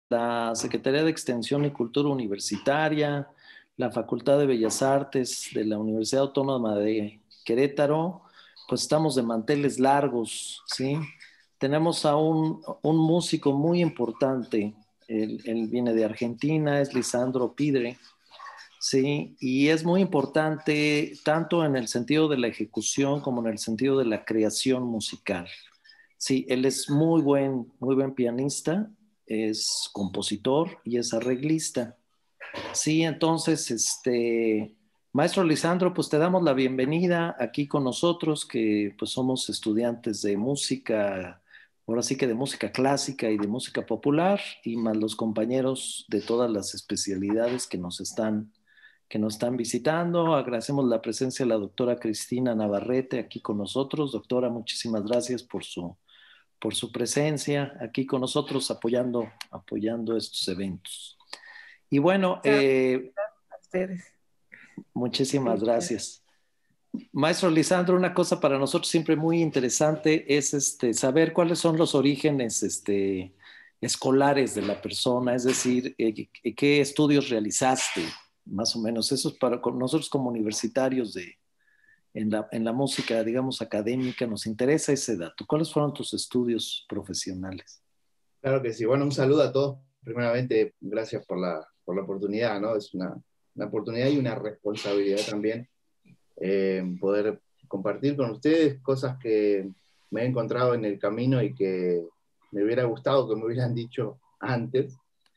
la Secretaría de Extensión y Cultura Universitaria, la Facultad de Bellas Artes de la Universidad Autónoma de Querétaro, pues estamos de manteles largos, ¿sí? Tenemos a un músico muy importante, él viene de Argentina, es Lisandro Pidre, ¿sí? Y es muy importante tanto en el sentido de la ejecución como en el sentido de la creación musical. Sí, él es muy buen pianista, es compositor y es arreglista. Sí, entonces, maestro Lisandro, pues te damos la bienvenida aquí con nosotros, que pues somos estudiantes de música, ahora sí que de música clásica y de música popular, y más los compañeros de todas las especialidades que nos están visitando. Agradecemos la presencia de la doctora Cristina Navarrete aquí con nosotros. Doctora, muchísimas gracias por su presencia aquí con nosotros apoyando estos eventos. Y bueno, Muchas gracias a ustedes. muchísimas Sí, gracias. Maestro Lisandro, una cosa para nosotros siempre muy interesante es saber cuáles son los orígenes escolares de la persona, es decir, qué estudios realizaste, más o menos. Eso es para nosotros como universitarios en la música, digamos, académica, nos interesa ese dato. ¿Cuáles fueron tus estudios profesionales? Claro que sí. Bueno, un saludo a todos. Primeramente, gracias por la oportunidad, ¿no? Es una oportunidad y una responsabilidad también poder compartir con ustedes cosas que me he encontrado en el camino y que me hubiera gustado que me hubieran dicho antes.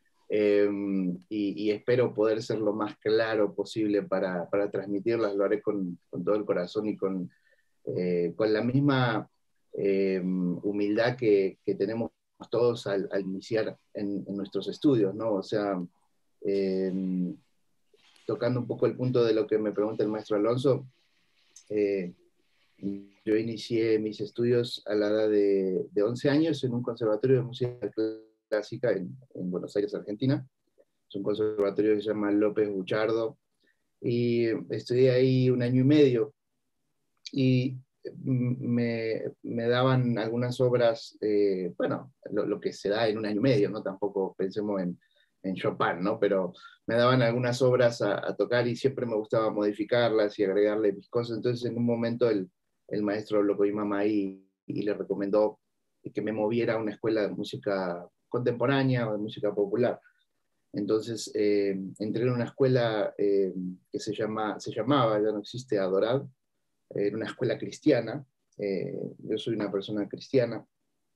Y espero poder ser lo más claro posible para transmitirlas. Lo haré con todo el corazón y con la misma humildad que tenemos todos al iniciar en nuestros estudios, ¿no? O sea, eh, tocando un poco el punto de lo que me pregunta el maestro Alonso, eh, yo inicié mis estudios a la edad de 11 años en un conservatorio de música clásica en Buenos Aires, Argentina. Es un conservatorio que se llama López Buchardo, y estudié ahí un año y medio, y me daban algunas obras, bueno, lo que se da en un año y medio, ¿no? Tampoco pensemos en Chopin, ¿no? Pero me daban algunas obras a tocar y siempre me gustaba modificarlas y agregarle mis cosas. Entonces en un momento el maestro lo cogió mamá y le recomendó que me moviera a una escuela de música contemporánea o de música popular. Entonces entré en una escuela que se llamaba, ya no existe, Adorad. Era una escuela cristiana. Yo soy una persona cristiana,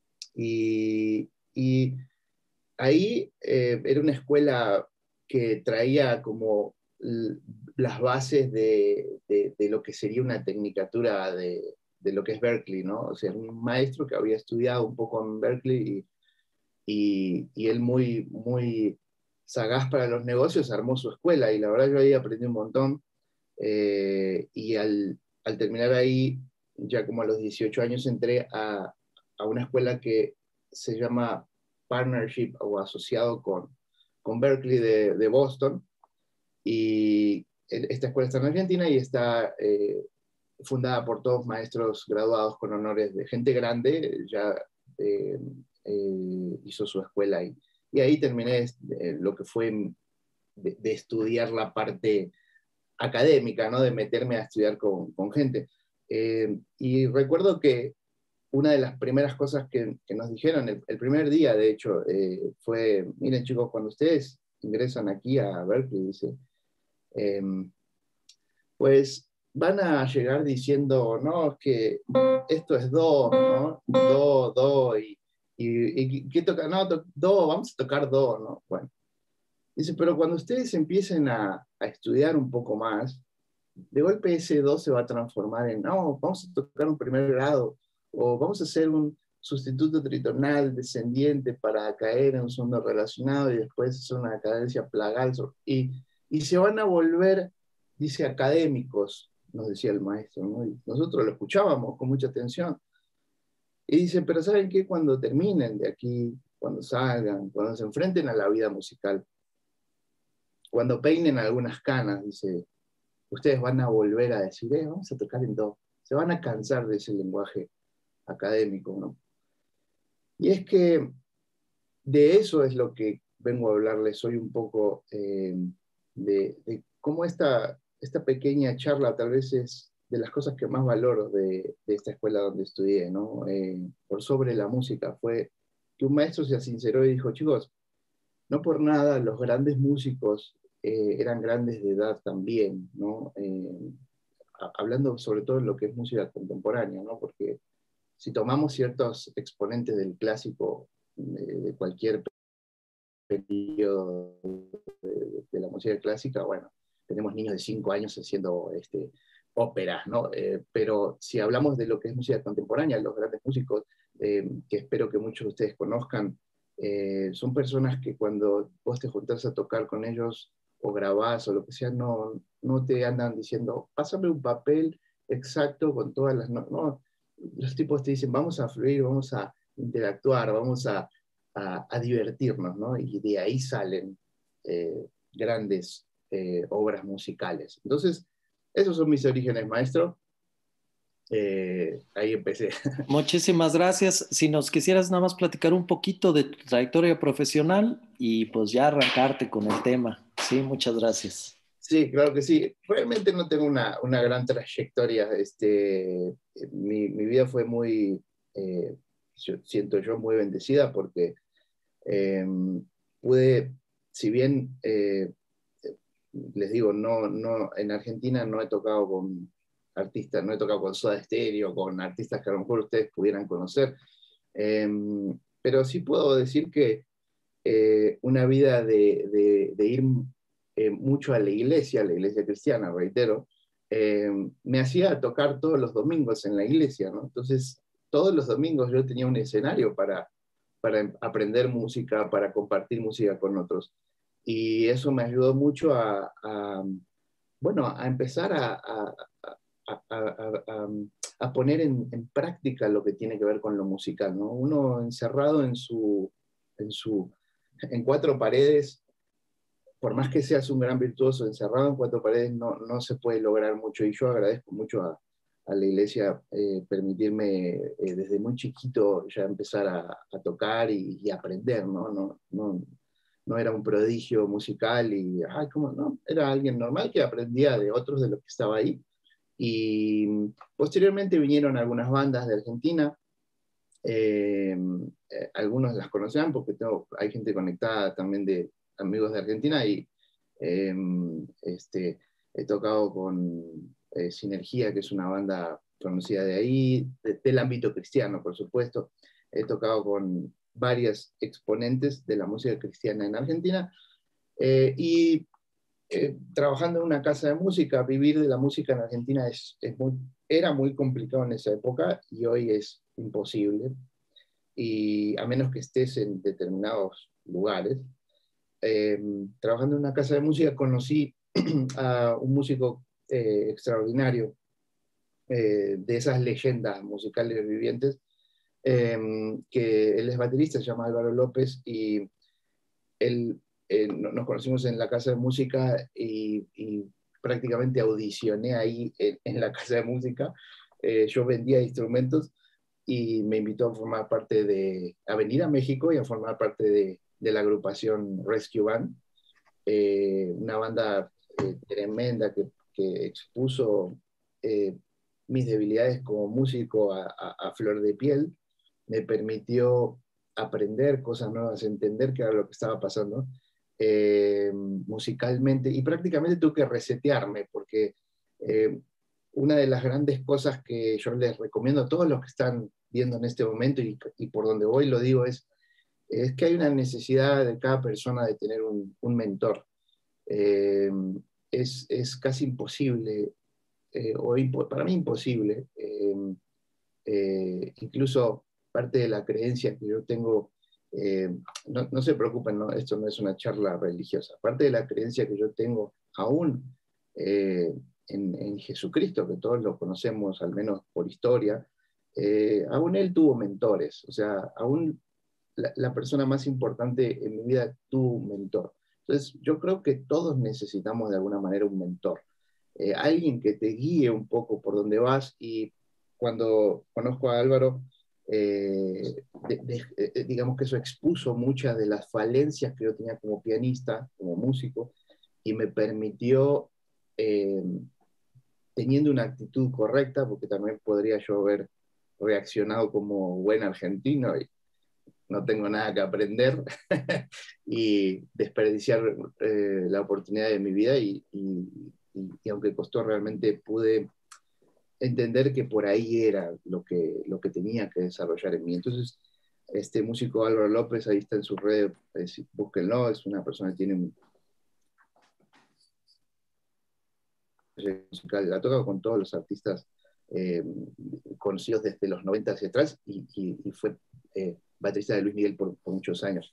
y ahí era una escuela que traía como las bases de lo que sería una tecnicatura de lo que es Berklee, ¿no? O sea, un maestro que había estudiado un poco en Berklee, y él muy sagaz para los negocios armó su escuela, y la verdad yo ahí aprendí un montón. Y al terminar ahí, ya como a los 18 años, entré a una escuela que se llama Partnership o asociado con Berklee de Boston. Y esta escuela está en Argentina y está fundada por todos maestros graduados con honores de gente grande. Ya eh, hizo su escuela ahí. Y ahí terminé lo que fue de estudiar la parte académica, ¿no? De meterme a estudiar con gente. Y recuerdo que una de las primeras cosas que nos dijeron el primer día, de hecho, fue: miren chicos, cuando ustedes ingresan aquí a Berkeley, dice, eh, pues van a llegar diciendo, no, es que esto es do, ¿no? Do, y ¿qué toca? No, do, vamos a tocar do, ¿no? Bueno, dice, pero cuando ustedes empiecen a estudiar un poco más, de golpe ese do se va a transformar en, no, vamos a tocar un primer grado, o vamos a hacer un sustituto tritonal descendiente para caer en un segundo relacionado y después hacer una cadencia plagal. Y se van a volver, dice, académicos, nos decía el maestro, ¿no? Y nosotros lo escuchábamos con mucha atención. Y dice, pero ¿saben qué? Cuando terminen de aquí, cuando salgan, cuando se enfrenten a la vida musical, cuando peinen algunas canas, dice, ustedes van a volver a decir, vamos a tocar en do. Se van a cansar de ese lenguaje académico, ¿no? Y es que de eso es lo que vengo a hablarles hoy un poco de cómo esta pequeña charla tal vez es de las cosas que más valoro de esta escuela donde estudié, ¿no? Por sobre la música, fue que un maestro se sinceró y dijo, chicos, no por nada los grandes músicos eran grandes de edad también, ¿no? Hablando sobre todo de lo que es música contemporánea, ¿no? Porque si tomamos ciertos exponentes del clásico de cualquier periodo de la música clásica, bueno, tenemos niños de 5 años haciendo óperas, ¿no? Pero si hablamos de lo que es música contemporánea, los grandes músicos, que espero que muchos de ustedes conozcan, son personas que cuando vos te juntás a tocar con ellos o grabás o lo que sea, no te andan diciendo, pásame un papel exacto con todas las... No, los tipos te dicen, vamos a fluir, vamos a interactuar, vamos a divertirnos, ¿no? Y de ahí salen grandes obras musicales. Entonces, esos son mis orígenes, maestro. Ahí empecé. Muchísimas gracias. Si nos quisieras nada más platicar un poquito de tu trayectoria profesional y pues ya arrancarte con el tema. Sí, muchas gracias. Sí, claro que sí. Realmente no tengo una gran trayectoria. Mi vida fue muy, siento yo, muy bendecida porque eh, pude, si bien les digo, en Argentina no he tocado con artistas, no he tocado con Soda Stereo, con artistas que a lo mejor ustedes pudieran conocer, eh, pero sí puedo decir que una vida de ir mucho a la iglesia cristiana, reitero, me hacía tocar todos los domingos en la iglesia, ¿no? Entonces, todos los domingos yo tenía un escenario para aprender música, para compartir música con otros. Y eso me ayudó mucho bueno, a empezar a- a- a- a poner en práctica lo que tiene que ver con lo musical, ¿no? Uno encerrado en su, en cuatro paredes, por más que seas un gran virtuoso, encerrado en cuatro paredes no se puede lograr mucho. Y yo agradezco mucho a la iglesia permitirme desde muy chiquito ya empezar a tocar y aprender, ¿no? No era un prodigio musical y, ay, ¿cómo no? Era alguien normal que aprendía de otros de los que estaba ahí. Y posteriormente vinieron algunas bandas de Argentina, algunos las conocerán porque hay gente conectada también de amigos de Argentina y eh, he tocado con Sinergia, que es una banda conocida de ahí, del ámbito cristiano, por supuesto. He tocado con varias exponentes de la música cristiana en Argentina y trabajando en una casa de música, vivir de la música en Argentina era muy complicado en esa época y hoy es imposible, y a menos que estés en determinados lugares. Eh, Trabajando en una casa de música conocí a un músico extraordinario, de esas leyendas musicales vivientes, que él es baterista, se llama Álvaro López, y él, nos conocimos en la casa de música y prácticamente audicioné ahí en la casa de música. Yo vendía instrumentos y me invitó a formar parte a venir a México y a formar parte de la agrupación Rescue Band, una banda tremenda que expuso eh, mis debilidades como músico a flor de piel, me permitió aprender cosas nuevas, entender qué era lo que estaba pasando musicalmente, y prácticamente tuve que resetearme porque eh, una de las grandes cosas que yo les recomiendo a todos los que están viendo en este momento y por donde voy lo digo es que hay una necesidad de cada persona de tener un mentor. Eh, es casi imposible, para mí imposible, incluso parte de la creencia que yo tengo, no se preocupen, ¿no? Esto no es una charla religiosa, parte de la creencia que yo tengo aún en Jesucristo, que todos lo conocemos al menos por historia, aún él tuvo mentores, o sea, aún la persona más importante en mi vida tuvo un mentor. Entonces, yo creo que todos necesitamos de alguna manera un mentor, alguien que te guíe un poco por donde vas. Y cuando conozco a Álvaro, digamos que eso expuso muchas de las falencias que yo tenía como pianista, como músico, y me permitió, teniendo una actitud correcta, porque también podría yo haber reaccionado como buen argentino y no tengo nada que aprender, y desperdiciar la oportunidad de mi vida, y aunque costó, realmente pude entender que por ahí era lo que tenía que desarrollar en mí. Entonces, este músico Álvaro López, ahí está en su red, búsquenlo, es una persona que tiene un musical, la toca con todos los artistas conocidos desde los 90 hacia atrás, y fue baterista de Luis Miguel por muchos años.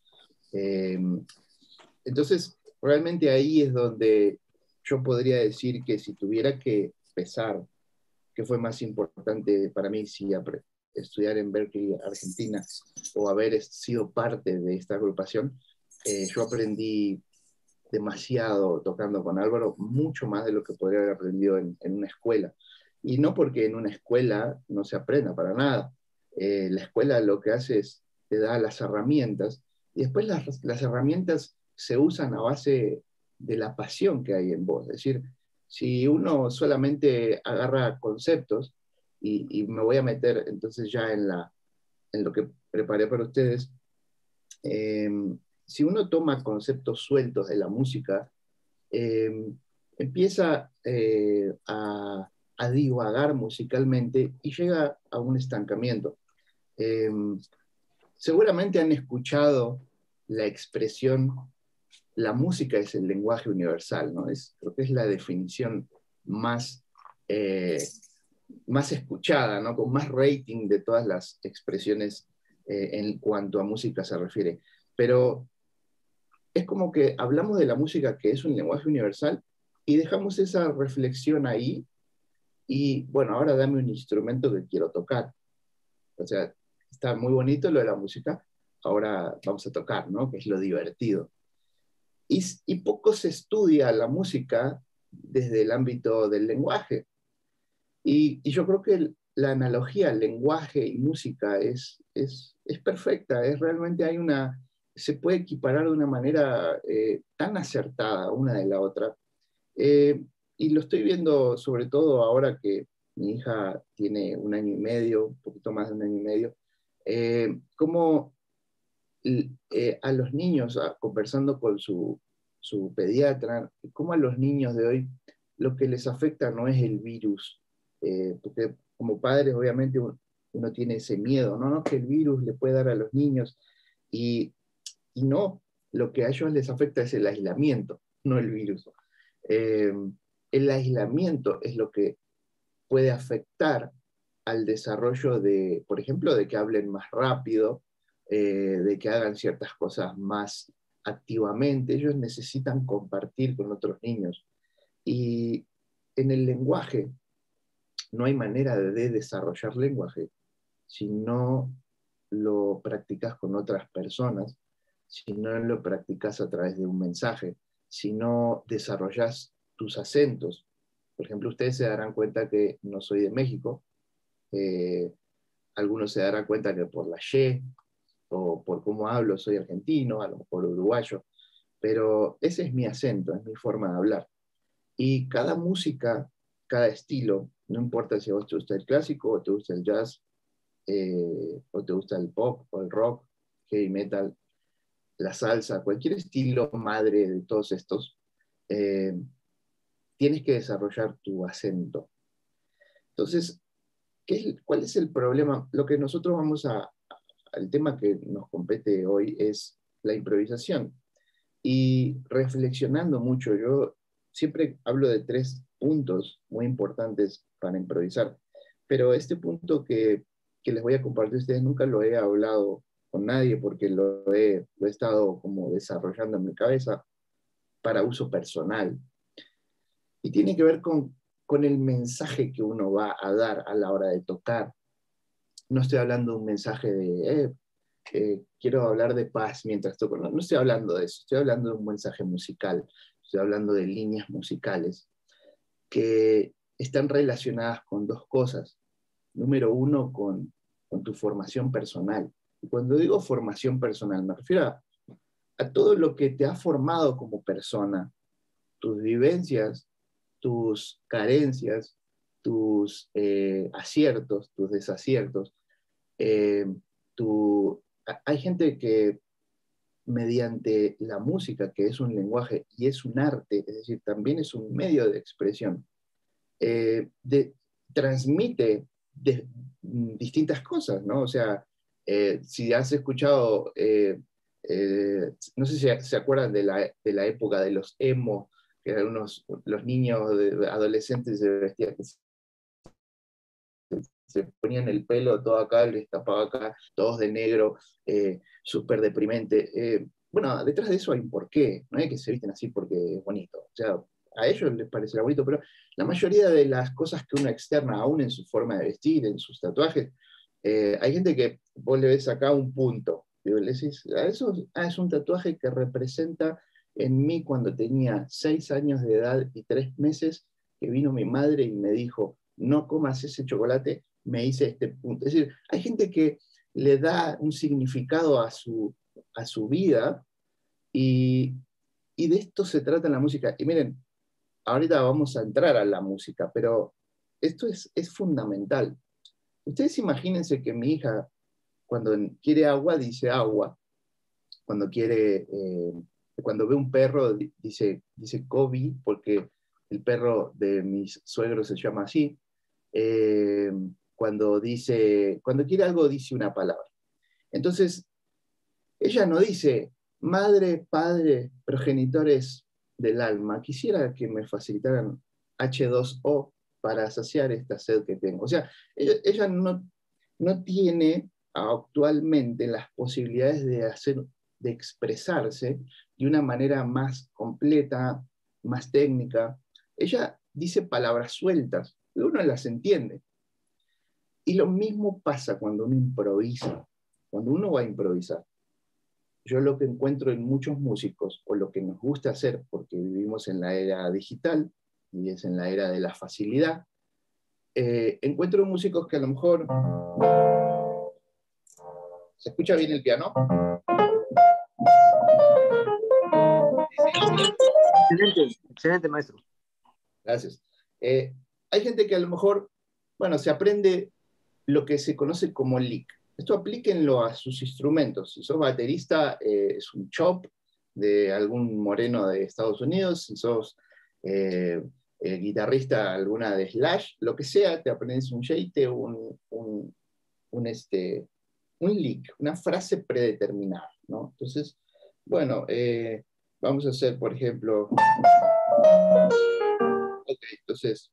Entonces, realmente ahí es donde yo podría decir que si tuviera que pesar qué fue más importante para mí, si estudiar en Berkeley, Argentina, o haber sido parte de esta agrupación, yo aprendí demasiado tocando con Álvaro, mucho más de lo que podría haber aprendido en una escuela. Y no porque en una escuela no se aprenda para nada. La escuela lo que hace es te da las herramientas, y después las herramientas se usan a base de la pasión que hay en vos. Es decir, si uno solamente agarra conceptos, y me voy a meter entonces ya en lo que preparé para ustedes, eh, si uno toma conceptos sueltos de la música, eh, empieza a divagar musicalmente y llega a un estancamiento. Eh, Seguramente han escuchado la expresión, la música es el lenguaje universal, ¿no? Creo que es la definición más, eh, más escuchada, ¿no? Con más rating de todas las expresiones en cuanto a música se refiere. Pero es como que hablamos de la música, que es un lenguaje universal, y dejamos esa reflexión ahí, y bueno, ahora dame un instrumento que quiero tocar. O sea, está muy bonito lo de la música, ahora vamos a tocar, ¿no? Que es lo divertido. Y poco se estudia la música desde el ámbito del lenguaje. Y yo creo que la analogía lenguaje y música es perfecta, realmente se puede equiparar de una manera tan acertada una de la otra. Eh, y lo estoy viendo sobre todo ahora que mi hija tiene 1 año y medio, un poquito más de 1 año y medio, cómo a los niños, conversando con su pediatra, cómo a los niños de hoy lo que les afecta no es el virus, porque como padres obviamente uno tiene ese miedo, ¿no? Que el virus le puede dar a los niños, y, y no, lo que a ellos les afecta es el aislamiento, no el virus. Eh, el aislamiento es lo que puede afectar al desarrollo de, por ejemplo, de que hablen más rápido, de que hagan ciertas cosas más activamente. Ellos necesitan compartir con otros niños. Y en el lenguaje no hay manera de desarrollar lenguaje si no lo practicas con otras personas, si no lo practicas a través de un mensaje, si no desarrollas tus acentos. Por ejemplo, ustedes se darán cuenta que no soy de México, eh, algunos se darán cuenta que por la Y o por cómo hablo soy argentino, a lo mejor uruguayo, pero ese es mi acento, es mi forma de hablar. Y cada música, cada estilo, no importa si a vos te gusta el clásico o te gusta el jazz, o te gusta el pop o el rock, heavy metal, la salsa, cualquier estilo madre de todos estos, eh, tienes que desarrollar tu acento. Entonces, ¿cuál es el problema? Lo que nosotros al tema que nos compete hoy es la improvisación. Y reflexionando mucho, yo siempre hablo de 3 puntos muy importantes para improvisar, pero este punto que les voy a compartir a ustedes nunca lo he hablado con nadie, porque lo he estado como desarrollando en mi cabeza para uso personal. Y tiene que ver con el mensaje que uno va a dar a la hora de tocar. No estoy hablando de un mensaje de quiero hablar de paz mientras toco. No, no estoy hablando de eso, estoy hablando de un mensaje musical, estoy hablando de líneas musicales que están relacionadas con 2 cosas. Número 1, con con tu formación personal. Y cuando digo formación personal, me refiero a todo lo que te ha formado como persona, tus vivencias, tus carencias, tus aciertos, tus desaciertos. Eh, Hay gente que mediante la música, que es un lenguaje y es un arte, es decir, también es un medio de expresión, transmite distintas cosas, ¿no? O sea, si has escuchado, no sé si se acuerdan de la época de los emo, que eran los niños adolescentes se vestían, se ponían el pelo todo acá, les tapaba acá, todos de negro, súper deprimente. Bueno, detrás de eso hay un porqué, no es que se visten así porque es bonito. O sea, a ellos les parecerá bonito, pero la mayoría de las cosas que uno externa, aún en su forma de vestir, en sus tatuajes, hay gente que vos le ves acá un punto, y le decís, eso es un tatuaje que representa en mí cuando tenía 6 años de edad y 3 meses, que vino mi madre y me dijo, no comas ese chocolate, me hice este punto. Es decir, hay gente que le da un significado a su vida y, y de esto se trata la música. Y miren, ahorita vamos a entrar a la música, pero esto es fundamental. Ustedes imagínense que mi hija, cuando quiere agua, dice agua. Cuando cuando ve un perro, dice Kobe, porque el perro de mis suegros se llama así. Eh, cuando quiere algo, dice una palabra. Entonces, ella no dice, madre, padre, progenitores del alma, quisiera que me facilitaran H2O para saciar esta sed que tengo. O sea, ella no tiene actualmente las posibilidades de expresarse de una manera más completa, más técnica. Ella dice palabras sueltas, uno las entiende. Y lo mismo pasa cuando uno improvisa, cuando uno va a improvisar. Yo lo que encuentro en muchos músicos, o lo que nos gusta hacer, porque vivimos en la era digital, y es en la era de la facilidad, encuentro músicos que a lo mejor... ¿Se escucha bien el piano? Excelente, excelente, maestro. Gracias. Hay gente que a lo mejor, bueno, se aprende lo que se conoce como lick. Esto aplíquenlo a sus instrumentos. Si sos baterista, es un chop de algún moreno de Estados Unidos. Si sos guitarrista, alguna de Slash, lo que sea, te aprendes un shite, un lick, una frase predeterminada, ¿no? Entonces, bueno, vamos a hacer, por ejemplo, ok, entonces,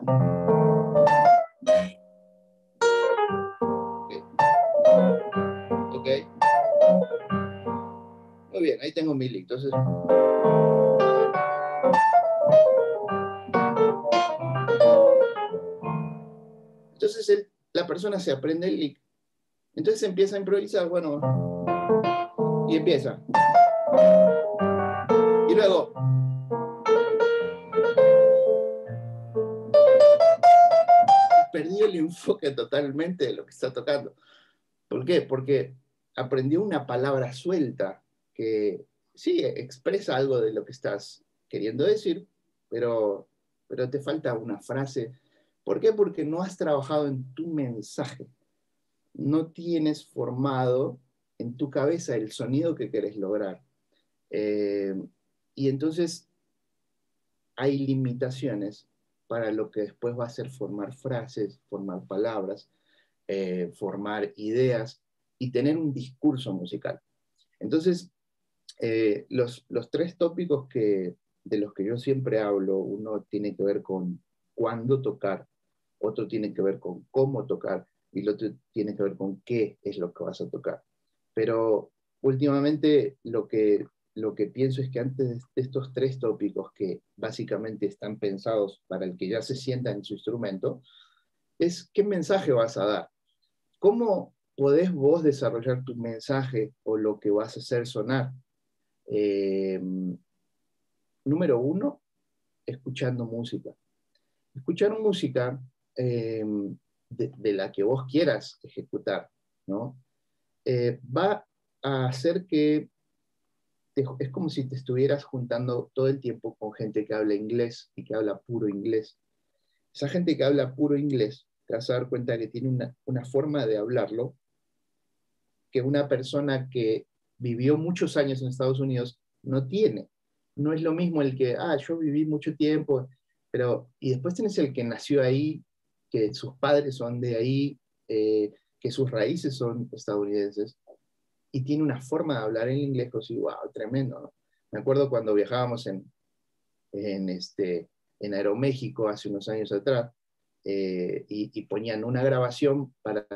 ok, muy bien, ahí tengo mi lick, entonces la persona se aprende el lick, entonces empieza a improvisar, bueno, y empieza. Y luego, perdió el enfoque totalmente de lo que está tocando. ¿Por qué? Porque aprendió una palabra suelta que sí expresa algo de lo que estás queriendo decir, pero te falta una frase. ¿Por qué? Porque no has trabajado en tu mensaje. No tienes formado en tu cabeza el sonido que querés lograr. Y entonces hay limitaciones para lo que después va a ser formar frases, formar palabras, formar ideas y tener un discurso musical. Entonces, los 3 tópicos de los que yo siempre hablo, uno tiene que ver con cuándo tocar, otro tiene que ver con cómo tocar y el otro tiene que ver con qué es lo que vas a tocar. Pero últimamente lo que pienso es que antes de estos 3 tópicos que básicamente están pensados para el que ya se sienta en su instrumento, es qué mensaje vas a dar. ¿Cómo podés vos desarrollar tu mensaje o lo que vas a hacer sonar? Número 1, escuchando música. Escuchar música de la que vos quieras ejecutar. ¿no? Va a hacer que es como si te estuvieras juntando todo el tiempo con gente que habla inglés y que habla puro inglés. Esa gente que habla puro inglés, te vas a dar cuenta que tiene una forma de hablarlo que una persona que vivió muchos años en Estados Unidos no tiene. No es lo mismo el que, yo viví mucho tiempo, pero, y después tenés el que nació ahí, que sus padres son de ahí, que sus raíces son estadounidenses, y tiene una forma de hablar en inglés que así, wow, tremendo, ¿no? Me acuerdo cuando viajábamos en Aeroméxico hace unos años atrás, y ponían una grabación para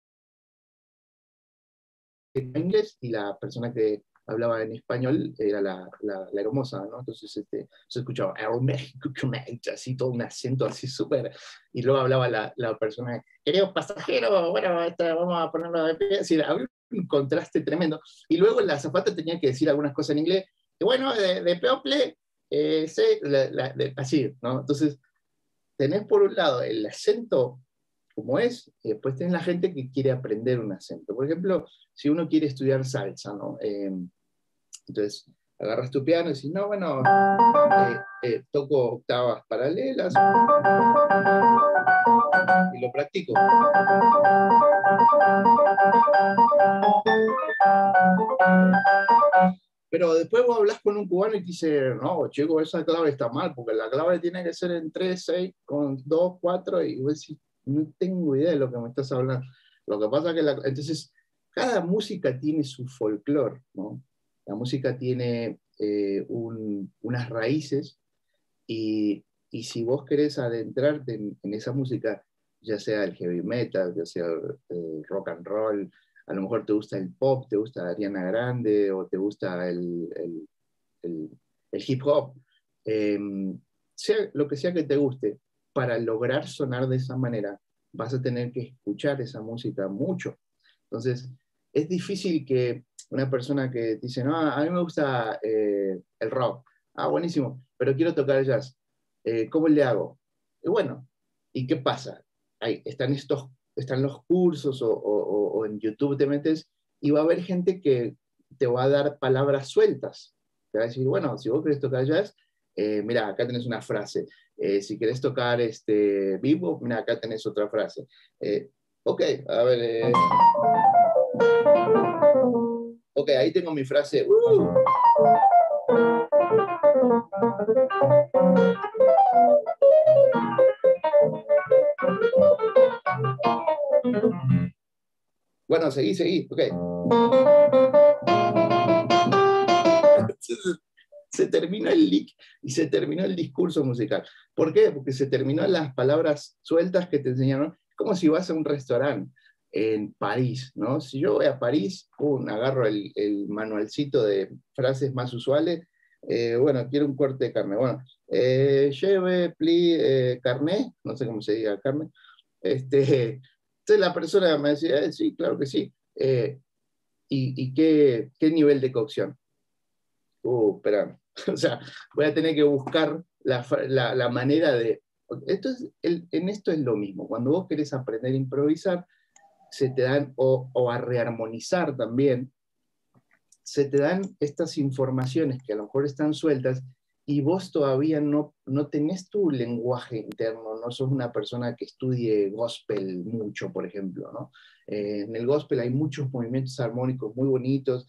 en inglés y la persona que hablaba en español era la hermosa, ¿no? Entonces se escuchaba Aeroméxico, así todo un acento así súper, y luego hablaba la persona, queridos pasajeros, bueno, vamos a ponerlo de pie, así, había un contraste tremendo, y luego la azafata tenía que decir algunas cosas en inglés, y bueno, de People, así, ¿no? Entonces, tenés por un lado el acento como es, y después tenés la gente que quiere aprender un acento. Por ejemplo, si uno quiere estudiar salsa, ¿no? Entonces, agarras tu piano y dices, no, bueno, toco octavas paralelas y lo practico. Pero después vos hablas con un cubano y te dice, no, chico, esa clave está mal, porque la clave tiene que ser en 3, 6, con 2, 4, y vos decís, no tengo idea de lo que me estás hablando. Lo que pasa es que, entonces, cada música tiene su folclore, ¿no? La música tiene unas raíces, y si vos querés adentrarte en esa música, ya sea el heavy metal, ya sea el rock and roll, a lo mejor te gusta el pop, te gusta Ariana Grande o te gusta el, el hip hop, eh, sea lo que sea que te guste, para lograr sonar de esa manera, vas a tener que escuchar esa música mucho. Entonces, es difícil que una persona que dice, no, a mí me gusta el rock, buenísimo, pero quiero tocar jazz, ¿cómo le hago? Y bueno, ¿y qué pasa? Ahí están los cursos o en YouTube te metes y va a haber gente que te va a dar palabras sueltas. Te va a decir, bueno, si vos querés tocar jazz, mira, acá tenés una frase. Si querés tocar vivo, mira, acá tenés otra frase. Ok, a ver. Ok, ahí tengo mi frase. Bueno, seguí, ok. Se terminó el lick y se terminó el discurso musical. ¿Por qué? Porque se terminó las palabras sueltas que te enseñaron. Es como si vas a un restaurante en París, ¿no? Si yo voy a París, agarro el manualcito de frases más usuales. Bueno, quiero un corte de carne. Bueno, lleve, pli, carne, no sé cómo se diga carne. Entonces la persona me decía, sí, claro que sí. ¿Y qué nivel de cocción? Espera. O sea, voy a tener que buscar la manera de... En esto es lo mismo. Cuando vos querés aprender a improvisar, se te dan, o a rearmonizar también, se te dan estas informaciones que a lo mejor están sueltas y vos todavía no tenés tu lenguaje interno, no sos una persona que estudie gospel mucho, por ejemplo, ¿no? En el gospel hay muchos movimientos armónicos muy bonitos.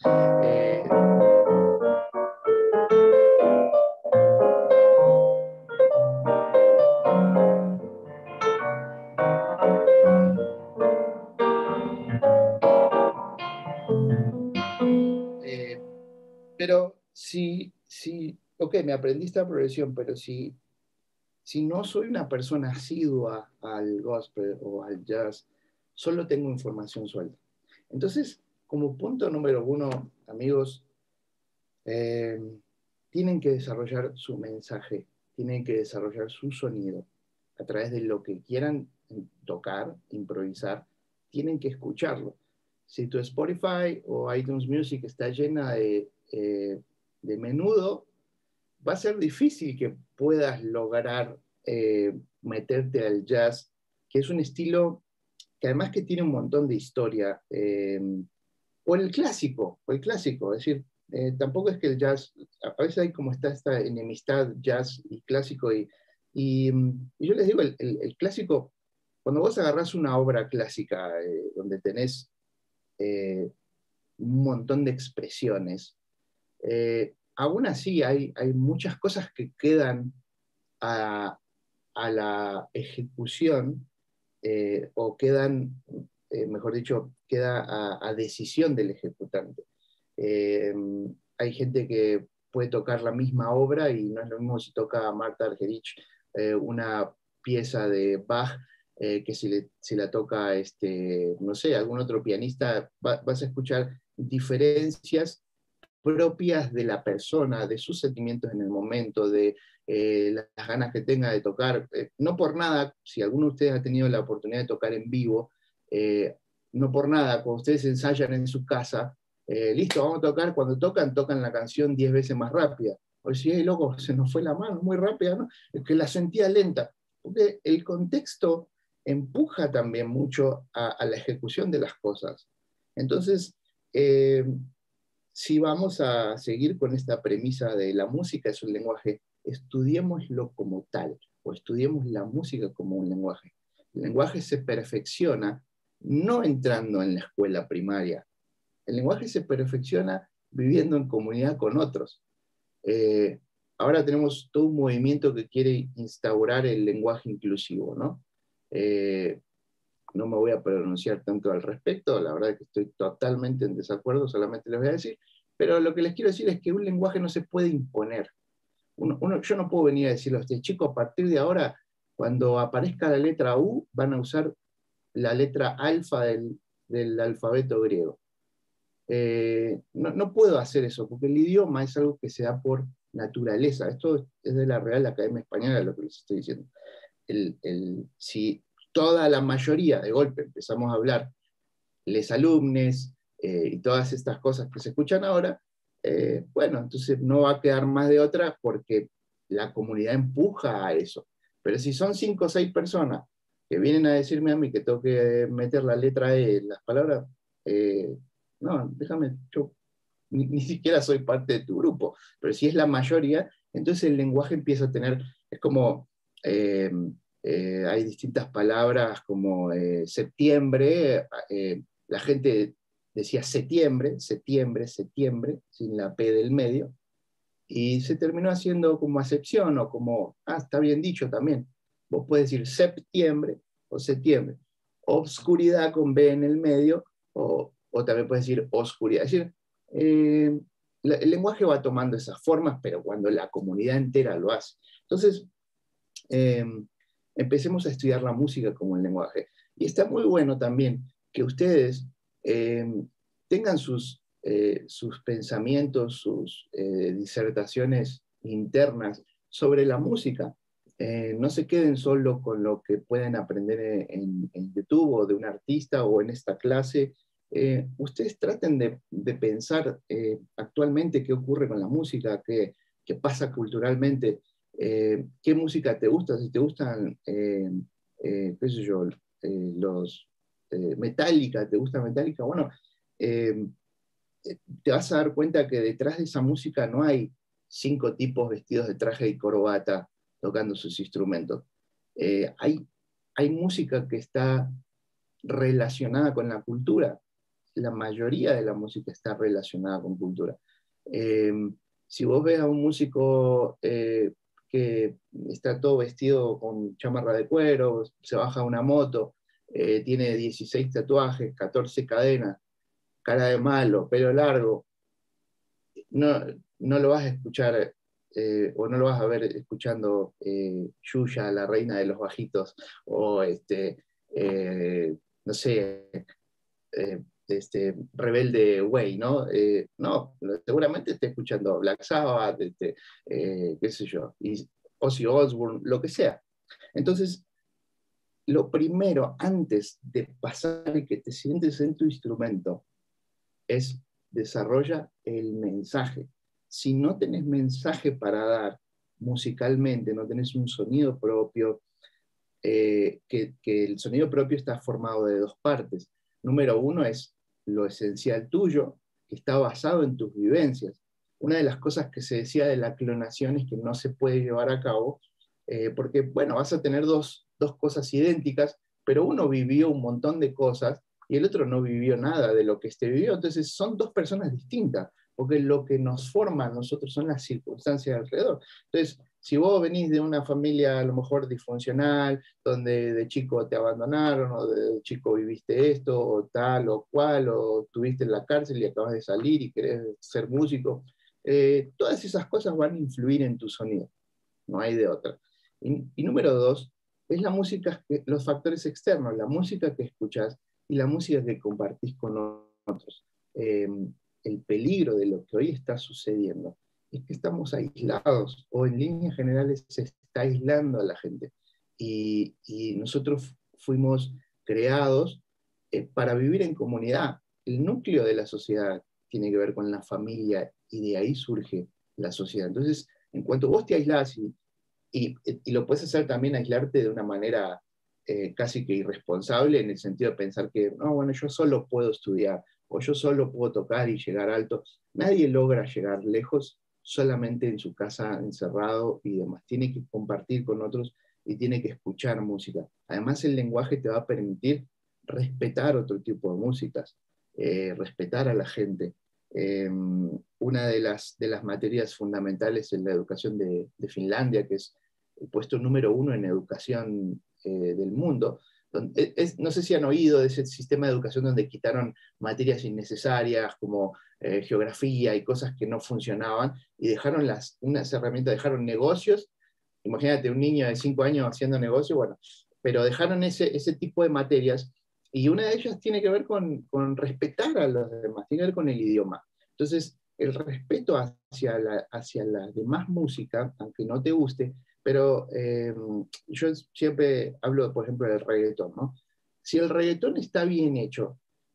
Pero ok, me aprendí esta progresión, pero si no soy una persona asidua al gospel o al jazz, solo tengo información suelta. Entonces, como punto número uno, amigos, tienen que desarrollar su mensaje, tienen que desarrollar su sonido a través de lo que quieran tocar, improvisar, tienen que escucharlo. Si tu Spotify o iTunes Music está llena de menudo, va a ser difícil que puedas lograr meterte al jazz, que es un estilo que además que tiene un montón de historia, o el clásico, es decir, tampoco es que el jazz, a veces hay como está esta enemistad jazz y clásico, y yo les digo, el clásico, cuando vos agarrás una obra clásica donde tenés un montón de expresiones, aún así hay muchas cosas que quedan a la ejecución, o quedan, mejor dicho, queda a decisión del ejecutante. Eh, Hay gente que puede tocar la misma obra y no es lo mismo si toca Marta Argerich una pieza de Bach que si la toca, no sé, algún otro pianista, vas a escuchar diferencias propias de la persona, de sus sentimientos en el momento, de las ganas que tenga de tocar. No por nada, si alguno de ustedes ha tenido la oportunidad de tocar en vivo, no por nada, cuando ustedes ensayan en su casa, listo, vamos a tocar, cuando tocan la canción 10 veces más rápida. O si, hey, loco, se nos fue la mano muy rápida, ¿no? Es que la sentía lenta, porque el contexto empuja también mucho a la ejecución de las cosas. Entonces, si vamos a seguir con esta premisa de la música es un lenguaje, estudiémoslo como tal, o estudiemos la música como un lenguaje. El lenguaje se perfecciona no entrando en la escuela primaria. El lenguaje se perfecciona viviendo en comunidad con otros. Eh, Ahora tenemos todo un movimiento que quiere instaurar el lenguaje inclusivo, ¿no? No me voy a pronunciar tanto al respecto, la verdad es que estoy totalmente en desacuerdo, solamente les voy a decir, pero lo que les quiero decir es que un lenguaje no se puede imponer. Yo no puedo venir a decirle a usted, chicos, a partir de ahora, cuando aparezca la letra U, van a usar la letra alfa del alfabeto griego. No puedo hacer eso, porque el idioma es algo que se da por naturaleza. Esto es de la Real Academia Española lo que les estoy diciendo. Si toda la mayoría de golpe empezamos a hablar les alumnes y todas estas cosas que se escuchan ahora, bueno, entonces no va a quedar más de otra porque la comunidad empuja a eso. Pero si son 5 o 6 personas que vienen a decirme a mí que tengo que meter la letra E en las palabras, no, déjame, yo ni siquiera soy parte de tu grupo, pero si es la mayoría, entonces el lenguaje empieza a tener, es como, hay distintas palabras como septiembre, la gente decía septiembre, septiembre, septiembre, sin la P del medio, y se terminó haciendo como acepción o como, está bien dicho también, vos puedes decir septiembre o septiembre, obscuridad con B en el medio, o también puedes decir oscuridad, es decir, el lenguaje va tomando esas formas, pero cuando la comunidad entera lo hace. Entonces, empecemos a estudiar la música como el lenguaje. Y está muy bueno también que ustedes tengan sus pensamientos, sus disertaciones internas sobre la música. No se queden solo con lo que pueden aprender en YouTube o de un artista o en esta clase. Ustedes traten de pensar actualmente qué ocurre con la música, qué pasa culturalmente, qué música te gusta, si te gustan, qué sé yo, los Metallica, ¿te gusta Metallica? Bueno, eh, te vas a dar cuenta que detrás de esa música no hay 5 tipos vestidos de traje y corbata tocando sus instrumentos. Hay música que está relacionada con la cultura. La mayoría de la música está relacionada con cultura. Eh, si vos ves a un músico que está todo vestido con chamarra de cuero, se baja una moto, tiene 16 tatuajes, 14 cadenas, cara de malo, pelo largo, no, no lo vas a escuchar o no lo vas a ver escuchando Yuya, la reina de los bajitos, o no sé, Rebelde Way, ¿no? No, seguramente esté escuchando Black Sabbath, qué sé yo, y Ozzy Osbourne, lo que sea. Entonces, lo primero, antes de pasar y que te sientes en tu instrumento, es desarrolla el mensaje. Si no tenés mensaje para dar musicalmente, no tenés un sonido propio, que el sonido propio está formado de dos partes. Número uno es lo esencial tuyo, que está basado en tus vivencias. Una de las cosas que se decía de la clonación es que no se puede llevar a cabo, porque, bueno, vas a tener dos cosas idénticas, pero uno vivió un montón de cosas y el otro no vivió nada de lo que este vivió. Entonces son dos personas distintas, porque lo que nos forma a nosotros son las circunstancias alrededor. Entonces, si vos venís de una familia a lo mejor disfuncional, donde de chico te abandonaron, o de chico viviste esto, o tal o cual, o estuviste en la cárcel y acabas de salir y querés ser músico, todas esas cosas van a influir en tu sonido, no hay de otra. Y número dos, es la música, los factores externos, la música que escuchás y la música que compartís con otros. El peligro de lo que hoy está sucediendo es que estamos aislados, o en líneas generales se está aislando a la gente. Y nosotros fuimos creados para vivir en comunidad. El núcleo de la sociedad tiene que ver con la familia, y de ahí surge la sociedad. Entonces, en cuanto vos te aislás, y lo puedes hacer también, aislarte de una manera casi que irresponsable, en el sentido de pensar que, no, bueno, yo solo puedo estudiar, o yo solo puedo tocar y llegar alto. Nadie logra llegar lejos solamente en su casa encerrado y demás. Tiene que compartir con otros y tiene que escuchar música. Además, el lenguaje te va a permitir respetar otro tipo de músicas, respetar a la gente. Una de las materias fundamentales en la educación de Finlandia, que es el puesto número 1 en educación del mundo. No sé si han oído de ese sistema de educación donde quitaron materias innecesarias como geografía y cosas que no funcionaban, y dejaron unas herramientas, dejaron negocios. Imagínate un niño de 5 años haciendo negocio, bueno, pero dejaron ese tipo de materias, y una de ellas tiene que ver con respetar a los demás, tiene que ver con el idioma. Entonces, el respeto hacia la demás música, aunque no te guste, pero yo siempre hablo, por ejemplo, del reggaetón, ¿no? Si el reggaetón está bien hecho,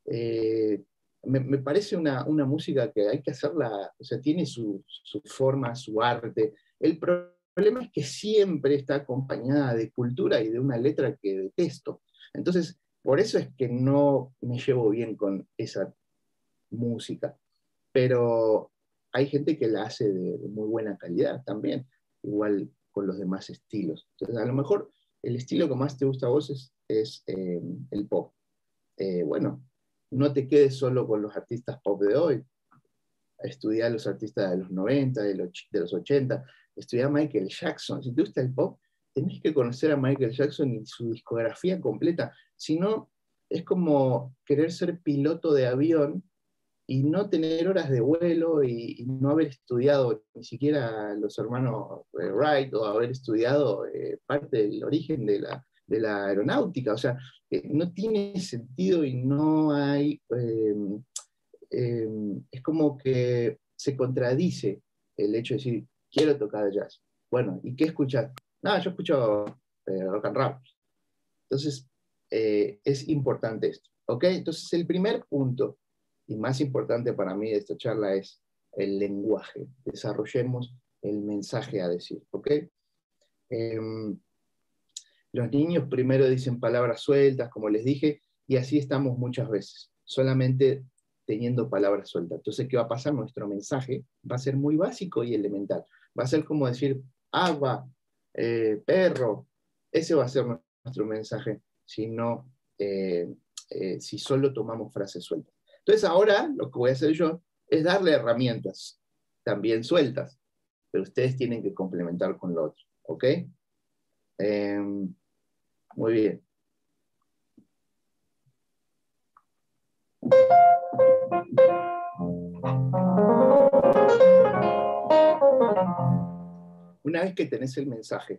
me parece una música que hay que hacerla, o sea, tiene su forma, su arte. El problema es que siempre está acompañada de cultura y de una letra que detesto. Entonces, por eso es que no me llevo bien con esa música. Pero hay gente que la hace de muy buena calidad también, igual con los demás estilos. Entonces, a lo mejor el estilo que más te gusta a vos es el pop. Bueno, no te quedes solo con los artistas pop de hoy. Estudia a los artistas de los 90, de los 80. Estudia a Michael Jackson. Si te gusta el pop, tenés que conocer a Michael Jackson y su discografía completa. Si no, es como querer ser piloto de avión y no tener horas de vuelo, y no haber estudiado ni siquiera los hermanos Wright, o haber estudiado parte del origen de la aeronáutica. O sea, no tiene sentido, y no hay... es como que se contradice el hecho de decir, quiero tocar jazz. Bueno, ¿y qué escuchas? No, yo escucho rock and roll. Entonces, es importante esto. ¿Ok? Entonces, el primer punto y más importante para mí de esta charla es el lenguaje. Desarrollemos el mensaje a decir. ¿Ok? Los niños primero dicen palabras sueltas, como les dije, y así estamos muchas veces, solamente teniendo palabras sueltas. Entonces, ¿qué va a pasar? Nuestro mensaje va a ser muy básico y elemental. Va a ser como decir agua, perro. Ese va a ser nuestro mensaje, si no, si solo tomamos frases sueltas. Entonces, ahora lo que voy a hacer yo es darle herramientas, también sueltas, pero ustedes tienen que complementar con lo otro. ¿Ok? Muy bien. Una vez que tenés el mensaje,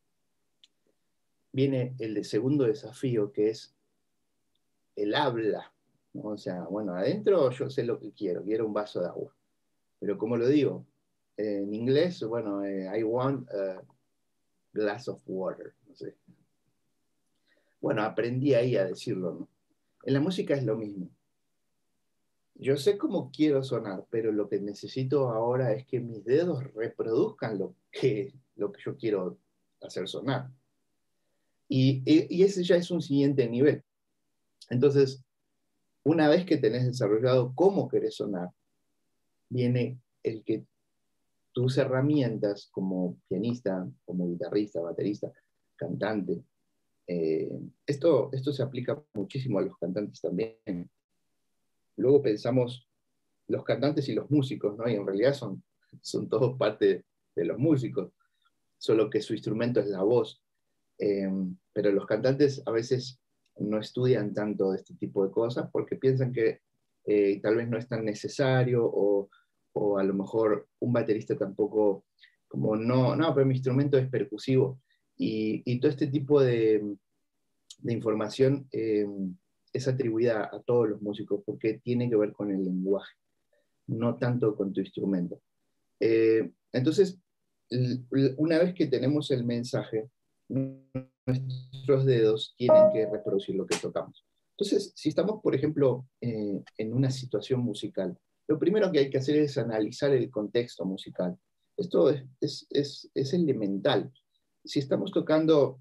viene el segundo desafío, que es el habla, ¿no? O sea, bueno, adentro yo sé lo que quiero un vaso de agua. Pero ¿cómo lo digo? En inglés, bueno, I want a glass of water, no sé. Bueno, aprendí ahí a decirlo, ¿no? En la música es lo mismo. Yo sé cómo quiero sonar, pero lo que necesito ahora es que mis dedos reproduzcan lo que yo quiero hacer sonar. Y ese ya es un siguiente nivel. Entonces, una vez que tenés desarrollado cómo querés sonar, viene el que tus herramientas como pianista, como guitarrista, baterista, cantante, esto se aplica muchísimo a los cantantes también. Luego pensamos los cantantes y los músicos, ¿no? Y en realidad son todos parte de los músicos, solo que su instrumento es la voz. Pero los cantantes a veces no estudian tanto de este tipo de cosas porque piensan que tal vez no es tan necesario, o a lo mejor un baterista tampoco, como no, pero mi instrumento es percusivo. Y todo este tipo de información es atribuida a todos los músicos porque tiene que ver con el lenguaje, no tanto con tu instrumento. Entonces, una vez que tenemos el mensaje, nuestros dedos tienen que reproducir lo que tocamos. Entonces, si estamos, por ejemplo, en una situación musical, lo primero que hay que hacer es analizar el contexto musical. Esto es elemental. Si estamos tocando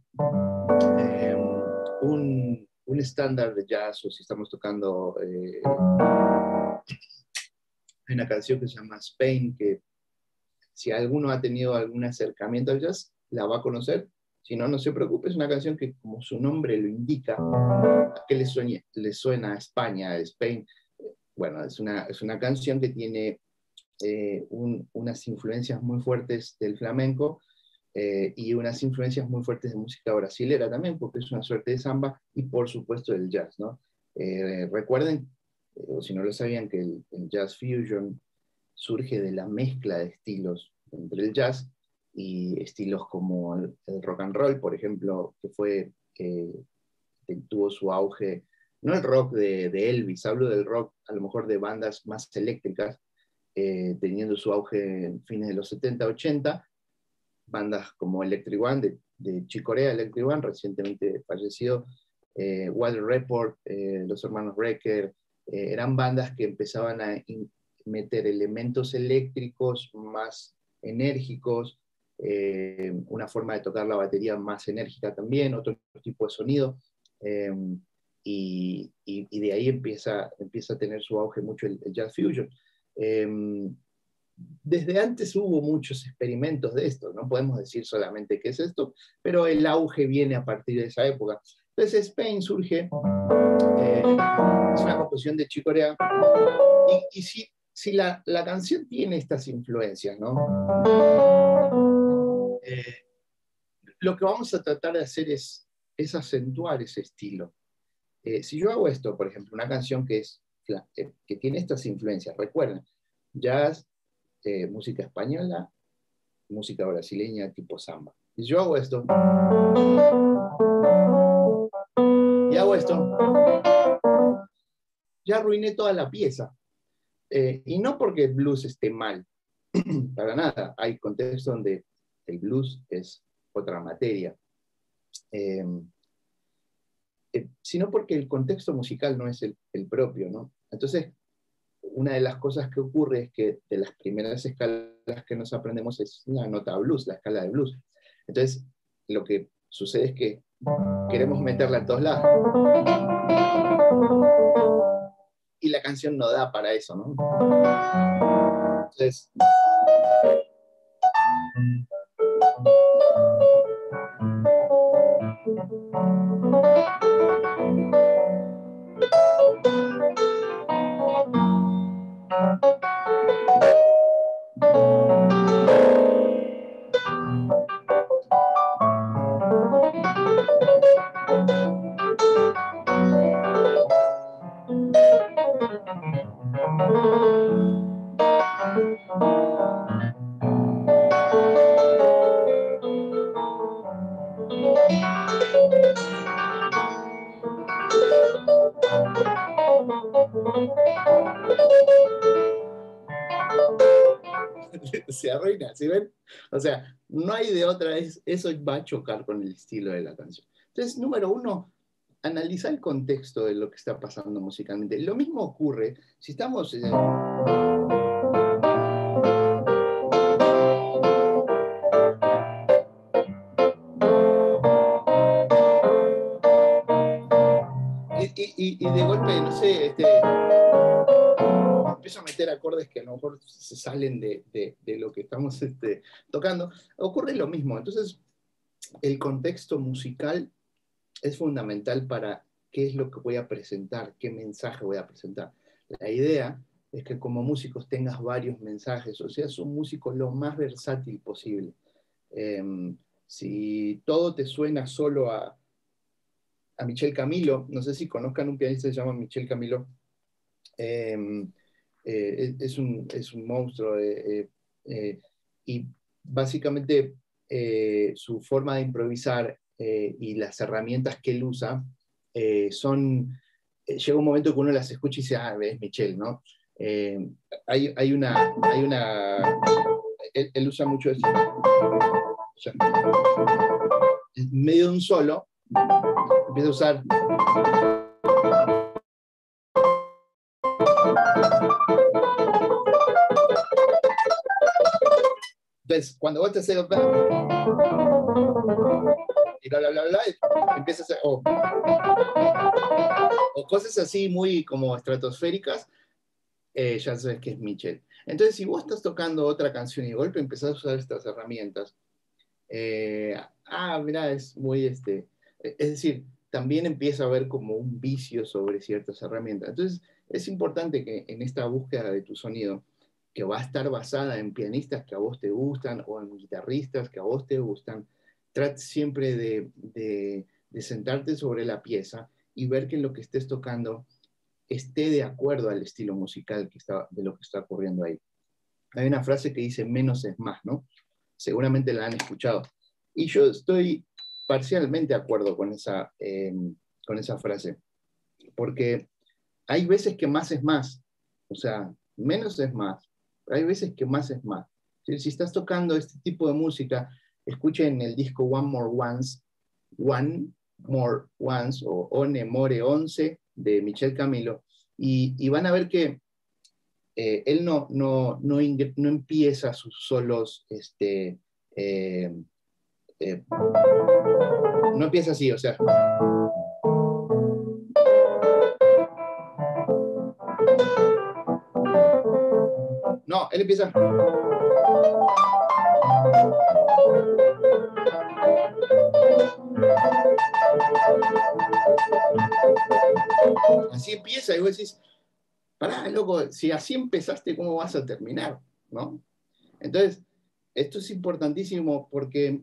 un estándar de jazz, o si estamos tocando una canción que se llama Spain, que si alguno ha tenido algún acercamiento al jazz, la va a conocer. Si no, no se preocupe, es una canción que, como su nombre lo indica, ¿a qué le suena a España, a Spain? Bueno, es una canción que tiene unas influencias muy fuertes del flamenco, y unas influencias muy fuertes de música brasilera también, porque es una suerte de samba, y por supuesto del jazz, ¿no? Recuerden, o si no lo sabían, que el jazz fusion surge de la mezcla de estilos entre el jazz y estilos como el rock and roll, por ejemplo, que tuvo su auge, no el rock de Elvis, hablo del rock a lo mejor de bandas más eléctricas, teniendo su auge en fines de los 70, 80, bandas como Electric One, de Chick Corea, Electric One, recientemente fallecido, Wild Report, los hermanos Brecker, eran bandas que empezaban a meter elementos eléctricos más enérgicos, una forma de tocar la batería más enérgica también, otro tipo de sonido, y de ahí empieza a tener su auge mucho el jazz fusion. Desde antes hubo muchos experimentos de esto, no podemos decir solamente qué es esto, pero el auge viene a partir de esa época. Entonces Spain surge, es una composición de Chick Corea, y si la canción tiene estas influencias, ¿no? Lo que vamos a tratar de hacer es acentuar ese estilo. Si yo hago esto, por ejemplo, una canción que tiene estas influencias, recuerden, jazz, música española, música brasileña tipo samba. Si yo hago esto, y hago esto, ya arruiné toda la pieza. Y no porque el blues esté mal, para nada. Hay contextos donde el blues es otra materia. Sino porque el contexto musical no es el propio, ¿no? Entonces, una de las cosas que ocurre es que de las primeras escalas que nos aprendemos es la nota blues, la escala de blues. Entonces, lo que sucede es que queremos meterla en todos lados. Y la canción no da para eso, ¿no? Entonces, se arruina, ¿sí ven? O sea, no hay de otra, eso va a chocar con el estilo de la canción. Entonces, número uno, analiza el contexto de lo que está pasando musicalmente. Lo mismo ocurre si estamos... y de golpe, no sé, empiezo a meter acordes que a lo mejor se salen de lo que estamos tocando, ocurre lo mismo. Entonces, el contexto musical es fundamental para qué es lo que voy a presentar, qué mensaje voy a presentar. La idea es que como músicos tengas varios mensajes, o sea, un músico lo más versátil posible. Si todo te suena solo a Michel Camilo, no sé si conozcan un pianista que se llama Michel Camilo, es un monstruo, y básicamente su forma de improvisar y las herramientas que él usa llega un momento que uno las escucha y dice, ah, es Michel, ¿no? Hay una él usa mucho eso. O sea, en medio de un solo, empieza a usar. Entonces, cuando vos te haces y bla, bla, bla, bla, empiezas a hacer, o cosas así muy como estratosféricas, ya sabes que es Michel. Entonces, si vos estás tocando otra canción y de golpe empezás a usar estas herramientas, mira, es muy es decir, también empieza a haber como un vicio sobre ciertas herramientas. Entonces, es importante que en esta búsqueda de tu sonido, que va a estar basada en pianistas que a vos te gustan o en guitarristas que a vos te gustan, trates siempre de sentarte sobre la pieza y ver que lo que estés tocando esté de acuerdo al estilo musical de lo que está ocurriendo ahí. Hay una frase que dice menos es más, ¿no? Seguramente la han escuchado. Y yo estoy parcialmente de acuerdo con esa frase, porque hay veces que más es más, o sea, menos es más, pero hay veces que más es más. Si estás tocando este tipo de música, escuchen el disco One More Once, o One More 11 de Michel Camilo, y van a ver que él no empieza sus solos, no empieza así, o sea. No, él empieza. Así empieza, y vos decís, pará, loco, si así empezaste, ¿cómo vas a terminar? ¿No? Entonces, esto es importantísimo porque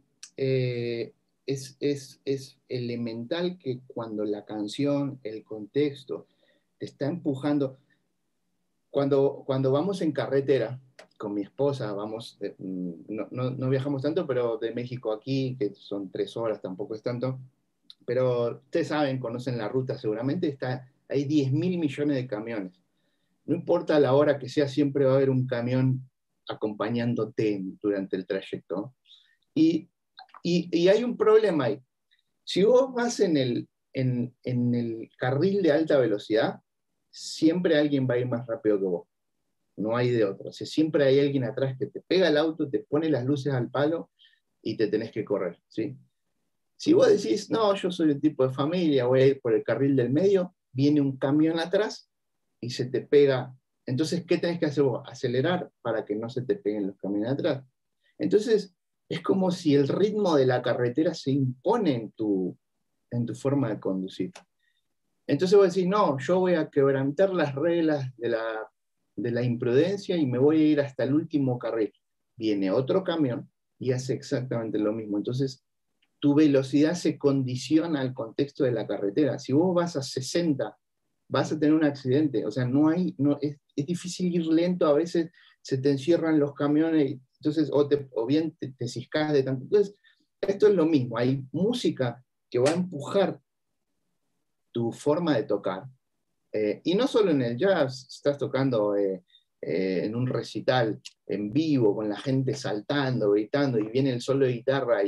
es elemental que cuando la canción, el contexto, te está empujando. Cuando vamos en carretera con mi esposa, no viajamos tanto, pero de México aquí, que son 3 horas, tampoco es tanto, pero ustedes saben, conocen la ruta seguramente, hay 10.000 millones de camiones. No importa la hora que sea, siempre va a haber un camión acompañándote durante el trayecto. Y hay un problema ahí. Si vos vas en el carril de alta velocidad, siempre alguien va a ir más rápido que vos. No hay de otro. O sea, siempre hay alguien atrás que te pega el auto, te pone las luces al palo y te tenés que correr, ¿sí? Si vos decís, no, yo soy un tipo de familia, voy a ir por el carril del medio, viene un camión atrás y se te pega. Entonces, ¿qué tenés que hacer vos? Acelerar para que no se te peguen los camiones atrás. Entonces, es como si el ritmo de la carretera se impone en tu forma de conducir. Entonces vos decís, no, yo voy a quebrantar las reglas de la imprudencia y me voy a ir hasta el último carril. Viene otro camión y hace exactamente lo mismo. Entonces, tu velocidad se condiciona al contexto de la carretera. Si vos vas a 60, vas a tener un accidente. O sea, es difícil ir lento, a veces se te encierran los camiones, entonces, o bien te ciscas de tanto. Entonces, esto es lo mismo. Hay música que va a empujar tu forma de tocar. Y no solo en el jazz, estás tocando en un recital en vivo, con la gente saltando, gritando, y viene el solo de guitarra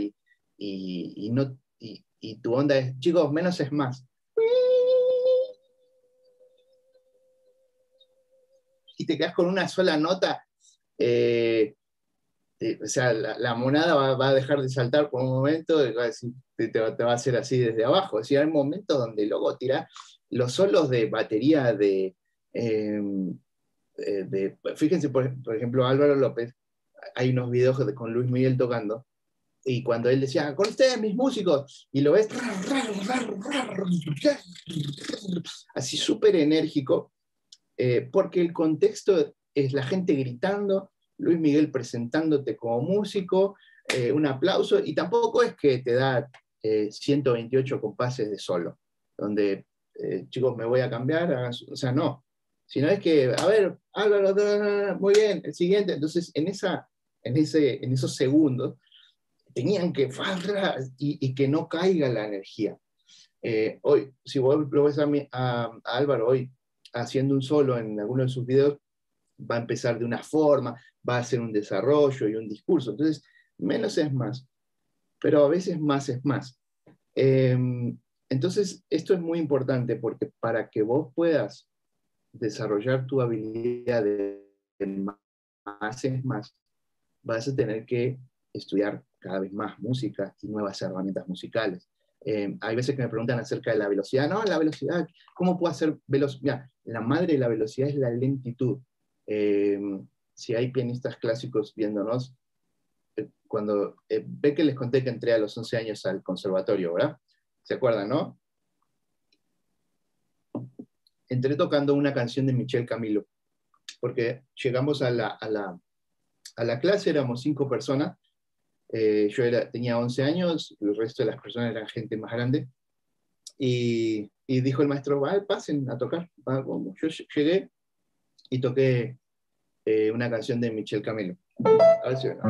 y tu onda es, chicos, menos es más. Y te quedas con una sola nota, o sea, la monada va a dejar de saltar por un momento, te va a hacer así desde abajo. Es decir, hay momentos donde luego tirás los solos de batería fíjense, por ejemplo, Álvaro López, hay unos videos con Luis Miguel tocando, y cuando él decía, con ustedes mis músicos, y lo ves así súper enérgico, porque el contexto es la gente gritando, Luis Miguel presentándote como músico, un aplauso, y tampoco es que te da 128 compases de solo, donde, chicos, me voy a cambiar, o sea, no, sino es que, a ver, Álvaro, muy bien, el siguiente, entonces en esos segundos, tenían que, y que no caiga la energía. Hoy, si vos lo ves a Álvaro hoy haciendo un solo en alguno de sus videos, va a empezar de una forma, va a hacer un desarrollo y un discurso. Entonces, menos es más, pero a veces más es más. Entonces, esto es muy importante porque para que vos puedas desarrollar tu habilidad de más es más, vas a tener que estudiar cada vez más música y nuevas herramientas musicales. Hay veces que me preguntan acerca de la velocidad. No, la velocidad, ¿cómo puedo hacer velocidad? La madre de la velocidad es la lentitud. Si hay pianistas clásicos viéndonos, cuando ve que les conté que entré a los 11 años al conservatorio, ¿verdad? ¿Se acuerdan, no? Entré tocando una canción de Michel Camilo, porque llegamos a la clase, éramos 5 personas. Yo tenía 11 años, el resto de las personas eran gente más grande, y dijo el maestro, pasen a tocar. Yo llegué y toqué una canción de Michel Camilo. A ver si ven.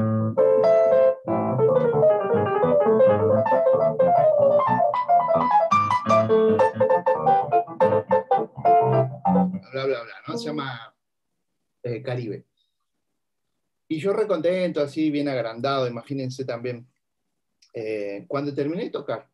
Bla, bla, bla, ¿no? Se llama Caribe. Y yo recontento, así, bien agrandado, imagínense también. Cuando terminé de tocar,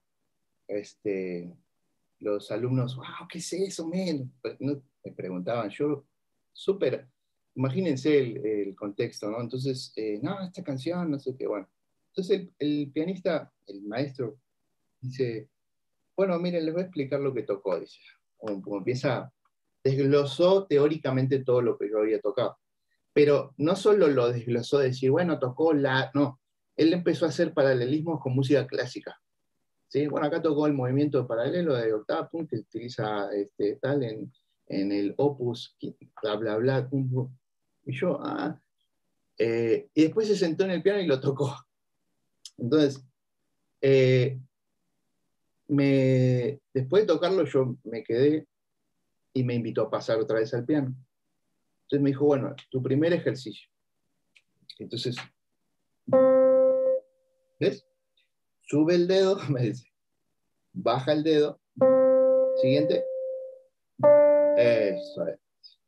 los alumnos, wow, ¿qué es eso, men? Pues, no, me preguntaban, yo súper, imagínense el contexto, ¿no? Entonces, no, esta canción, no sé qué, bueno. Entonces el pianista, el maestro, dice, bueno, miren, les voy a explicar lo que tocó, dice. Como empieza, desglosó teóricamente todo lo que yo había tocado. Pero no solo lo desglosó de decir, bueno, tocó no, él empezó a hacer paralelismos con música clásica. ¿Sí? Bueno, acá tocó el movimiento paralelo de octava, que utiliza tal en el opus, bla, bla, bla, pum, pum. Y yo, y después se sentó en el piano y lo tocó. Entonces, después de tocarlo, yo me quedé y me invitó a pasar otra vez al piano. Entonces me dijo, bueno, tu primer ejercicio. Entonces, ¿ves? Sube el dedo, me dice, baja el dedo, siguiente, eso es.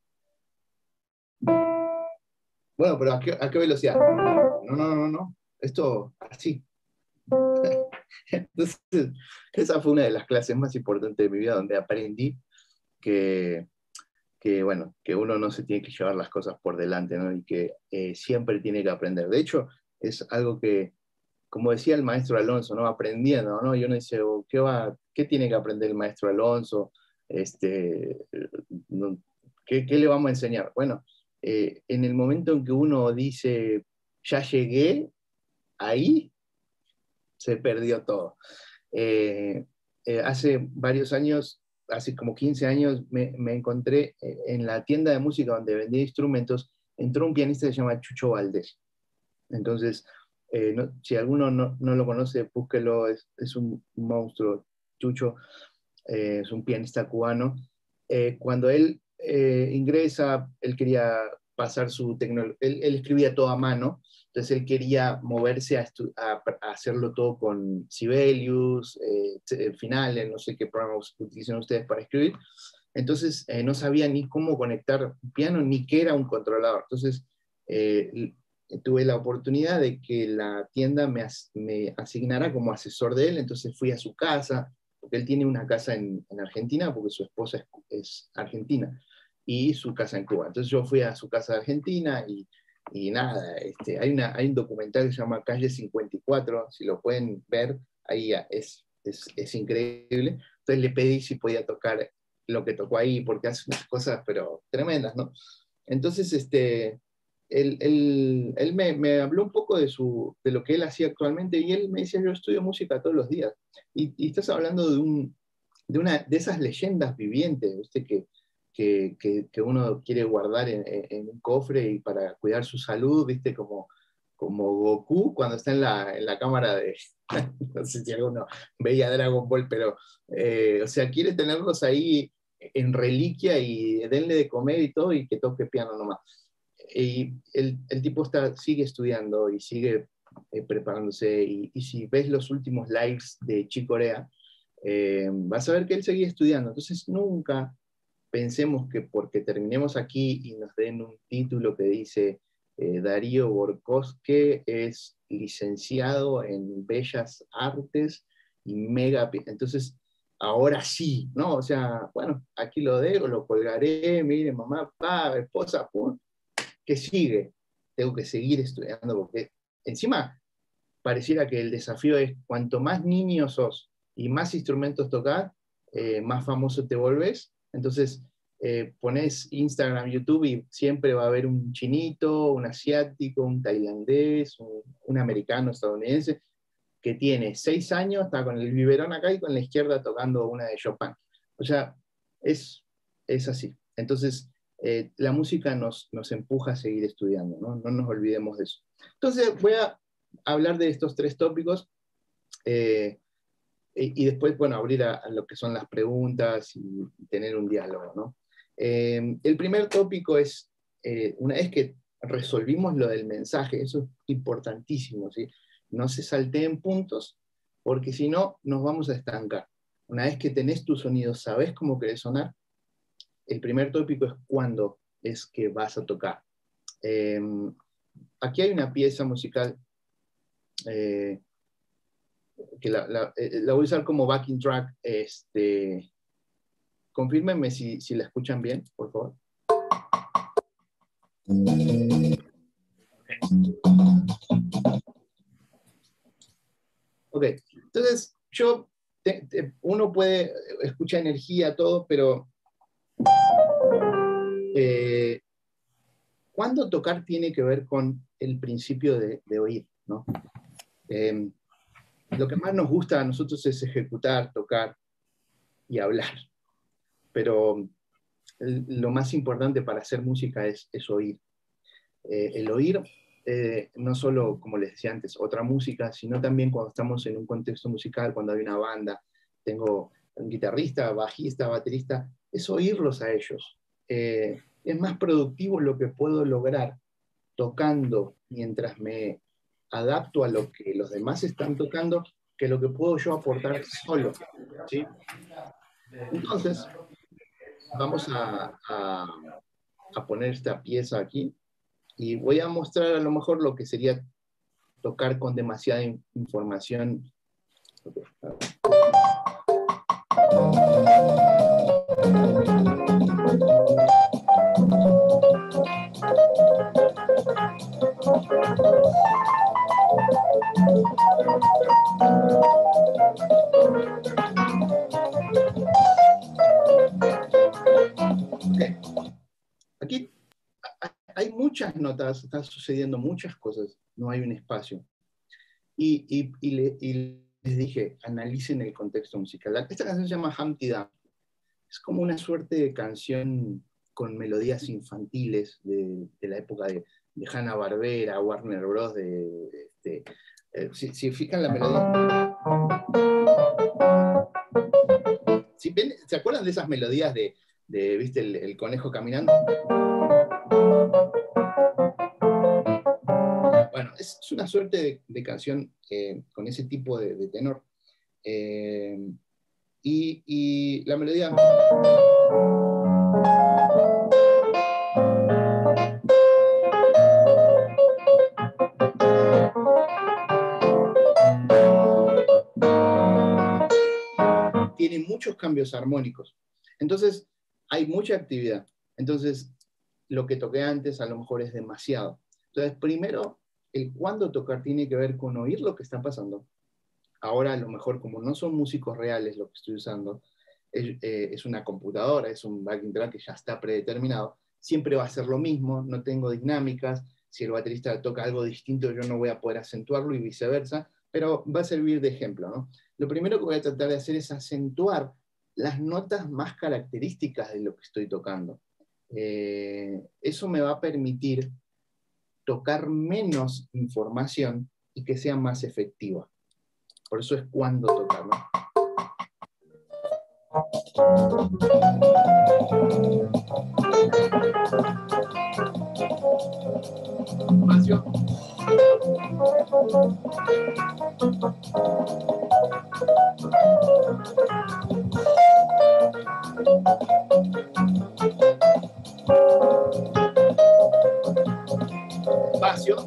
Bueno, pero ¿a qué velocidad? No, esto así. Entonces, esa fue una de las clases más importantes de mi vida, donde aprendí que bueno, que uno no se tiene que llevar las cosas por delante, ¿no? Y que siempre tiene que aprender. De hecho, es algo que, como decía el maestro Alonso, ¿no? Aprendiendo, ¿no? Y uno dice, ¿qué tiene que aprender el maestro Alonso? ¿Qué le vamos a enseñar? Bueno, en el momento en que uno dice, ya llegué, ahí se perdió todo. Hace varios años, hace como 15 años, me encontré en la tienda de música donde vendía instrumentos, entró un pianista que se llama Chucho Valdés. Entonces, si alguno no lo conoce, búsquelo, es un monstruo. Chucho es un pianista cubano. Cuando él ingresa, él quería pasar su tecnología, él escribía todo a mano, entonces él quería moverse a hacerlo todo con Sibelius, Finales, no sé qué programas utilizan ustedes para escribir. Entonces no sabía ni cómo conectar un piano, ni qué era un controlador. Entonces tuve la oportunidad de que la tienda me asignara como asesor de él, entonces fui a su casa, porque él tiene una casa en Argentina, porque su esposa es argentina, y su casa en Cuba. Entonces yo fui a su casa de Argentina y nada, hay un documental que se llama Calle 54, si lo pueden ver, ahí es increíble. Entonces le pedí si podía tocar lo que tocó ahí, porque hace unas cosas, pero tremendas, ¿no? Entonces, él me habló un poco de lo que él hacía actualmente, y él me decía, yo estudio música todos los días. Y estás hablando de esas leyendas vivientes, ¿viste? Que uno quiere guardar en un cofre y para cuidar su salud, ¿viste? Como Goku cuando está en la cámara de... No sé si alguno veía Dragon Ball, pero, o sea, quiere tenerlos ahí en reliquia y denle de comer y todo y que toque piano nomás. Y el tipo sigue estudiando y sigue preparándose, y si ves los últimos lives de Chicorea, vas a ver que él seguía estudiando. Entonces nunca pensemos que porque terminemos aquí y nos den un título que dice Darío Borcosque es licenciado en Bellas Artes y entonces ahora sí, ¿no? O sea, bueno, aquí lo dejo, lo colgaré, mire, mamá, papá, esposa, pum, ¿qué sigue? Tengo que seguir estudiando, porque encima pareciera que el desafío es cuanto más niño sos y más instrumentos tocas, más famoso te volvés. Entonces, pones Instagram, YouTube y siempre va a haber un chinito, un asiático, un tailandés, un americano, estadounidense, que tiene 6 años, está con el biberón acá y con la izquierda tocando una de Chopin. O sea, es así. Entonces, la música nos empuja a seguir estudiando, ¿no? No nos olvidemos de eso. Entonces, voy a hablar de estos 3 tópicos, y después, bueno, abrir a lo que son las preguntas y tener un diálogo, ¿no? El primer tópico es, una vez que resolvimos lo del mensaje, eso es importantísimo, ¿sí? No se salteen puntos, porque si no, nos vamos a estancar. Una vez que tenés tu sonido, sabés cómo querés sonar, el primer tópico es cuándo es que vas a tocar. Aquí hay una pieza musical que la voy a usar como backing track. Confírmenme si la escuchan bien, por favor. Ok, entonces uno puede escuchar energía, todo, pero ¿cuándo tocar tiene que ver con el principio de oír, ¿no? Lo que más nos gusta a nosotros es ejecutar, tocar y hablar, pero lo más importante para hacer música es oír. El oír, no solo, como les decía antes, otra música, sino también cuando estamos en un contexto musical, cuando hay una banda, tengo un guitarrista, bajista, baterista, es oírlos a ellos. Es más productivo lo que puedo lograr tocando mientras me adapto a lo que los demás están tocando que lo que puedo yo aportar solo, ¿sí? Entonces, vamos a poner esta pieza aquí y voy a mostrar a lo mejor lo que sería tocar con demasiada información. Okay. Aquí hay muchas notas, están sucediendo muchas cosas, no hay un espacio. Y les dije, analicen el contexto musical. Esta canción se llama Humpty Dumpty. Es como una suerte de canción con melodías infantiles de la época de Hanna-Barbera, Warner Bros. Si fijan la melodía... ¿Se acuerdan de esas melodías ¿viste, el conejo caminando? Bueno, es una suerte de canción con ese tipo de tenor. Y la melodía... tiene muchos cambios armónicos. Entonces, hay mucha actividad. Entonces, lo que toqué antes a lo mejor es demasiado. Entonces, primero, el cuándo tocar tiene que ver con oír lo que está pasando. Ahora, a lo mejor, como no son músicos reales lo que estoy usando, es una computadora, es un backing track que ya está predeterminado, siempre va a ser lo mismo, no tengo dinámicas, si el baterista toca algo distinto yo no voy a poder acentuarlo y viceversa, pero va a servir de ejemplo, ¿no? Lo primero que voy a tratar de hacer es acentuar las notas más características de lo que estoy tocando. Eso me va a permitir tocar menos información y que sea más efectiva. Por eso es cuándo tocar, ¿no? Espacio. Espacio.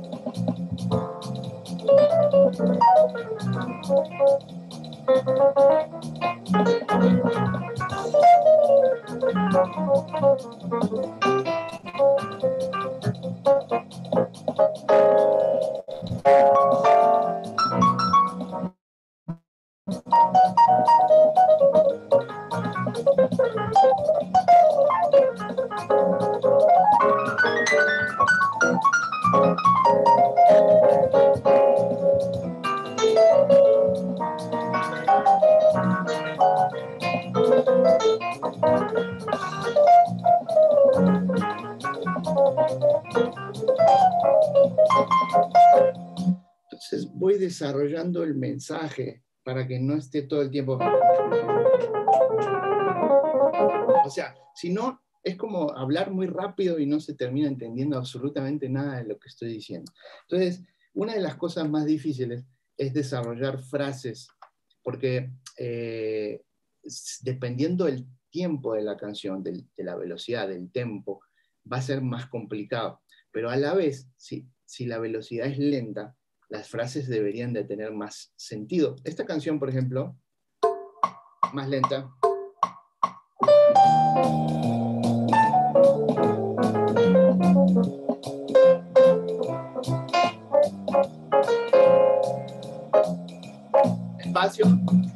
Entonces voy desarrollando el mensaje para que no esté todo el tiempo. O sea, si no, es como hablar muy rápido y no se termina entendiendo absolutamente nada de lo que estoy diciendo. Entonces, una de las cosas más difíciles es desarrollar frases, porque dependiendo del tiempo de la canción, de la velocidad, del tempo, va a ser más complicado. Pero a la vez, si la velocidad es lenta, las frases deberían de tener más sentido. Esta canción, por ejemplo, más lenta. Espacio.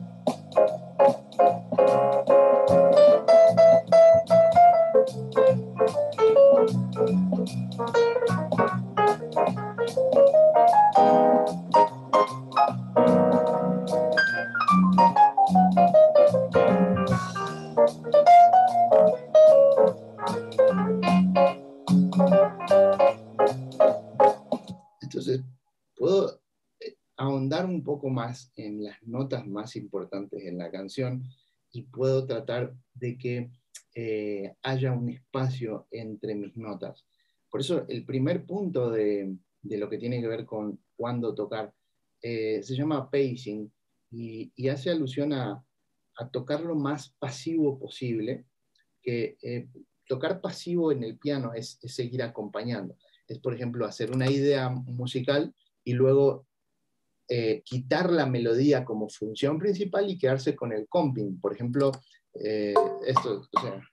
Entonces, puedo ahondar un poco más en las notas más importantes en la canción y puedo tratar de que haya un espacio entre mis notas. Por eso el primer punto de lo que tiene que ver con cuándo tocar se llama pacing y hace alusión a tocar lo más pasivo posible, que tocar pasivo en el piano es seguir acompañando. Es, por ejemplo, hacer una idea musical y luego quitar la melodía como función principal y quedarse con el comping. Por ejemplo, esto, o sea.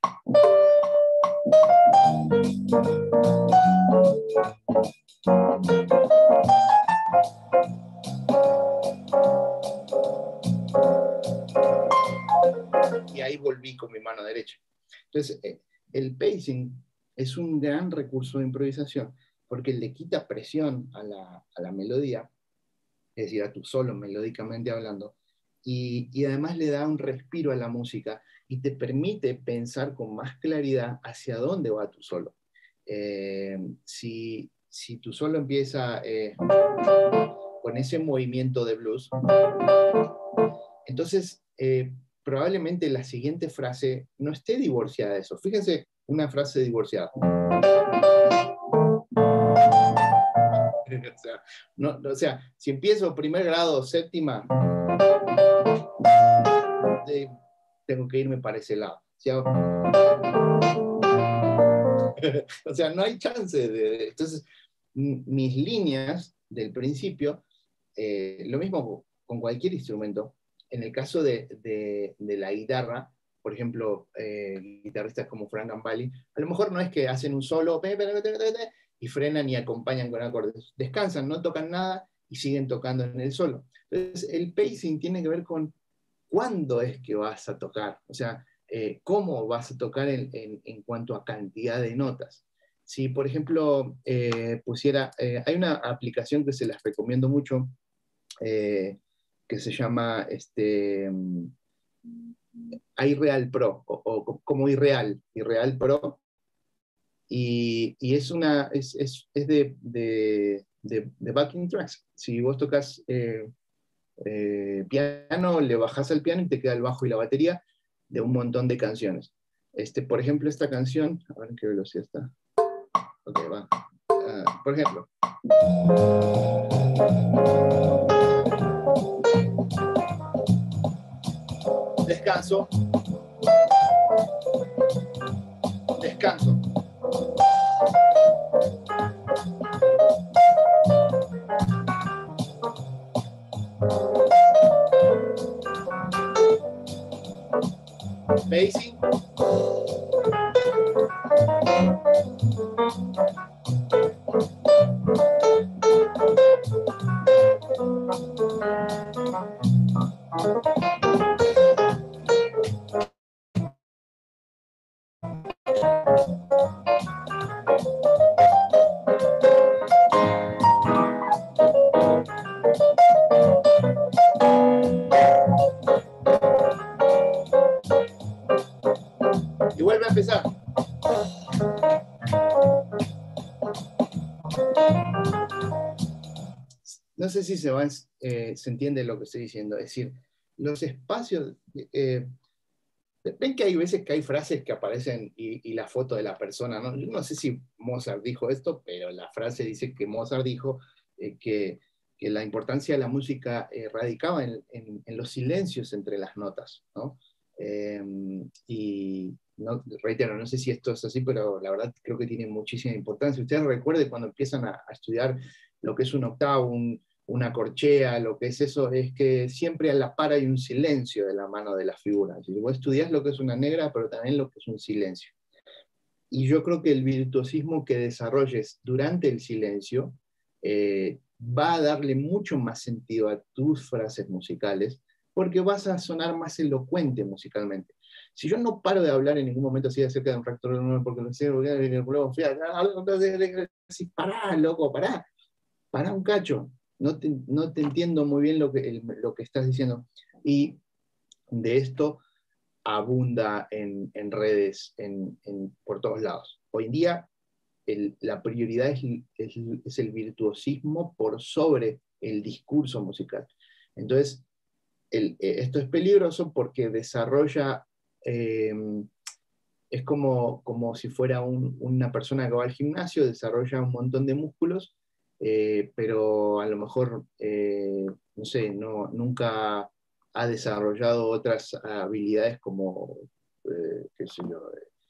Y ahí volví con mi mano derecha. Entonces, el pacing es un gran recurso de improvisación porque le quita presión a la melodía, es decir, a tu solo melódicamente hablando, y además le da un respiro a la música y te permite pensar con más claridad hacia dónde va tu solo. Si tu solo empieza con ese movimiento de blues, entonces probablemente la siguiente frase no esté divorciada de eso. Fíjense una frase divorciada. O sea, si empiezo primer grado, séptima, tengo que irme para ese lado. O sea, no hay chance de... Entonces, mis líneas del principio, lo mismo con cualquier instrumento. En el caso de la guitarra, por ejemplo, guitarristas como Frank Gambale, a lo mejor no es que hacen un solo y frenan y acompañan con acordes. Descansan, no tocan nada y siguen tocando en el solo. Entonces, el pacing tiene que ver con ¿cuándo es que vas a tocar? O sea, ¿cómo vas a tocar en cuanto a cantidad de notas? Si, por ejemplo, hay una aplicación que se las recomiendo mucho, que se llama iReal Pro, o como iReal Pro, y es de backing tracks. Si vos tocas piano, le bajás al piano y te queda el bajo y la batería de un montón de canciones. Por ejemplo, esta canción, a ver en qué velocidad está. Ok, va. Por ejemplo. Descanso. Descanso. Basing. Y vuelve a empezar. No sé si se entiende lo que estoy diciendo. Es decir, los espacios... ven que hay veces que hay frases que aparecen y la foto de la persona, ¿no? Yo no sé si Mozart dijo esto, pero la frase dice que Mozart dijo que la importancia de la música radicaba en los silencios entre las notas, ¿no? Y reitero, no sé si esto es así, pero la verdad creo que tiene muchísima importancia. Ustedes recuerden cuando empiezan a estudiar lo que es un octavo, una corchea, lo que es eso, es que siempre a la par hay un silencio de la mano de la figura. Si vos estudiás lo que es una negra, pero también lo que es un silencio. Y yo creo que el virtuosismo que desarrolles durante el silencio va a darle mucho más sentido a tus frases musicales, porque vas a sonar más elocuente musicalmente. Si yo no paro de hablar en ningún momento así acerca de un fractal, porque no sé, pará, loco, pará un cacho, no te entiendo muy bien lo que estás diciendo. Y de esto abunda en redes, por todos lados. Hoy en día la prioridad es el virtuosismo por sobre el discurso musical. Entonces, esto es peligroso porque desarrolla, es como si fuera una persona que va al gimnasio, desarrolla un montón de músculos, pero a lo mejor, no sé, nunca ha desarrollado otras habilidades como, qué sé yo,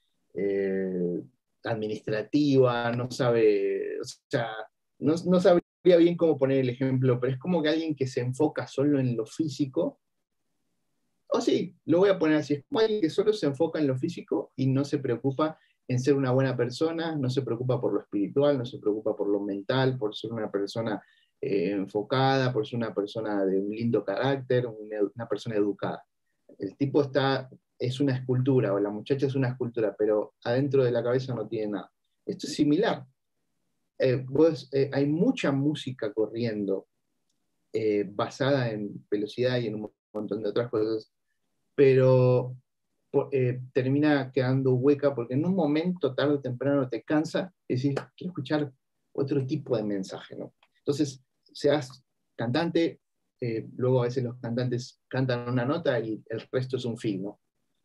administrativa, no sabe, o sea, no sabría bien cómo poner el ejemplo, pero es como que alguien que se enfoca solo en lo físico, o sí, lo voy a poner así, es como alguien que solo se enfoca en lo físico y no se preocupa en ser una buena persona, no se preocupa por lo espiritual, no se preocupa por lo mental, por ser una persona enfocada, por ser una persona de un lindo carácter, una persona educada. El tipo es una escultura, o la muchacha es una escultura, pero adentro de la cabeza no tiene nada. Esto es similar. Hay mucha música corriendo basada en velocidad y en un montón de otras cosas, pero termina quedando hueca porque en un momento, tarde o temprano, te cansa y decís, quiero escuchar otro tipo de mensaje, ¿no? Entonces, seas cantante, luego a veces los cantantes cantan una nota y el resto es un film, ¿no?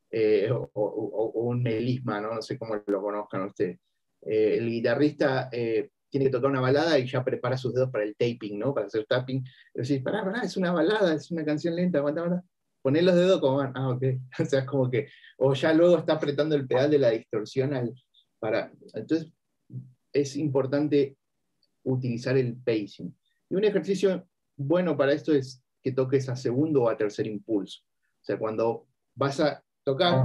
O un melisma, ¿no? No sé cómo lo conozcan ustedes. El guitarrista tiene que tocar una balada y ya prepara sus dedos para el taping, ¿no? Para hacer tapping. Y decís, pará, es una balada, es una canción lenta, aguanta. Poner los dedos como van, ok. O sea, es como que, o ya luego está apretando el pedal de la distorsión entonces, es importante utilizar el pacing. Y un ejercicio bueno para esto es que toques a segundo o a tercer impulso. O sea, cuando vas a tocar,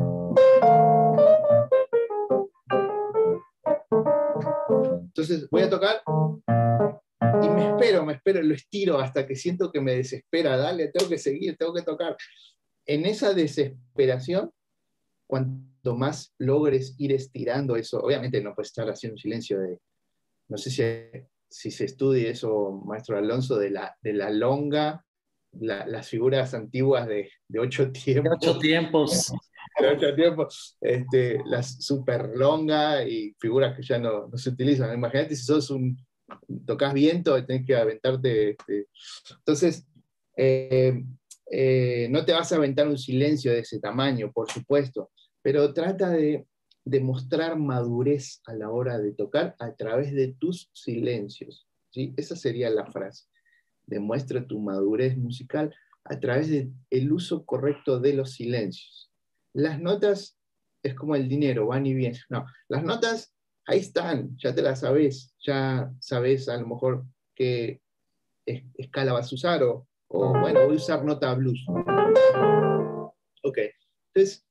entonces voy a tocar y me espero, lo estiro hasta que siento que me desespera, dale, tengo que seguir, tengo que tocar. en esa desesperación, cuanto más logres ir estirando eso, obviamente no puedes estar haciendo un silencio de, no sé si se estudia eso, maestro Alonso, de la longa, las figuras antiguas de 8 tiempos. 8 tiempos. De 8 tiempos, la super longa y figuras que ya no se utilizan. Imagínate si tocas viento y tenés que aventarte. Entonces, no te vas a aventar un silencio de ese tamaño, por supuesto, pero trata de demostrar madurez a la hora de tocar a través de tus silencios, ¿sí? Esa sería la frase. Demuestra tu madurez musical a través del uso correcto de los silencios. Las notas es como el dinero, van y vienen. No, las notas ahí están, ya te las sabes, ya sabes a lo mejor qué escala vas a usar, o bueno, voy a usar nota blues. Ok, entonces,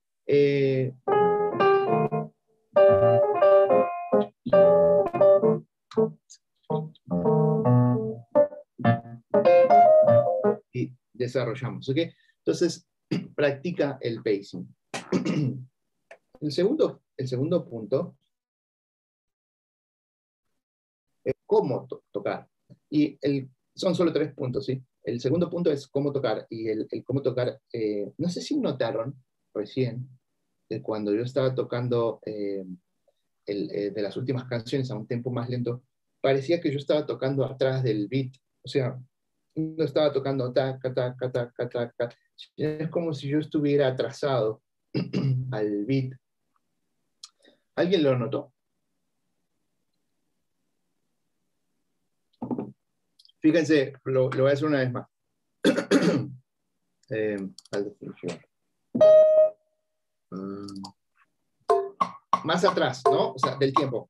y desarrollamos, ¿ok? Entonces, practica el pacing. El segundo punto es cómo tocar. Y son solo 3 puntos, ¿sí? El segundo punto es cómo tocar. Y el cómo tocar, no sé si notaron recién, cuando yo estaba tocando de las últimas canciones a un tempo más lento, parecía que yo estaba tocando atrás del beat. O sea, no estaba tocando taca, taca, taca, taca. Es como si yo estuviera atrasado al beat. ¿Alguien lo notó? Fíjense, lo voy a hacer una vez más. Más atrás, ¿no? O sea, del tiempo.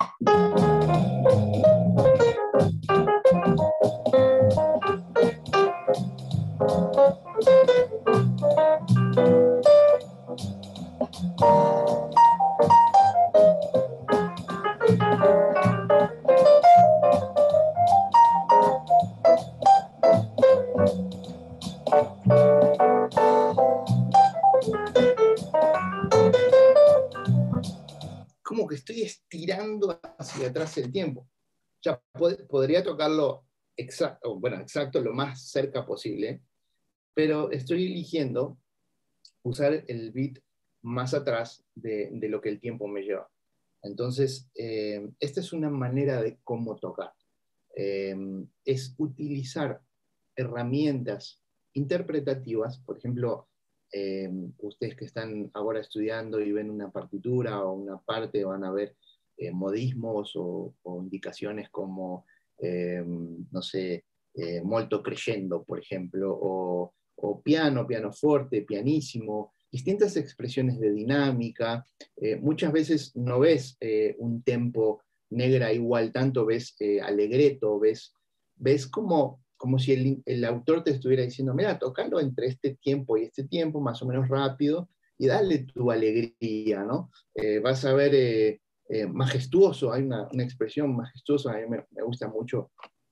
Como que estoy estirando hacia atrás el tiempo. Ya podría tocarlo exacto, lo más cerca posible, pero estoy eligiendo usar el beat más atrás de lo que el tiempo me lleva. Entonces, esta es una manera de cómo tocar. Es utilizar herramientas interpretativas, por ejemplo, ustedes que están ahora estudiando y ven una partitura o una parte, van a ver modismos o indicaciones como, no sé, molto crescendo, por ejemplo, o piano, pianoforte, pianissimo, distintas expresiones de dinámica. Muchas veces no ves un tempo negra igual, tanto ves allegretto, ves como si el autor te estuviera diciendo, mira, tócalo entre este tiempo y este tiempo, más o menos rápido, y dale tu alegría, ¿no? Vas a ver majestuoso, hay una expresión majestuosa, a mí me gusta mucho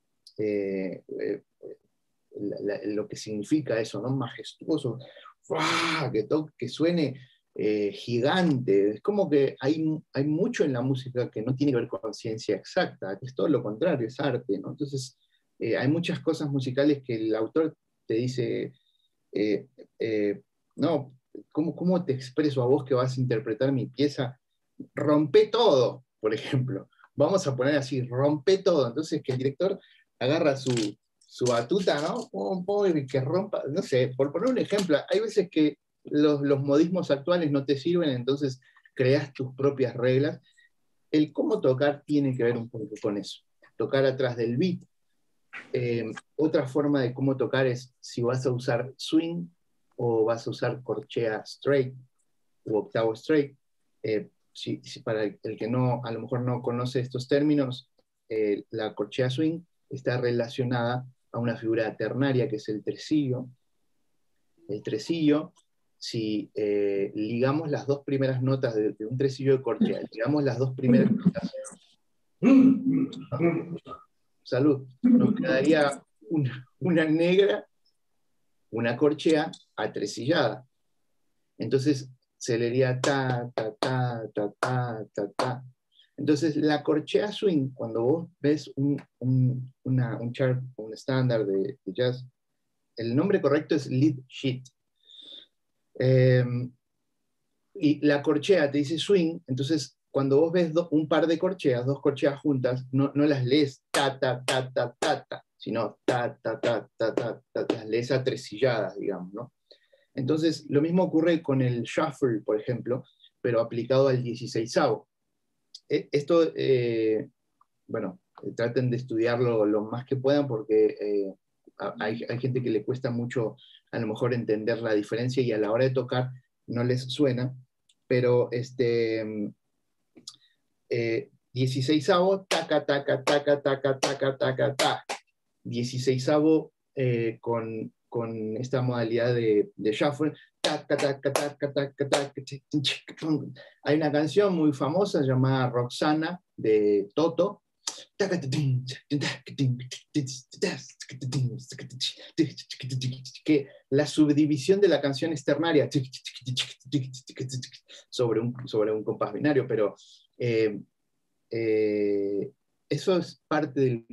lo que significa eso, ¿no? Majestuoso, que suene gigante. Es como que hay mucho en la música que no tiene que ver con ciencia exacta, que es todo lo contrario, es arte, ¿no? Entonces, hay muchas cosas musicales que el autor te dice, no, ¿cómo te expreso a vos que vas a interpretar mi pieza? Rompe todo, por ejemplo. Vamos a poner así, rompe todo. Entonces, que el director agarra su batuta, ¿no? Y que rompa, no sé, por poner un ejemplo, hay veces que los modismos actuales no te sirven, entonces creas tus propias reglas. El cómo tocar tiene que ver un poco con eso. Tocar atrás del beat. Otra forma de cómo tocar es si vas a usar swing o vas a usar corchea straight u octavo straight. Si para el que a lo mejor no conoce estos términos, la corchea swing está relacionada a una figura ternaria que es el tresillo. El tresillo, si ligamos las 2 primeras notas de un tresillo de corchea, ligamos las 2 primeras notas, salud, nos quedaría una negra, una corchea atresillada. Entonces se leería ta, ta, ta, ta, ta, ta, ta. Entonces la corchea swing, cuando vos ves un chart, un estándar de jazz, el nombre correcto es lead sheet. Y la corchea te dice swing, entonces cuando vos ves un par de corcheas, dos corcheas juntas, no las lees ta, ta, ta, ta, ta, ta, sino ta, ta, ta, ta, ta, ta, las lees atresillada, digamos, ¿no? Entonces, lo mismo ocurre con el shuffle, por ejemplo, pero aplicado al 16avo. Esto, bueno, traten de estudiarlo lo más que puedan porque hay gente que le cuesta mucho a lo mejor entender la diferencia y a la hora de tocar no les suena, pero 16avo, taca, taca, taca, taca, taca, taca, taca. 16avo con esta modalidad de shuffle. Taca, taca, taca, taca, taca. Hay una canción muy famosa llamada Roxana de Toto, que la subdivisión de la canción es ternaria sobre un compás binario, pero eso es parte del...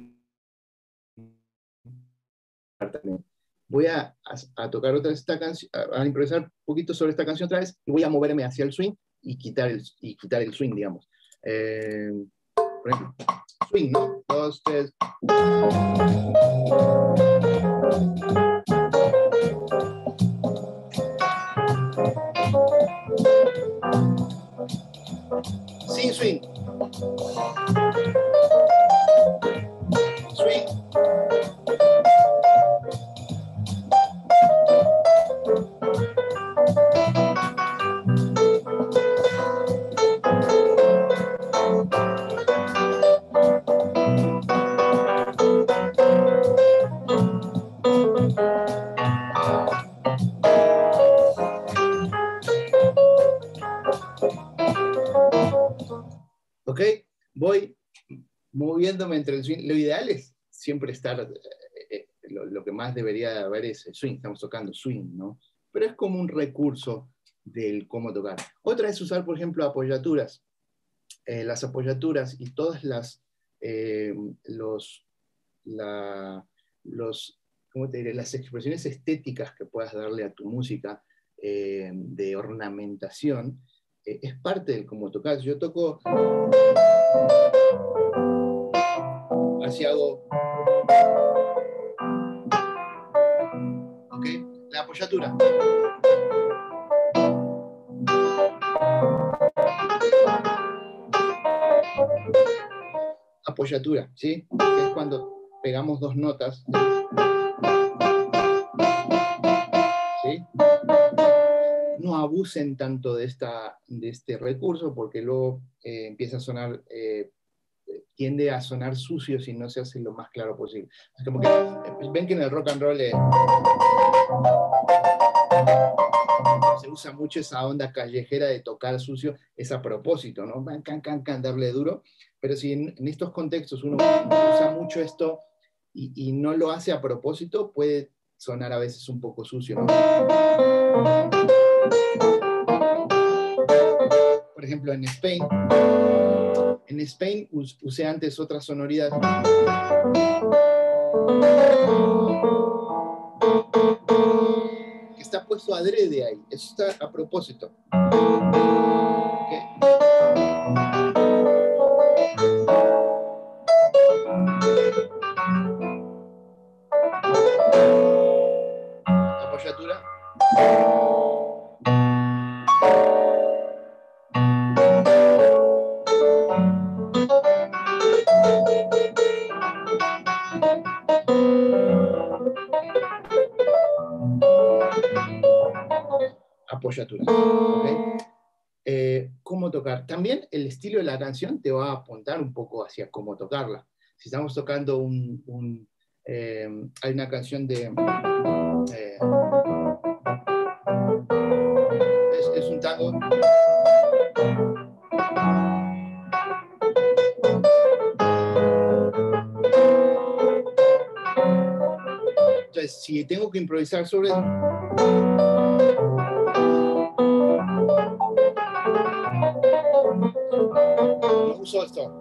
Voy a tocar otra vez esta canción, a improvisar un poquito sobre esta canción otra vez, y voy a moverme hacia el swing y quitar el swing, digamos. Por ejemplo, swing, ¿no? 2, 3. Sin swing. Swing. ¿Ok? Voy moviéndome entre el swing. Lo ideal es siempre estar, lo que más debería haber es el swing, estamos tocando swing, ¿no? Pero es como un recurso del cómo tocar. Otra es usar, por ejemplo, apoyaturas. Las apoyaturas y todas ¿cómo te diré? Las expresiones estéticas que puedas darle a tu música de ornamentación, es parte del cómo tocar. Yo toco, así hago, ¿ok? La apoyatura. Apoyatura, ¿sí? Que es cuando pegamos dos notas, ¿sí? No abusen tanto de este recurso porque luego empieza a sonar, tiende a sonar sucio si no se hace lo más claro posible. Es como que, ven que en el rock and roll se usa mucho esa onda callejera de tocar sucio, es a propósito, ¿no? Can, can, can, darle duro, pero si en estos contextos uno usa mucho esto y no lo hace a propósito, puede sonar a veces un poco sucio, ¿no? Por ejemplo, en Spain usé antes otra sonoridad. Que está puesto adrede ahí, eso está a propósito. ¿Okay? Apoyatura. Apoyatura. ¿Okay? Cómo tocar. También el estilo de la canción te va a apuntar un poco hacia cómo tocarla. Si estamos tocando hay una canción de... es un tango. Entonces, si tengo que improvisar sobre... uso esto.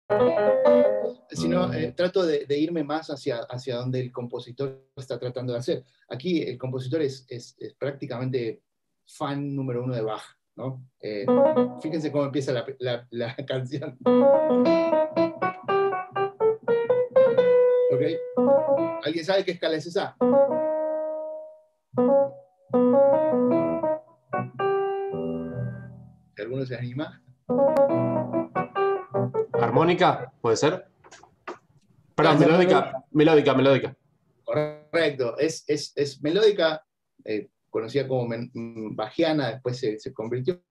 Sino trato de irme más hacia donde el compositor está tratando de hacer. Aquí el compositor es prácticamente fan número uno de Bach, ¿no? Fíjense cómo empieza la canción. ¿Ok? ¿Alguien sabe qué escala es esa? ¿Alguno se anima? ¿Armónica? ¿Puede ser? Perdón, Esa es melódica. Correcto, es melódica, conocida como bajiana, después se convirtió.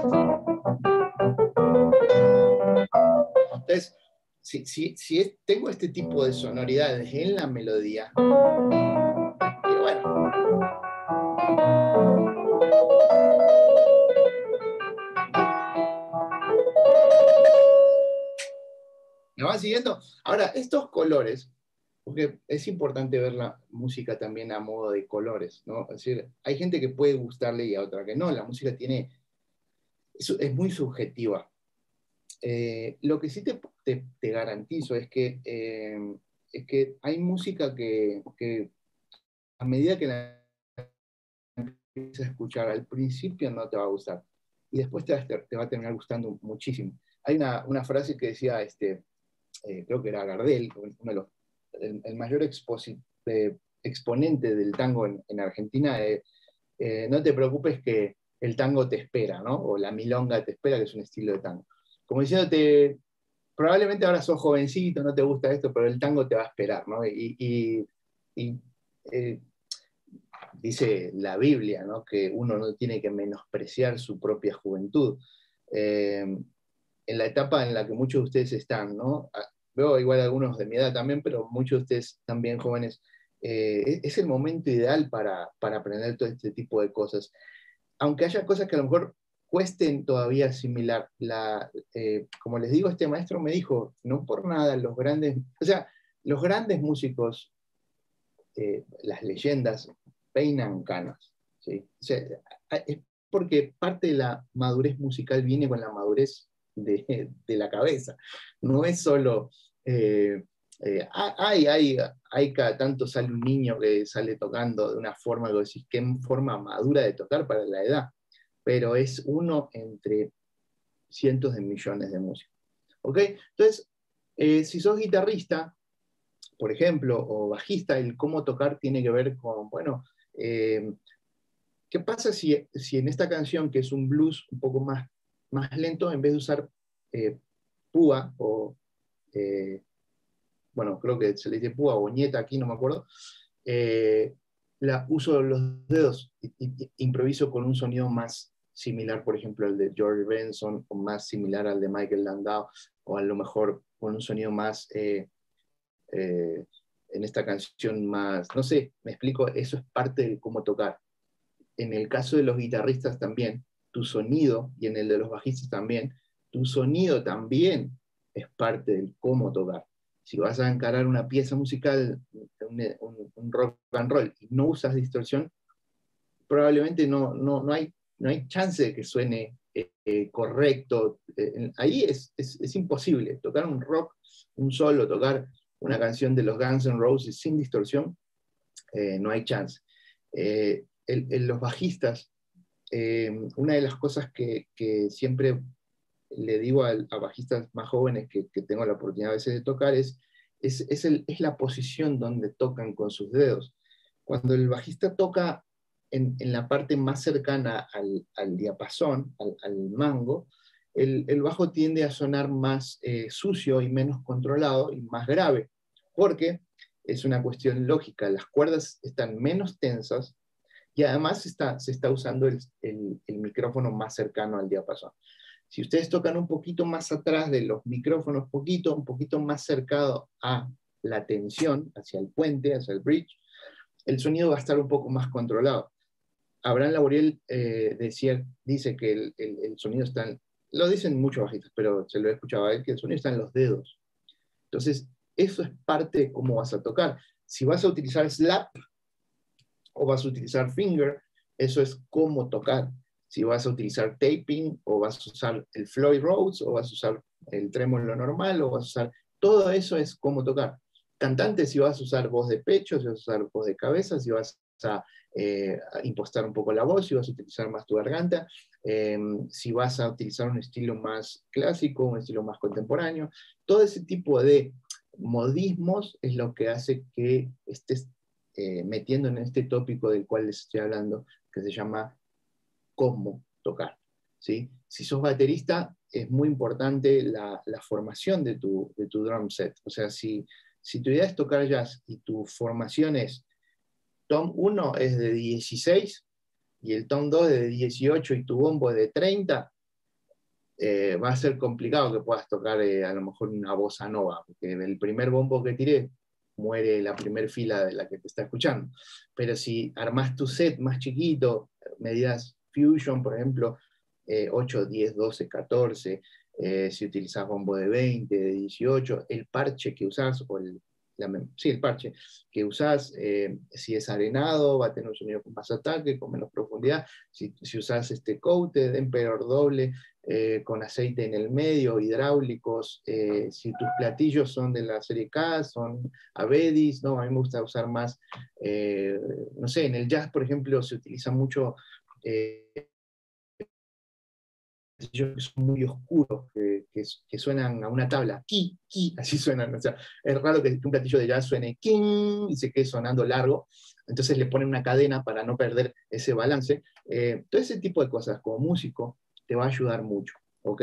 Entonces, si tengo este tipo de sonoridades en la melodía, y bueno. ¿Me van siguiendo? Ahora, estos colores, porque es importante ver la música también a modo de colores, ¿no? Es decir, hay gente que puede gustarle y a otra que no. La música es muy subjetiva. Lo que sí te garantizo es que hay música que a medida que la empiezas a escuchar, al principio no te va a gustar, y después te va a terminar gustando muchísimo. Hay una frase que decía, creo que era Gardel, uno de el mayor exponente del tango en Argentina, no te preocupes que el tango te espera, ¿no? O la milonga te espera, que es un estilo de tango. Como diciéndote, probablemente ahora sos jovencito, no te gusta esto, pero el tango te va a esperar, ¿no? Dice la Biblia, ¿no? Que uno no tiene que menospreciar su propia juventud. En la etapa en la que muchos de ustedes están, ¿no? Veo igual algunos de mi edad también, pero muchos de ustedes también jóvenes, es el momento ideal para aprender todo este tipo de cosas. Aunque haya cosas que a lo mejor cuesten todavía asimilar. Como les digo, este maestro me dijo, no por nada los grandes músicos, las leyendas, peinan canas, ¿sí? O sea, es porque parte de la madurez musical viene con la madurez de la cabeza. No es solo... hay cada tanto sale un niño que sale tocando de una forma, que decís, qué forma madura de tocar para la edad, pero es uno entre cientos de millones de músicos. ¿Ok? Entonces, si sos guitarrista, por ejemplo, o bajista, el cómo tocar tiene que ver con, bueno, ¿qué pasa si en esta canción, que es un blues un poco más lento, en vez de usar púa o, bueno, creo que se le dice púa o ñeta aquí, no me acuerdo, uso los dedos, improviso con un sonido más similar, por ejemplo, al de George Benson, o más similar al de Michael Landau, o a lo mejor con un sonido más, en esta canción más, no sé, me explico, eso es parte de cómo tocar. En el caso de los guitarristas también, tu sonido, y en el de los bajistas también, tu sonido también es parte del cómo tocar. Si vas a encarar una pieza musical, un rock and roll, y no usas distorsión, probablemente no hay chance de que suene correcto. Ahí es imposible. Tocar un rock, un solo, tocar una canción de los Guns N' Roses sin distorsión, no hay chance. Los bajistas, una de las cosas que siempre le digo a bajistas más jóvenes que tengo la oportunidad a veces de tocar es la posición donde tocan con sus dedos. Cuando el bajista toca en la parte más cercana al diapasón, al mango, el bajo tiende a sonar más sucio y menos controlado y más grave, porque es una cuestión lógica, las cuerdas están menos tensas y además se está usando el micrófono más cercano al diapasón. Si ustedes tocan un poquito más atrás de los micrófonos, un poquito más cercano a la tensión, hacia el puente, hacia el bridge, el sonido va a estar un poco más controlado. Abraham Laboriel dice que el sonido está, lo dicen muchos bajistas, pero se lo he escuchado a él, que el sonido está en los dedos. Entonces, eso es parte de cómo vas a tocar. Si vas a utilizar slap o vas a utilizar finger, eso es cómo tocar. Si vas a utilizar taping, o vas a usar el Floyd Rhodes, o vas a usar el trémolo normal o vas a usar... Todo eso es cómo tocar. Cantante, si vas a usar voz de pecho, si vas a usar voz de cabeza, si vas a impostar un poco la voz, si vas a utilizar más tu garganta, si vas a utilizar un estilo más clásico, un estilo más contemporáneo. Todo ese tipo de modismos es lo que hace que estés metiendo en este tópico del cual les estoy hablando, que se llama cómo tocar. ¿Sí? Si sos baterista, es muy importante la formación de tu drum set. O sea, si tu idea es tocar jazz y tu formación es tom 1 es de 16 y el tom 2 es de 18 y tu bombo es de 30, va a ser complicado que puedas tocar a lo mejor una bossa nova, porque el primer bombo que tiré muere la primera fila de la que te está escuchando. Pero si armás tu set más chiquito, medidas fusion, por ejemplo, 8, 10, 12, 14, si utilizas bombo de 20, de 18, el parche que usás, o el parche que usás, si es arenado, va a tener un sonido con más ataque, con menos profundidad. Si usás coated, Emperor doble, con aceite en el medio, hidráulicos, si tus platillos son de la serie K, son Avedis, ¿no? A mí me gusta usar más, no sé, en el jazz, por ejemplo, se utiliza mucho platillos que son muy oscuros, que suenan a una tabla, ki, ki, así suenan. O sea, es raro que un platillo de jazz suene king y se quede sonando largo, entonces le ponen una cadena para no perder ese balance. Todo ese tipo de cosas, como músico, te va a ayudar mucho, ¿ok?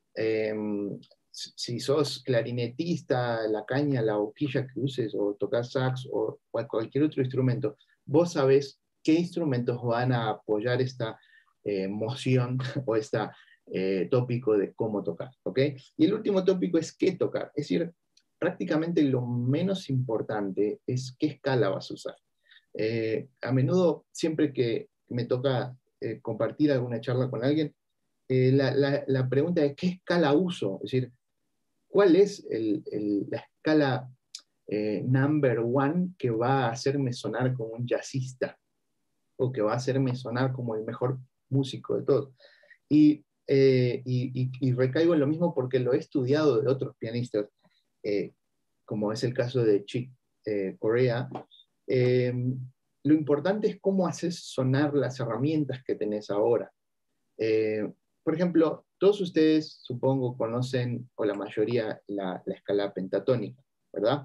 Si sos clarinetista, la caña, la boquilla que uses, o tocas sax, o cualquier otro instrumento, vos sabés qué instrumentos van a apoyar esta moción o esta tópico de cómo tocar, ¿ok? Y el último tópico es qué tocar, es decir, prácticamente lo menos importante es qué escala vas a usar. A menudo, siempre que me toca compartir alguna charla con alguien, la pregunta es ¿qué escala uso? Es decir, ¿cuál es la escala number one que va a hacerme sonar como un jazzista? O que va a hacerme sonar como el mejor músico de todos. Y recaigo en lo mismo porque lo he estudiado de otros pianistas, como es el caso de Chick Corea. Lo importante es cómo haces sonar las herramientas que tenés ahora. Por ejemplo, todos ustedes, supongo, conocen, o la mayoría, la escala pentatónica, ¿verdad?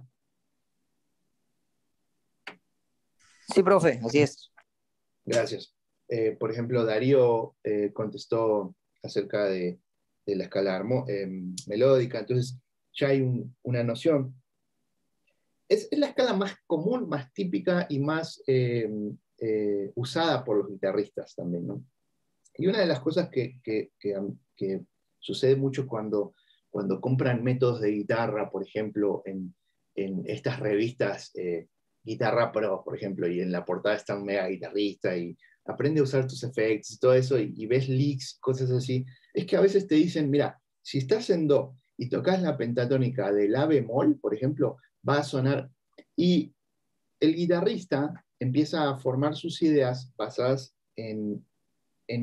Sí, profe, así es. Gracias. Por ejemplo, Darío contestó acerca de la escala melódica, entonces ya hay una noción. Es la escala más común, más típica y más usada por los guitarristas también, ¿no? Y una de las cosas que sucede mucho cuando compran métodos de guitarra, por ejemplo, en estas revistas Guitarra Pro, por ejemplo, y en la portada está un mega guitarrista y aprende a usar tus efectos y todo eso, y ves leaks, cosas así, es que a veces te dicen, mira, si estás en Do y tocas la pentatónica del La bemol, por ejemplo, va a sonar, y el guitarrista empieza a formar sus ideas basadas en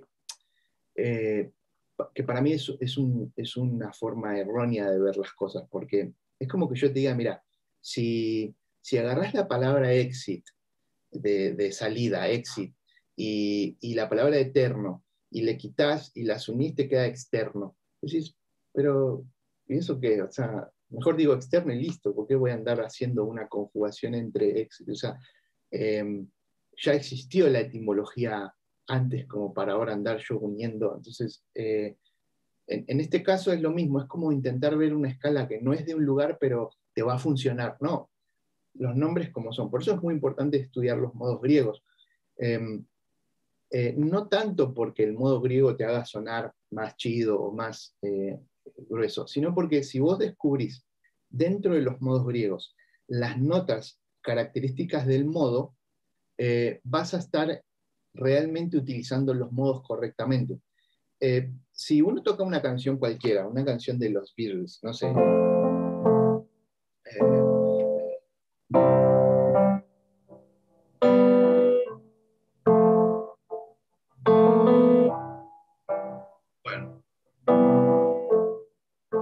que para mí es una forma errónea de ver las cosas, porque es como que yo te diga, mira, si agarras la palabra exit, de salida, exit, y la palabra eterno, y le quitas y las unís, te queda externo. Decís, pero, ¿y eso qué? O sea, mejor digo externo y listo, ¿por qué voy a andar haciendo una conjugación entre exit? O sea, ya existió la etimología antes como para ahora andar yo uniendo. Entonces, en este caso es lo mismo, es como intentar ver una escala que no es de un lugar, pero te va a funcionar. No, los nombres como son. Por eso es muy importante estudiar los modos griegos. No tanto porque el modo griego te haga sonar más chido o más grueso, sino porque si vos descubrís dentro de los modos griegos las notas características del modo, vas a estar realmente utilizando los modos correctamente. Si uno toca una canción cualquiera, una canción de los Beatles, no sé. Bueno.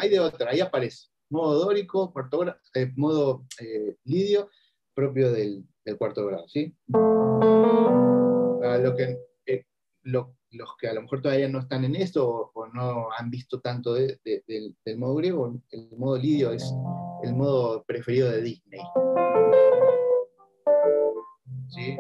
hay de otra, ahí aparece. Modo dórico, modo lidio, propio del cuarto grado, ¿sí? Para los que a lo mejor todavía no están en esto o no han visto tanto del modo griego, el modo lidio es el modo preferido de Disney. ¿Sí?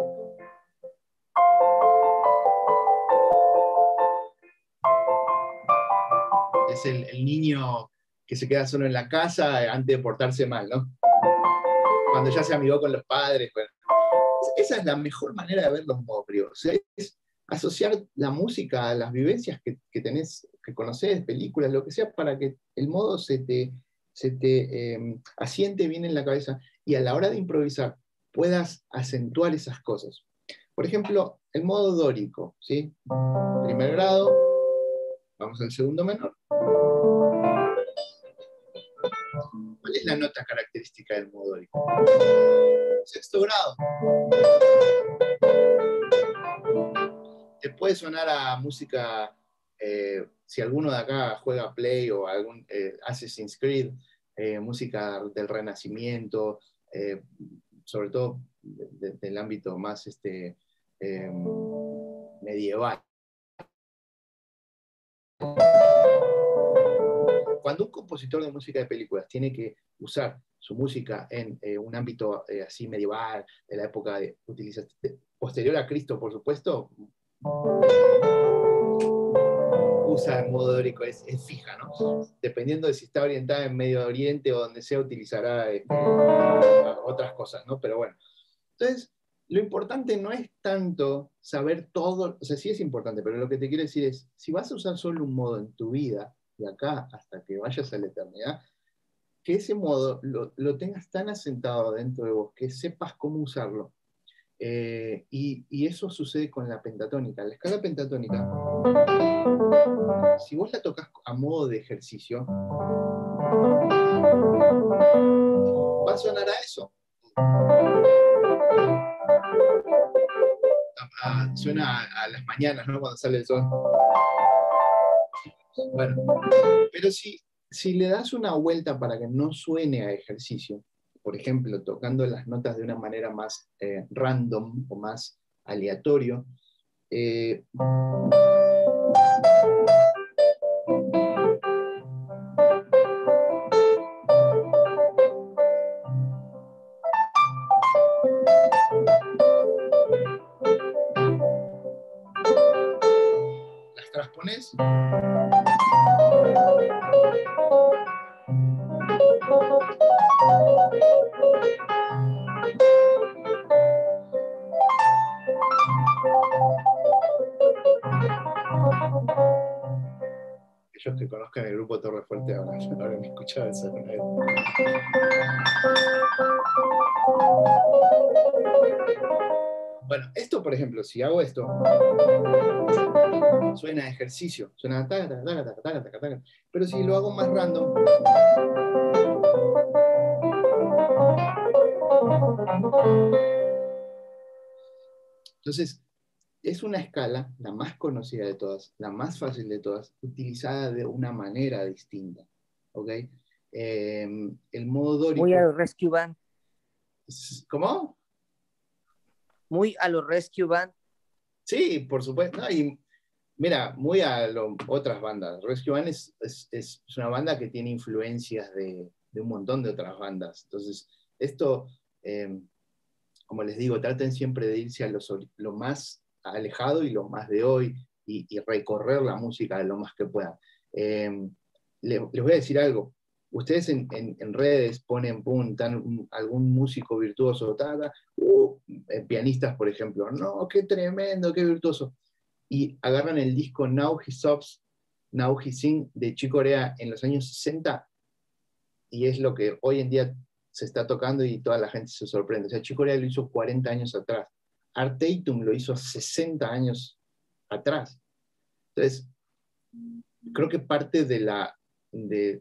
Es el niño que se queda solo en la casa antes de portarse mal, ¿no? Cuando ya se amigó con los padres. Bueno. Esa es la mejor manera de ver los modos griegos. Es asociar la música a las vivencias que tenés, que conocés, películas, lo que sea, para que el modo se te asiente bien en la cabeza y a la hora de improvisar puedas acentuar esas cosas. Por ejemplo, el modo dórico, ¿sí? Primer grado, vamos al segundo menor. ¿Cuál es la nota característica del modo dórico? Sexto grado. Te puede sonar a música, si alguno de acá juega Play o algún Assassin's Creed, música del Renacimiento, sobre todo del ámbito más medieval. Cuando un compositor de música de películas tiene que usar su música en un ámbito así medieval, de la época posterior a Cristo, por supuesto, usa el modo dórico, es fija, ¿no? Dependiendo de si está orientada en Medio Oriente o donde sea, utilizará otras cosas, ¿no? Pero bueno. Entonces, lo importante no es tanto saber todo, o sea, sí es importante, pero lo que te quiero decir es, si vas a usar solo un modo en tu vida, de acá hasta que vayas a la eternidad, que ese modo lo tengas tan asentado dentro de vos, que sepas cómo usarlo. Y eso sucede con la pentatónica. La escala pentatónica, si vos la tocas a modo de ejercicio, va a sonar a eso. Suena a las mañanas, ¿no? Cuando sale el sol. Bueno, pero si le das una vuelta para que no suene a ejercicio, por ejemplo, tocando las notas de una manera más random o más aleatorio, las transpones. Aquellos que conozcan el grupo Torre Fuerte habrán escuchado eso alguna vez. Bueno, esto, por ejemplo, si hago esto, suena a ejercicio, suena a taca, taca, taca, taca, taca, taca. Pero si lo hago más random, entonces es una escala, la más conocida de todas, la más fácil de todas, utilizada de una manera distinta. ¿Ok? El modo dórico. Muy a los Rescue Band. ¿Cómo? Muy a los Rescue Band. Sí, por supuesto. No, y mira, muy a otras bandas. Rescue Band es una banda que tiene influencias de un montón de otras bandas. Entonces, esto, como les digo, traten siempre de irse a lo más alejado y lo más de hoy y recorrer la música de lo más que puedan. Les voy a decir algo. Ustedes en redes ponen algún músico virtuoso, pianistas, por ejemplo. No, qué tremendo, qué virtuoso. Y agarran el disco Now He Stops, Now He Sing de Chick Corea en los años 60 y es lo que hoy en día se está tocando y toda la gente se sorprende. O sea, Chick Corea lo hizo 40 años atrás. Art Tatum lo hizo 60 años atrás. Entonces, creo que parte de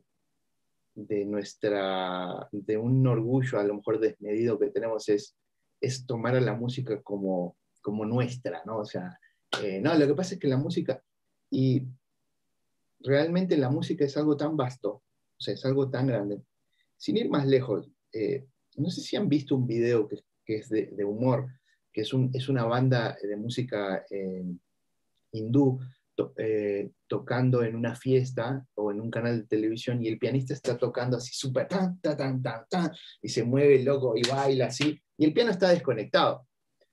un orgullo a lo mejor desmedido que tenemos es tomar a la música como nuestra, ¿no? O sea, no, lo que pasa es que la música, y realmente la música es algo tan vasto O sea, es algo tan grande. Sin ir más lejos, no sé si han visto un video que es de humor, que es una banda de música hindú tocando en una fiesta o en un canal de televisión y el pianista está tocando así súper tan, tan, tan, tan, tan, y se mueve loco y baila así, y el piano está desconectado.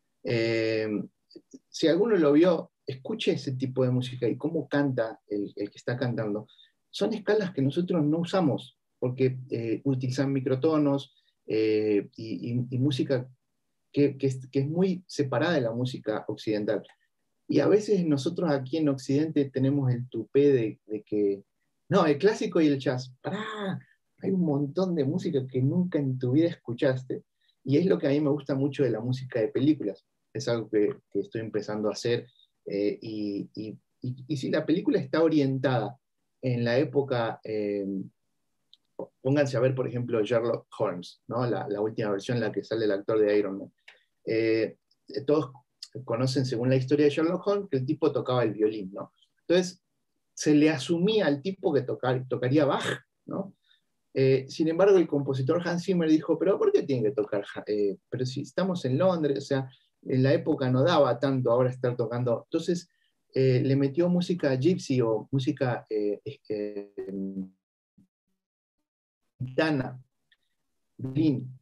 Si alguno lo vio, escuche ese tipo de música y cómo canta el que está cantando. Son escalas que nosotros no usamos, porque utilizan microtonos y música que es muy separada de la música occidental. Y a veces nosotros aquí en Occidente tenemos el tupé de que, no, el clásico y el jazz, ¡pará! Hay un montón de música que nunca en tu vida escuchaste. Y es lo que a mí me gusta mucho de la música de películas. Es algo que estoy empezando a hacer. Y si la película está orientada en la época, pónganse a ver, por ejemplo, Sherlock Holmes, ¿no? La última versión en la que sale el actor de Iron Man. Todos conocen, según la historia de Sherlock Holmes, que el tipo tocaba el violín, ¿no? Entonces, se le asumía al tipo que tocaría Bach, ¿no? Sin embargo, el compositor Hans Zimmer dijo, pero ¿por qué tiene que tocar? Pero si estamos en Londres, o sea, en la época no daba tanto ahora estar tocando. Entonces, le metió música gypsy o música gitana, violín.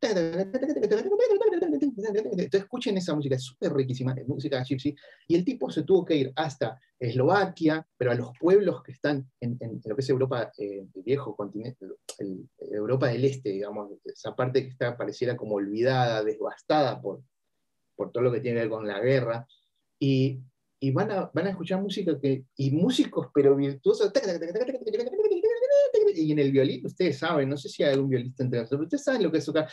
Entonces escuchen esa música, es súper riquísima, es música gypsy, y el tipo se tuvo que ir hasta Eslovaquia, pero a los pueblos que están en lo que es Europa, el viejo continente, Europa del Este, digamos, esa parte que está, pareciera como olvidada, devastada por todo lo que tiene que ver con la guerra, y van a escuchar música y músicos pero virtuosos, y en el violín, ustedes saben, no sé si hay algún violista entre nosotros, ustedes saben lo que es tocar.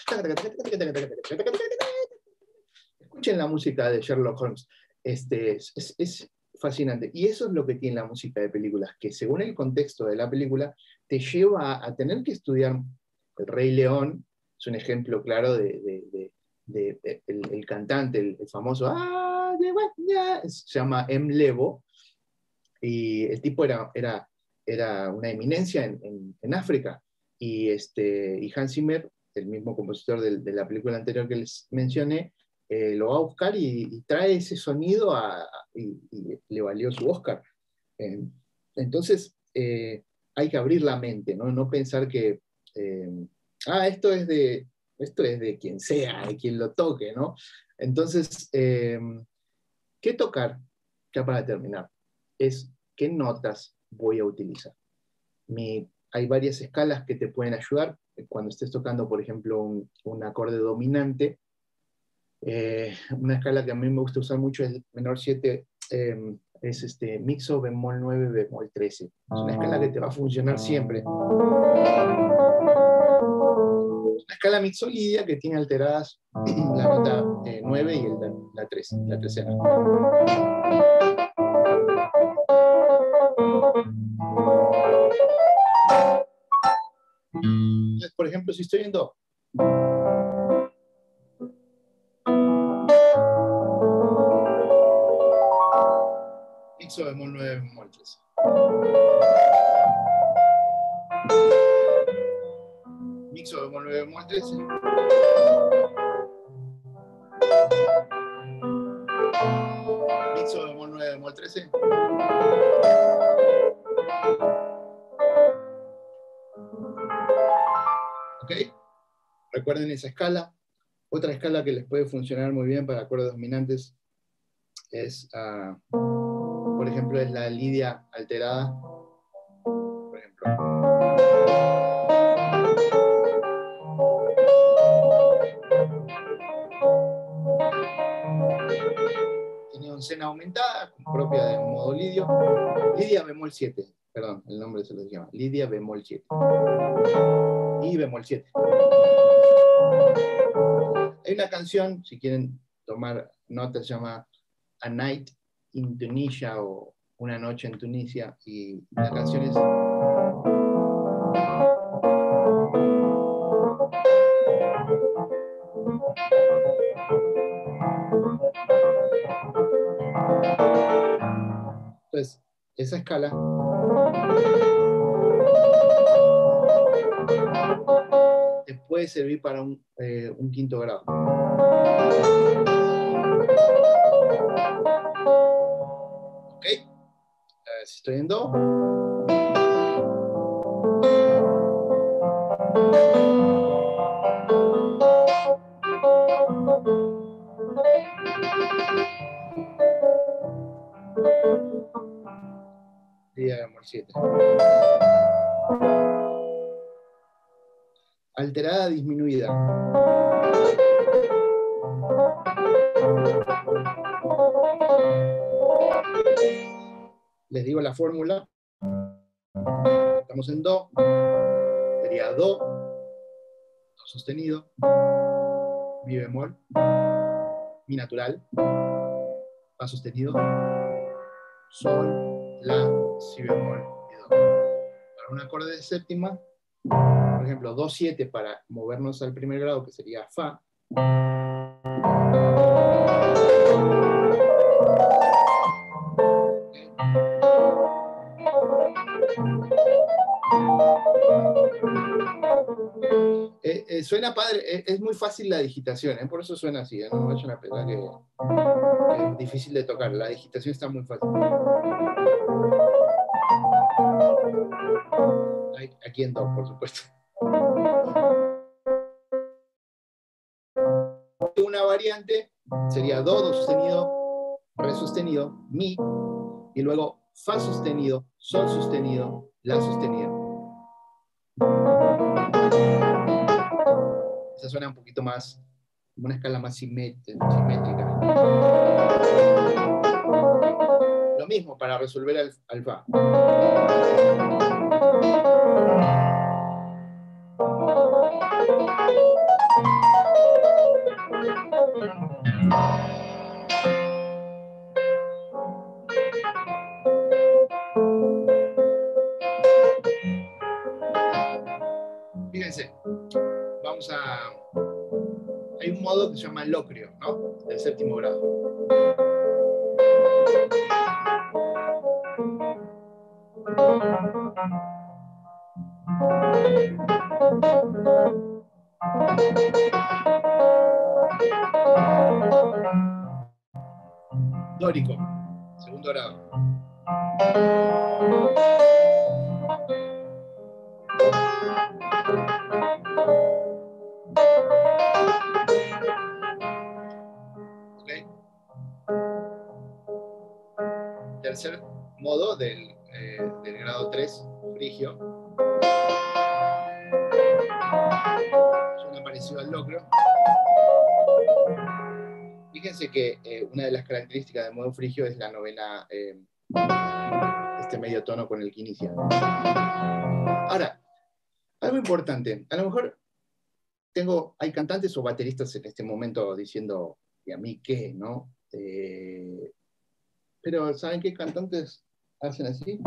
Escuchen la música de Sherlock Holmes, es fascinante. Y eso es lo que tiene la música de películas, que según el contexto de la película, te lleva a tener que estudiar. El Rey León es un ejemplo claro de el cantante, el famoso, se llama Levo, y el tipo era una eminencia en África, y Hans Zimmer, el mismo compositor de la película anterior que les mencioné, lo va a buscar y trae ese sonido y le valió su Oscar. Entonces, hay que abrir la mente, ¿no? No pensar que esto es de quien sea, de quien lo toque, ¿no? Entonces, ¿qué tocar? Ya para terminar, es qué notas voy a utilizar. Hay varias escalas que te pueden ayudar. Cuando estés tocando, por ejemplo, un acorde dominante, una escala que a mí me gusta usar mucho es menor 7, es mixo bemol 9 bemol 13. Es una escala que te va a funcionar siempre. Una escala mixolidia que tiene alteradas la nota 9 y la 13, la tercera. Entonces, por ejemplo, si estoy en Do, mixo bemol 9 bemol 13. Mixo bemol 9 bemol 13. Mixo bemol 9 bemol 13. ¿Ok? Recuerden esa escala. Otra escala que les puede funcionar muy bien para acordes dominantes es, por ejemplo, es la lidia alterada. Por ejemplo. Tiene oncena aumentada, propia de modo lidio. Lidia bemol 7, perdón, el nombre se lo llama. Lidia bemol 7. Y bemol 7. Hay una canción, si quieren tomar notas, se llama A Night in Tunisia o Una Noche en Tunisia, y la canción es... Entonces, esa escala puede servir para un quinto grado. ¿Ok? A ver si estoy en do. Día amor 7. Alterada, disminuida. Les digo la fórmula. Estamos en do. Sería do, do sostenido, mi bemol, mi natural, fa sostenido, sol, la, si bemol y do. Para un acorde de séptima, por ejemplo, do 7 para movernos al primer grado, que sería fa. Suena padre, es muy fácil la digitación, por eso suena así, no me vayan a pensar que es difícil de tocar, la digitación está muy fácil. Aquí en do, por supuesto. Una variante sería do, do sostenido, re sostenido, mi, y luego fa sostenido, sol sostenido, la sostenido. Esa suena un poquito más, una escala más simétrica. Lo mismo para resolver al fa. Fíjense, vamos a... Hay un modo que se llama locrio, ¿no? Del séptimo grado. Dórico, segundo grado. ¿Okay? Tercer modo del grado 3, frigio. Suena parecido al locrio. Fíjense que una de las características del modo frigio es la novena, este medio tono con el que inicia. Ahora, algo importante, a lo mejor hay cantantes o bateristas en este momento diciendo, ¿y a mí qué? ¿No? Pero ¿saben qué cantantes hacen así?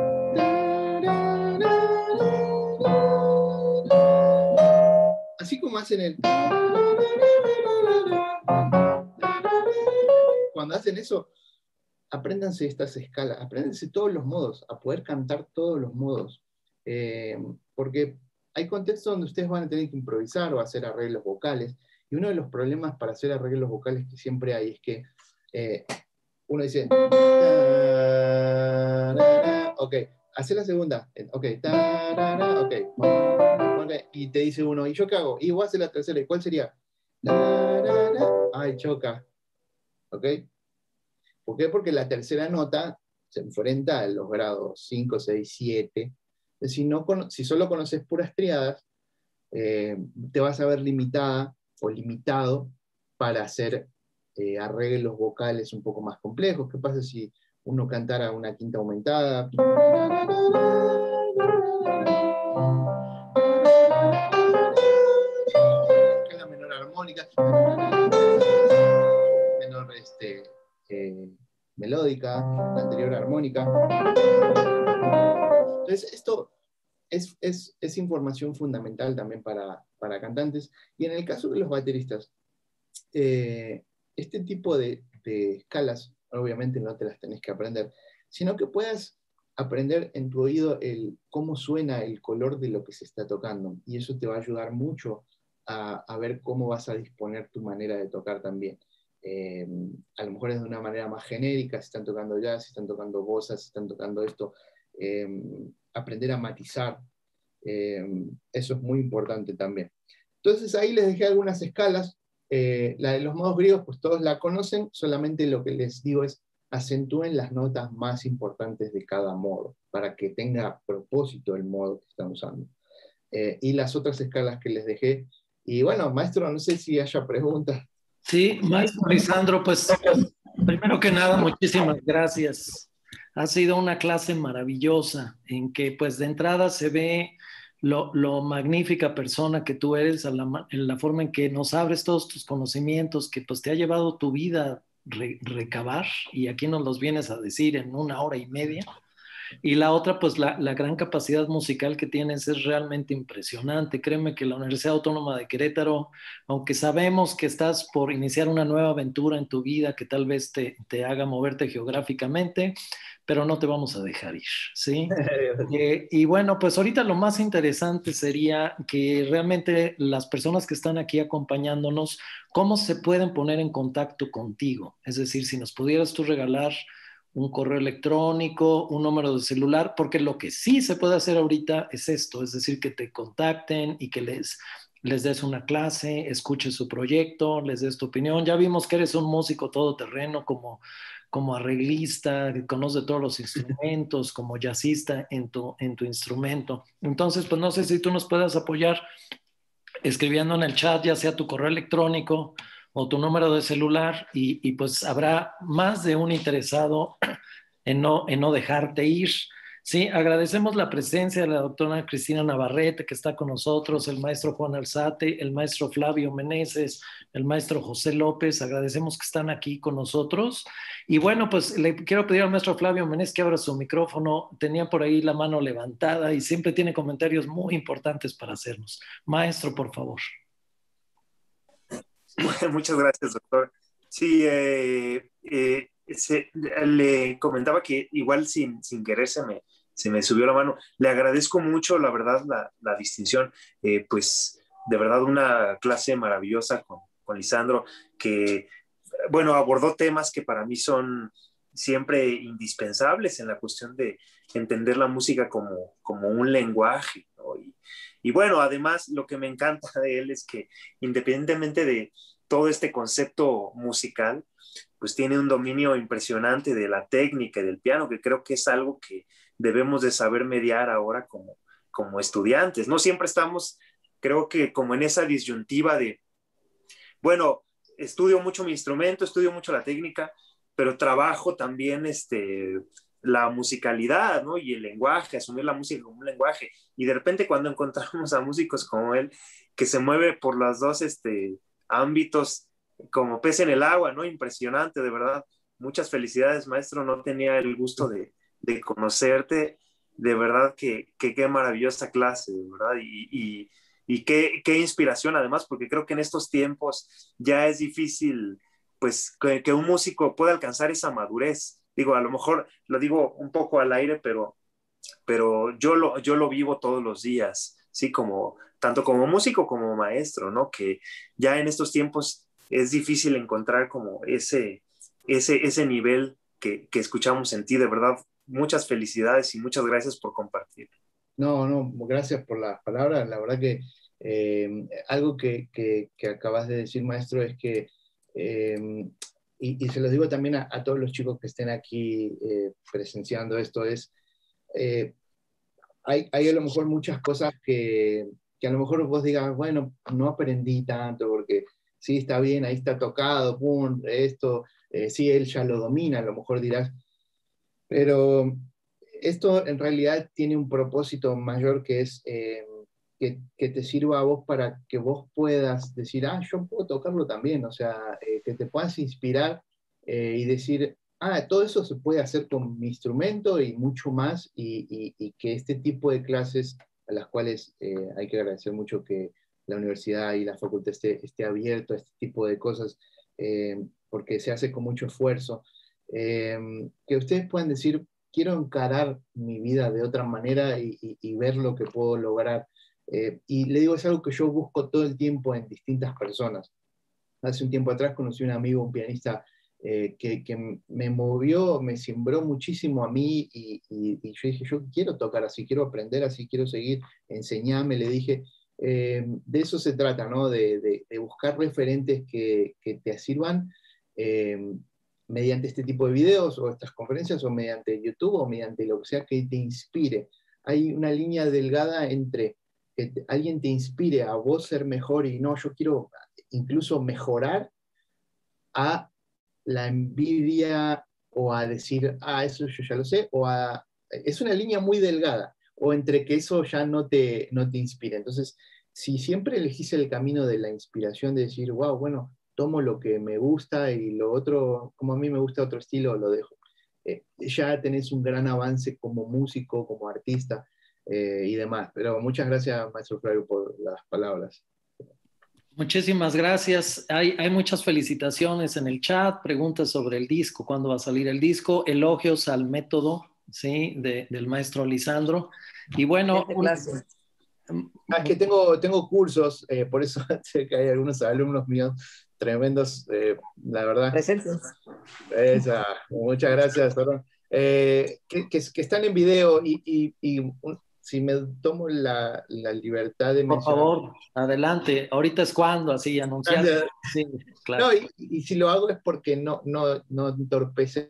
Así como hacen el... Cuando hacen eso, apréndanse estas escalas, apréndanse todos los modos, a poder cantar todos los modos. Porque hay contextos donde ustedes van a tener que improvisar o hacer arreglos vocales, y uno de los problemas para hacer arreglos vocales que siempre hay es que uno dice, ok, hace la segunda, ok, ok, y te dice uno, ¿y yo qué hago? Y vos haces la tercera, ¿y cuál sería? Ay, choca, ok. ¿Por qué? Porque la tercera nota se enfrenta a los grados 5, 6, 7. Si solo conoces puras tríadas, te vas a ver limitada o limitado para hacer arreglos vocales un poco más complejos. ¿Qué pasa si uno cantara una quinta aumentada? La menor armónica, menor melódica, la anterior armónica. Entonces, esto es información fundamental también para cantantes. Y en el caso de los bateristas, este tipo de escalas, obviamente no te las tenés que aprender, sino que puedas aprender en tu oído cómo suena el color de lo que se está tocando. Y eso te va a ayudar mucho a ver cómo vas a disponer tu manera de tocar también. A lo mejor es de una manera más genérica, si están tocando jazz, si están tocando bossa, si están tocando esto, aprender a matizar, eso es muy importante también. Entonces ahí les dejé algunas escalas, la de los modos griegos pues todos la conocen, solamente lo que les digo es acentúen las notas más importantes de cada modo, para que tenga propósito el modo que están usando. Y las otras escalas que les dejé, y bueno, maestro, no sé si haya preguntas. Sí, maestro Lisandro, pues primero que nada, muchísimas gracias. Ha sido una clase maravillosa en que pues de entrada se ve lo magnífica persona que tú eres, en la forma en que nos abres todos tus conocimientos que pues te ha llevado tu vida recabar y aquí nos los vienes a decir en 1 hora y media. Y la otra, pues la gran capacidad musical que tienes es realmente impresionante. Créeme que la Universidad Autónoma de Querétaro, aunque sabemos que estás por iniciar una nueva aventura en tu vida que tal vez te haga moverte geográficamente, pero no te vamos a dejar ir, ¿sí? Y bueno, pues ahorita lo más interesante sería que realmente las personas que están aquí acompañándonos, ¿cómo se pueden poner en contacto contigo? Es decir, si nos pudieras tú regalar un correo electrónico, un número de celular, porque lo que sí se puede hacer ahorita es esto, es decir, que te contacten y que les des una clase, escuches su proyecto, les des tu opinión. Ya vimos que eres un músico todoterreno como arreglista, que conoce todos los instrumentos, como jazzista en tu instrumento. Entonces, pues no sé si tú nos puedas apoyar escribiendo en el chat, ya sea tu correo electrónico o tu número de celular, y pues habrá más de un interesado en no dejarte ir. Sí, agradecemos la presencia de la doctora Cristina Navarrete, que está con nosotros, el maestro Juan Alzate, el maestro Flavio Meneses, el maestro José López, agradecemos que están aquí con nosotros. Y bueno, pues le quiero pedir al maestro Flavio Meneses que abra su micrófono, tenía por ahí la mano levantada y siempre tiene comentarios muy importantes para hacernos. Maestro, por favor. Muchas gracias, doctor. Sí, le comentaba que igual sin querer se me subió la mano. Le agradezco mucho, la verdad, la distinción. Pues de verdad una clase maravillosa con Lisandro, que, bueno, abordó temas que para mí son siempre indispensables en la cuestión de entender la música como un lenguaje, ¿no? Y bueno, además lo que me encanta de él es que independientemente de todo este concepto musical, pues tiene un dominio impresionante de la técnica y del piano, que creo que es algo que debemos de saber mediar ahora como estudiantes. No siempre estamos, creo que como en esa disyuntiva de, bueno, estudio mucho mi instrumento, estudio mucho la técnica, pero trabajo también la musicalidad, ¿no? Y el lenguaje, asumir la música como un lenguaje. Y de repente cuando encontramos a músicos como él, que se mueve por los dos ámbitos como pez en el agua, ¿no? Impresionante, de verdad. Muchas felicidades, maestro. No tenía el gusto de conocerte. De verdad que qué maravillosa clase, de verdad. Y qué inspiración además, porque creo que en estos tiempos ya es difícil pues que un músico pueda alcanzar esa madurez. Digo, a lo mejor lo digo un poco al aire, pero yo lo vivo todos los días, ¿sí? Tanto como músico como maestro, ¿no? Que ya en estos tiempos es difícil encontrar como ese nivel que escuchamos en ti, de verdad. Muchas felicidades y muchas gracias por compartir. No, gracias por las palabras. La verdad que algo que acabas de decir, maestro, es que, y se lo digo también a todos los chicos que estén aquí presenciando esto, hay a lo mejor muchas cosas que a lo mejor vos digas, bueno, no aprendí tanto, porque sí, está bien, ahí está tocado, pum, esto, sí, él ya lo domina, a lo mejor dirás, pero esto en realidad tiene un propósito mayor que es que te sirva a vos para que vos puedas decir, yo puedo tocarlo también, o sea, que te puedas inspirar y decir, todo eso se puede hacer con mi instrumento y mucho más, y que este tipo de clases a las cuales hay que agradecer mucho que la universidad y la facultad esté abierto a este tipo de cosas, porque se hace con mucho esfuerzo. Que ustedes puedan decir, quiero encarar mi vida de otra manera y ver lo que puedo lograr. Y le digo, es algo que yo busco todo el tiempo en distintas personas. Hace un tiempo atrás conocí a un amigo, un pianista, que me movió, me sembró muchísimo a mí, y yo dije, yo quiero tocar así, quiero aprender así, quiero seguir, enseñarme, le dije. De eso se trata, ¿no? De buscar referentes que te sirvan mediante este tipo de videos o estas conferencias, o mediante YouTube, o mediante lo que sea que te inspire. Hay una línea delgada entre que alguien te inspire a vos ser mejor y no, yo quiero incluso mejorar, a la envidia o a decir, eso yo ya lo sé, es una línea muy delgada, o entre que eso ya no te inspira. Entonces, si siempre elegís el camino de la inspiración, de decir, wow, bueno, tomo lo que me gusta y lo otro, como a mí me gusta otro estilo, lo dejo. Ya tenés un gran avance como músico, como artista y demás. Pero muchas gracias, maestro Flavio, por las palabras. Muchísimas gracias. Hay muchas felicitaciones en el chat, preguntas sobre el disco, cuándo va a salir el disco, elogios al método, ¿sí? Del maestro Lisandro. Y bueno, Es que tengo cursos, por eso sé que hay algunos alumnos míos tremendos, la verdad. Presentes. Muchas gracias, perdón. Que están en video, si me tomo la libertad de por mencionar. favor, adelante. Ahorita es cuando, así, anunciar. Sí, claro. No, y si lo hago es porque no entorpece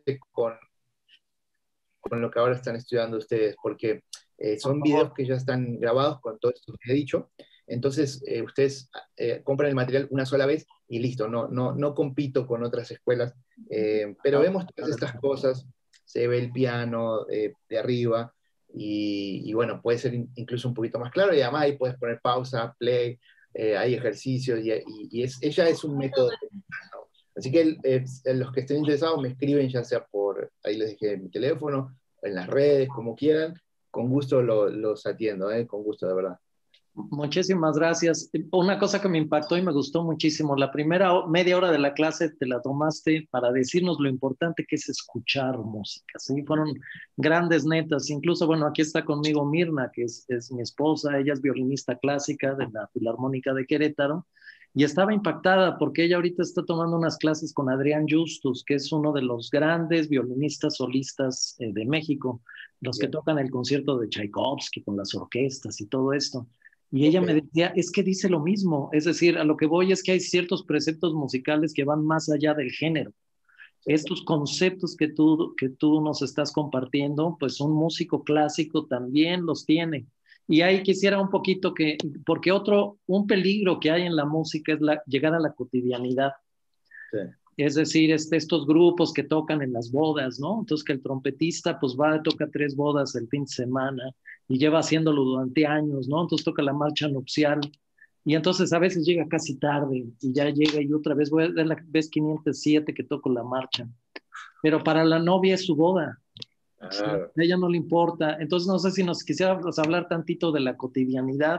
con lo que ahora están estudiando ustedes, porque son videos que ya están grabados con todo esto que he dicho. Entonces, ustedes compran el material una sola vez y listo, no compito con otras escuelas, pero vemos todas estas cosas, se ve el piano de arriba, y bueno, puede ser incluso un poquito más claro, y además ahí puedes poner pausa, play, hay ejercicios, ella es un método. Así que los que estén interesados me escriben, ya sea ahí les dejé mi teléfono, en las redes, como quieran, con gusto los atiendo, con gusto, de verdad. Muchísimas gracias. Una cosa que me impactó y me gustó muchísimo, la primera media hora de la clase te la tomaste para decirnos lo importante que es escuchar música, ¿sí? Fueron grandes netas, incluso, bueno, aquí está conmigo Mirna, que es mi esposa, ella es violinista clásica de la Filarmónica de Querétaro, y estaba impactada porque ella ahorita está tomando unas clases con Adrián Justus, que es uno de los grandes violinistas solistas de México, los que tocan el concierto de Tchaikovsky con las orquestas y todo esto. Y ella me decía, es que dice lo mismo, es decir, a lo que voy es que hay ciertos preceptos musicales que van más allá del género. Estos conceptos que tú nos estás compartiendo, pues un músico clásico también los tiene. Y ahí quisiera un poquito porque un peligro que hay en la música es llegar a la cotidianidad. Sí. Es decir, estos grupos que tocan en las bodas, ¿no? Entonces que el trompetista pues toca 3 bodas el fin de semana y lleva haciéndolo durante años, ¿no? Entonces toca la marcha nupcial y entonces a veces llega casi tarde y ya llega y otra vez, voy a ver la vez 507 que toco la marcha. Pero para la novia es su boda. Claro. A ella no le importa. Entonces no sé si nos quisieras hablar tantito de la cotidianidad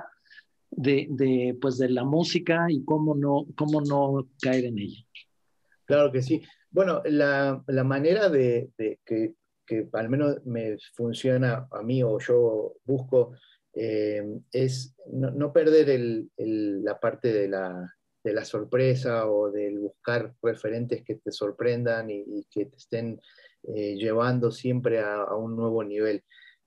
pues de la música y cómo no caer en ella. Claro que sí. Bueno, la manera de que al menos me funciona a mí, o yo busco, es no perder la parte de la sorpresa, o del buscar referentes que te sorprendan y que te estén llevando siempre a un nuevo nivel.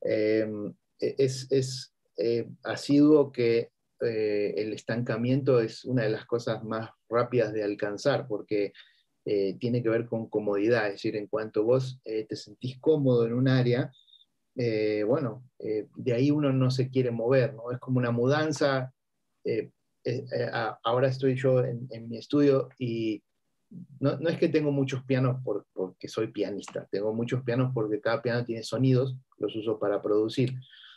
Es asiduo que el estancamiento es una de las cosas más rápidas de alcanzar, porque tiene que ver con comodidad, es decir, en cuanto vos te sentís cómodo en un área, de ahí uno no se quiere mover, ¿no? Es como una mudanza. Ahora estoy yo en mi estudio, y no es que tengo muchos pianos porque soy pianista, tengo muchos pianos porque cada piano tiene sonidos, los uso para producir.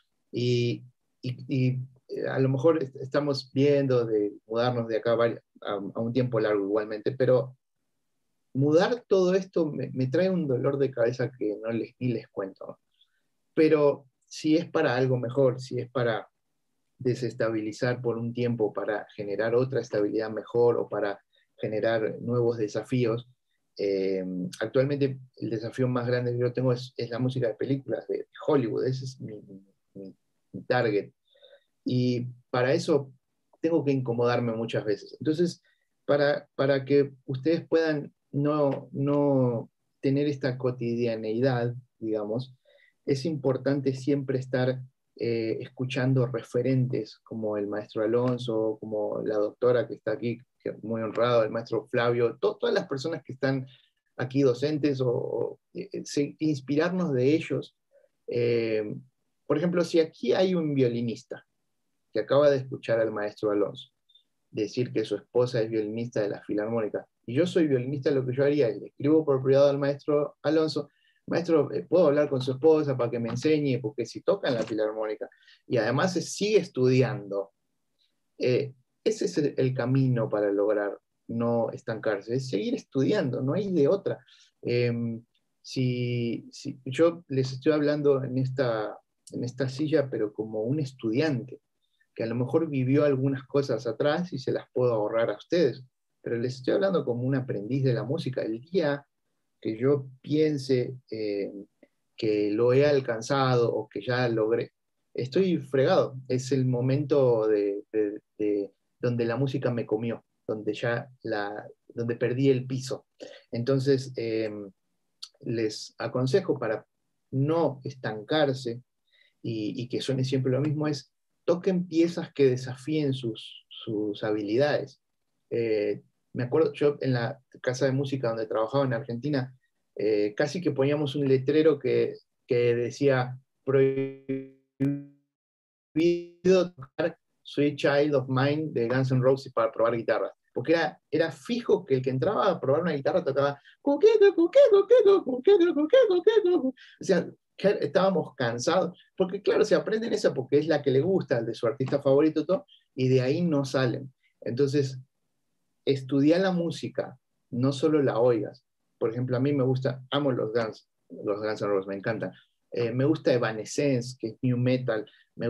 Y a lo mejor estamos viendo de mudarnos de acá a un tiempo largo igualmente, pero mudar todo esto me trae un dolor de cabeza que ni les cuento. Pero si es para algo mejor, si es para desestabilizar por un tiempo, para generar otra estabilidad mejor, o para generar nuevos desafíos, actualmente el desafío más grande que yo tengo es la música de películas de Hollywood. Ese es mi target. Y para eso tengo que incomodarme muchas veces. Entonces, para que ustedes puedan no tener esta cotidianeidad, digamos, es importante siempre estar escuchando referentes como el maestro Alonso, como la doctora que está aquí, que muy honrado, el maestro Flavio, todas las personas que están aquí docentes, inspirarnos de ellos. Eh, por ejemplo, si aquí hay un violinista que acaba de escuchar al maestro Alonso decir que su esposa es violinista de la Filarmónica, y yo soy violinista, lo que yo haría es le escribo por privado al maestro Alonso: maestro, ¿puedo hablar con su esposa para que me enseñe? Porque si toca en la Filarmónica, y además sigue estudiando, ese es el camino para lograr no estancarse, es seguir estudiando, no hay de otra. Si yo les estoy hablando en esta silla, pero como un estudiante, que a lo mejor vivió algunas cosas atrás y se las puedo ahorrar a ustedes, pero les estoy hablando como un aprendiz de la música. El día que yo piense que lo he alcanzado o que ya logré, estoy fregado. Es el momento donde la música me comió, donde donde perdí el piso. Entonces, les aconsejo, para no estancarse y que suene siempre lo mismo, es toquen piezas que desafíen sus habilidades. Me acuerdo, yo en la casa de música donde trabajaba en Argentina, casi que poníamos un letrero que decía: prohibido tocar Sweet Child of Mine de Guns N' Roses para probar guitarras. Porque era fijo que el que entraba a probar una guitarra tocaba cuqueco, cuqueco, cuqueco, cuqueco, cuqueco, cuqueco. O sea, estábamos cansados, porque claro, se aprenden esa porque es la que le gusta, el de su artista favorito, todo, y de ahí no salen. Entonces, estudia la música, no solo la oigas. Por ejemplo, a mí me gusta, amo los Guns N' Roses, me encantan. Me gusta Evanescence, que es new metal.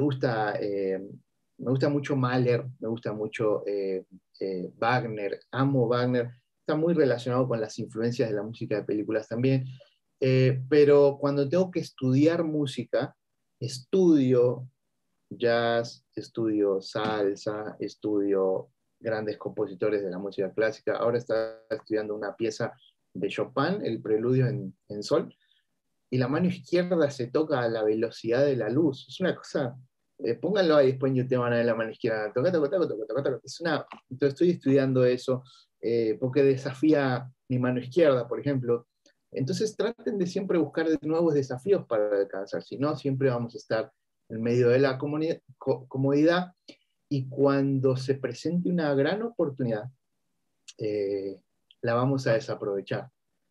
Me gusta mucho Mahler, me gusta mucho Wagner, amo Wagner. Está muy relacionado con las influencias de la música de películas también. Pero cuando tengo que estudiar música, estudio jazz, estudio salsa, estudio grandes compositores de la música clásica. Ahora está estudiando una pieza de Chopin, el preludio en sol, y la mano izquierda se toca a la velocidad de la luz. Es una cosa, pónganlo ahí después en YouTube, van a ver la mano izquierda. Toca, toca, toca, toca, toca, toca. Entonces estoy estudiando eso, porque desafía mi mano izquierda, por ejemplo. Entonces traten de siempre buscar nuevos desafíos para alcanzar, si no, siempre vamos a estar en medio de la comodidad, y cuando se presente una gran oportunidad, la vamos a desaprovechar.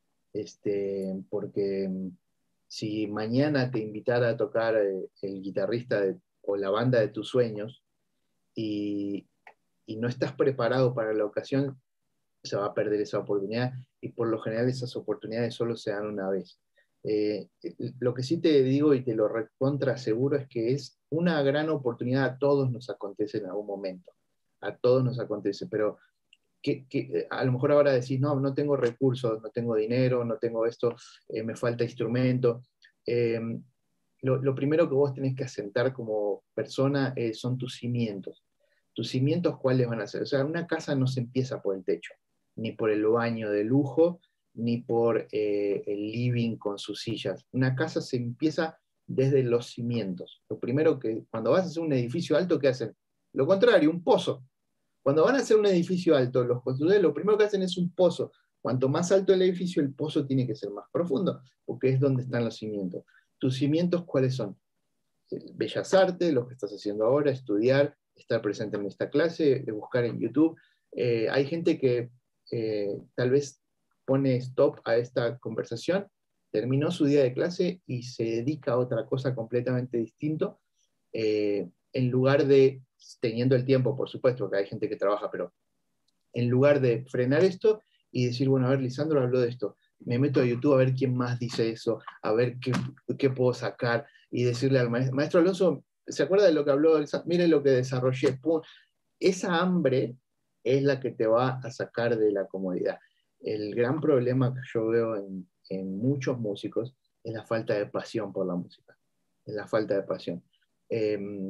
Porque si mañana te invitara a tocar el guitarrista o la banda de tus sueños y no estás preparado para la ocasión, se va a perder esa oportunidad, y por lo general esas oportunidades solo se dan una vez. Lo que sí te digo y te lo recontra seguro es que es una gran oportunidad. A todos nos acontece en algún momento, a todos nos acontece, pero que a lo mejor ahora decís: no, no tengo recursos, no tengo dinero, no tengo esto, me falta instrumento. Eh, lo primero que vos tenés que asentar como persona son tus cimientos. ¿Tus cimientos cuáles van a ser? O sea, una casa no se empieza por el techo, ni por el baño de lujo, ni por el living con sus sillas. Una casa se empieza desde los cimientos. Lo primero que, cuando vas a hacer un edificio alto, ¿qué hacen? Lo contrario, un pozo. Cuando van a hacer un edificio alto, los constructores lo primero que hacen es un pozo. Cuanto más alto el edificio, el pozo tiene que ser más profundo, porque es donde están los cimientos. ¿Tus cimientos cuáles son? Bellas Artes, lo que estás haciendo ahora, estudiar, estar presente en esta clase, buscar en YouTube. Hay gente que tal vez pone stop a esta conversación, terminó su día de clase y se dedica a otra cosa completamente distinto, en lugar de, teniendo el tiempo, por supuesto, que hay gente que trabaja, pero en lugar de frenar esto y decir: bueno, a ver, Lisandro habló de esto, me meto a YouTube a ver quién más dice eso, a ver qué puedo sacar, y decirle al maestro Alonso: ¿se acuerda de lo que habló? Mire lo que desarrollé. ¡Pum! Esa hambre es la que te va a sacar de la comodidad. El gran problema que yo veo en muchos músicos es la falta de pasión por la música, es la falta de pasión.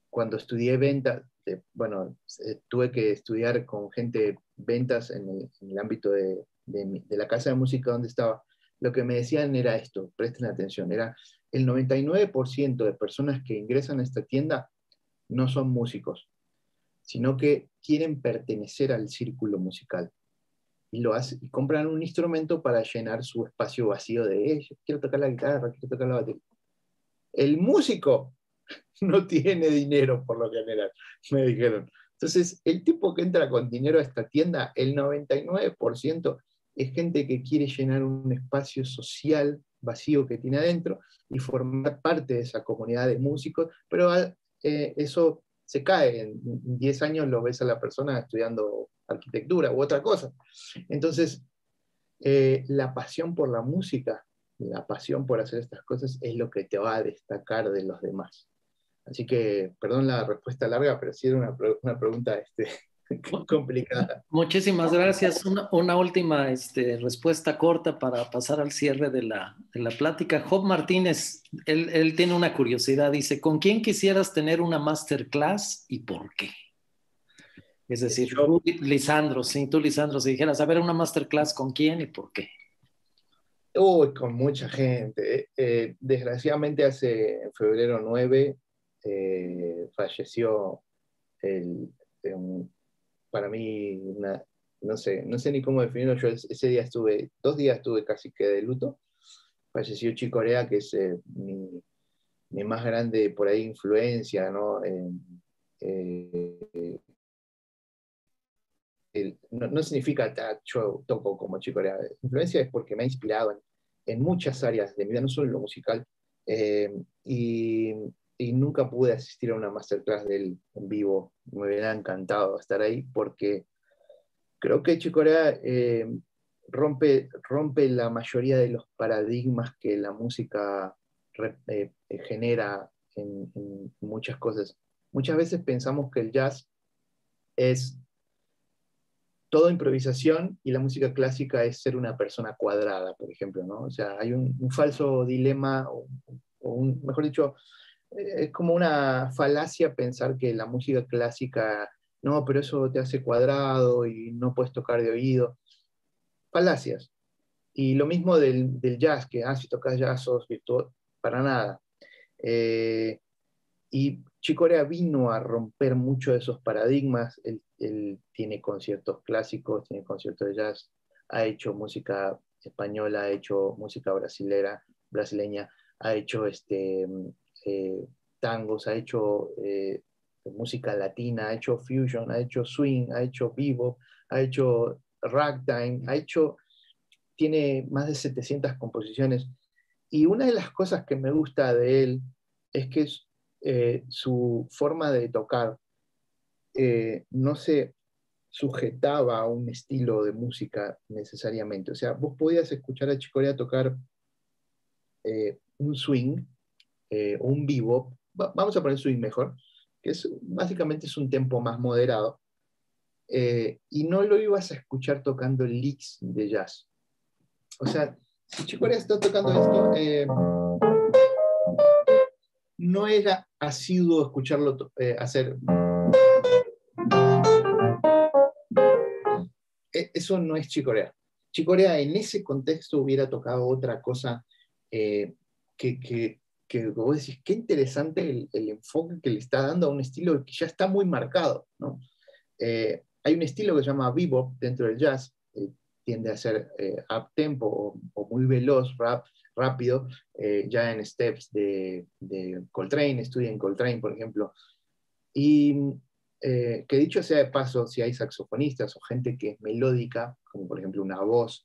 cuando estudié ventas, bueno, tuve que estudiar con gente ventas en el ámbito de la casa de música donde estaba. Lo que me decían era esto, presten atención, era el 99% de personas que ingresan a esta tienda no son músicos, sino que quieren pertenecer al círculo musical. Y compran un instrumento para llenar su espacio vacío de, quiero tocar la guitarra, quiero tocar la batería. El músico no tiene dinero por lo general, me dijeron. Entonces, el tipo que entra con dinero a esta tienda, el 99% es gente que quiere llenar un espacio social vacío que tiene adentro y formar parte de esa comunidad de músicos, pero eso se cae. En 10 años lo ves a la persona estudiando arquitectura u otra cosa. Entonces, la pasión por la música, la pasión por hacer estas cosas es lo que te va a destacar de los demás. Así que, perdón la respuesta larga, pero sí era una pregunta complicada. Muchísimas gracias. Una última respuesta corta para pasar al cierre de la plática. Job Martínez, él tiene una curiosidad. Dice, ¿con quién quisieras tener una masterclass y por qué? Es decir, tú, Lisandro, si dijeras, a ver, una masterclass, ¿con quién y por qué? Uy, con mucha gente. Desgraciadamente en febrero 9 falleció para mí, no sé ni cómo definirlo. Yo ese día 2 días estuve casi que de luto. Falleció Chick Corea, que es mi más grande por ahí influencia, ¿no? No significa yo toco como Chick Corea. Influencia es porque me ha inspirado en muchas áreas de mi vida, no solo en lo musical. Y nunca pude asistir a una masterclass de él en vivo. Me hubiera encantado estar ahí porque creo que Chick Corea rompe la mayoría de los paradigmas que la música genera en muchas cosas. Muchas veces pensamos que el jazz es todo improvisación y la música clásica es ser una persona cuadrada, por ejemplo, ¿no? O sea, hay un falso dilema, mejor dicho, es como una falacia pensar que la música clásica, no, pero eso te hace cuadrado y no puedes tocar de oído. Falacias. Y lo mismo del jazz, que si tocas jazz sos virtuoso, para nada. Y Chick Corea vino a romper muchos de esos paradigmas. Él tiene conciertos clásicos, tiene conciertos de jazz, ha hecho música española, ha hecho música brasileña, ha hecho tangos, ha hecho música latina, ha hecho fusion, ha hecho swing, ha hecho bebop, ha hecho ragtime, tiene más de 700 composiciones. Y una de las cosas que me gusta de él es que su forma de tocar no se sujetaba a un estilo de música necesariamente. O sea, vos podías escuchar a Chick Corea tocar un swing o un bebop, vamos a poner swing mejor, que básicamente es un tempo más moderado, y no lo ibas a escuchar tocando licks de jazz. O sea, si Chick Corea está tocando esto, no era asiduo escucharlo hacer. Eso no es Chick Corea. Chick Corea en ese contexto hubiera tocado otra cosa que vos decís, qué interesante el enfoque que le está dando a un estilo que ya está muy marcado, ¿no? Hay un estilo que se llama bebop dentro del jazz, tiende a ser up-tempo o muy veloz, rápido, ya en steps de Coltrane, estudia en Coltrane, por ejemplo. Y que dicho sea de paso, si hay saxofonistas o gente que es melódica, como por ejemplo una voz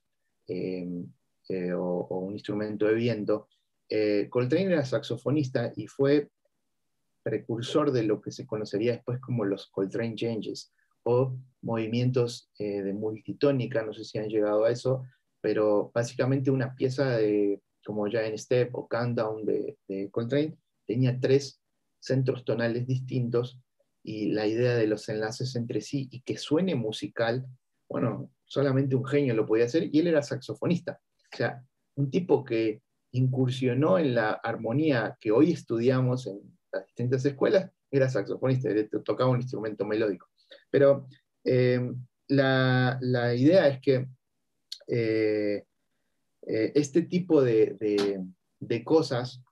o un instrumento de viento, Coltrane era saxofonista y fue precursor de lo que se conocería después como los Coltrane Changes, o movimientos de multitónica, no sé si han llegado a eso, pero básicamente una pieza como ya en Step o Countdown de Coltrane, tenía 3 centros tonales distintos, y la idea de los enlaces entre sí y que suene musical, bueno, solamente un genio lo podía hacer, y él era saxofonista. O sea, un tipo que incursionó en la armonía que hoy estudiamos en las distintas escuelas, era saxofonista, tocaba un instrumento melódico. Pero la idea es que este tipo de cosas,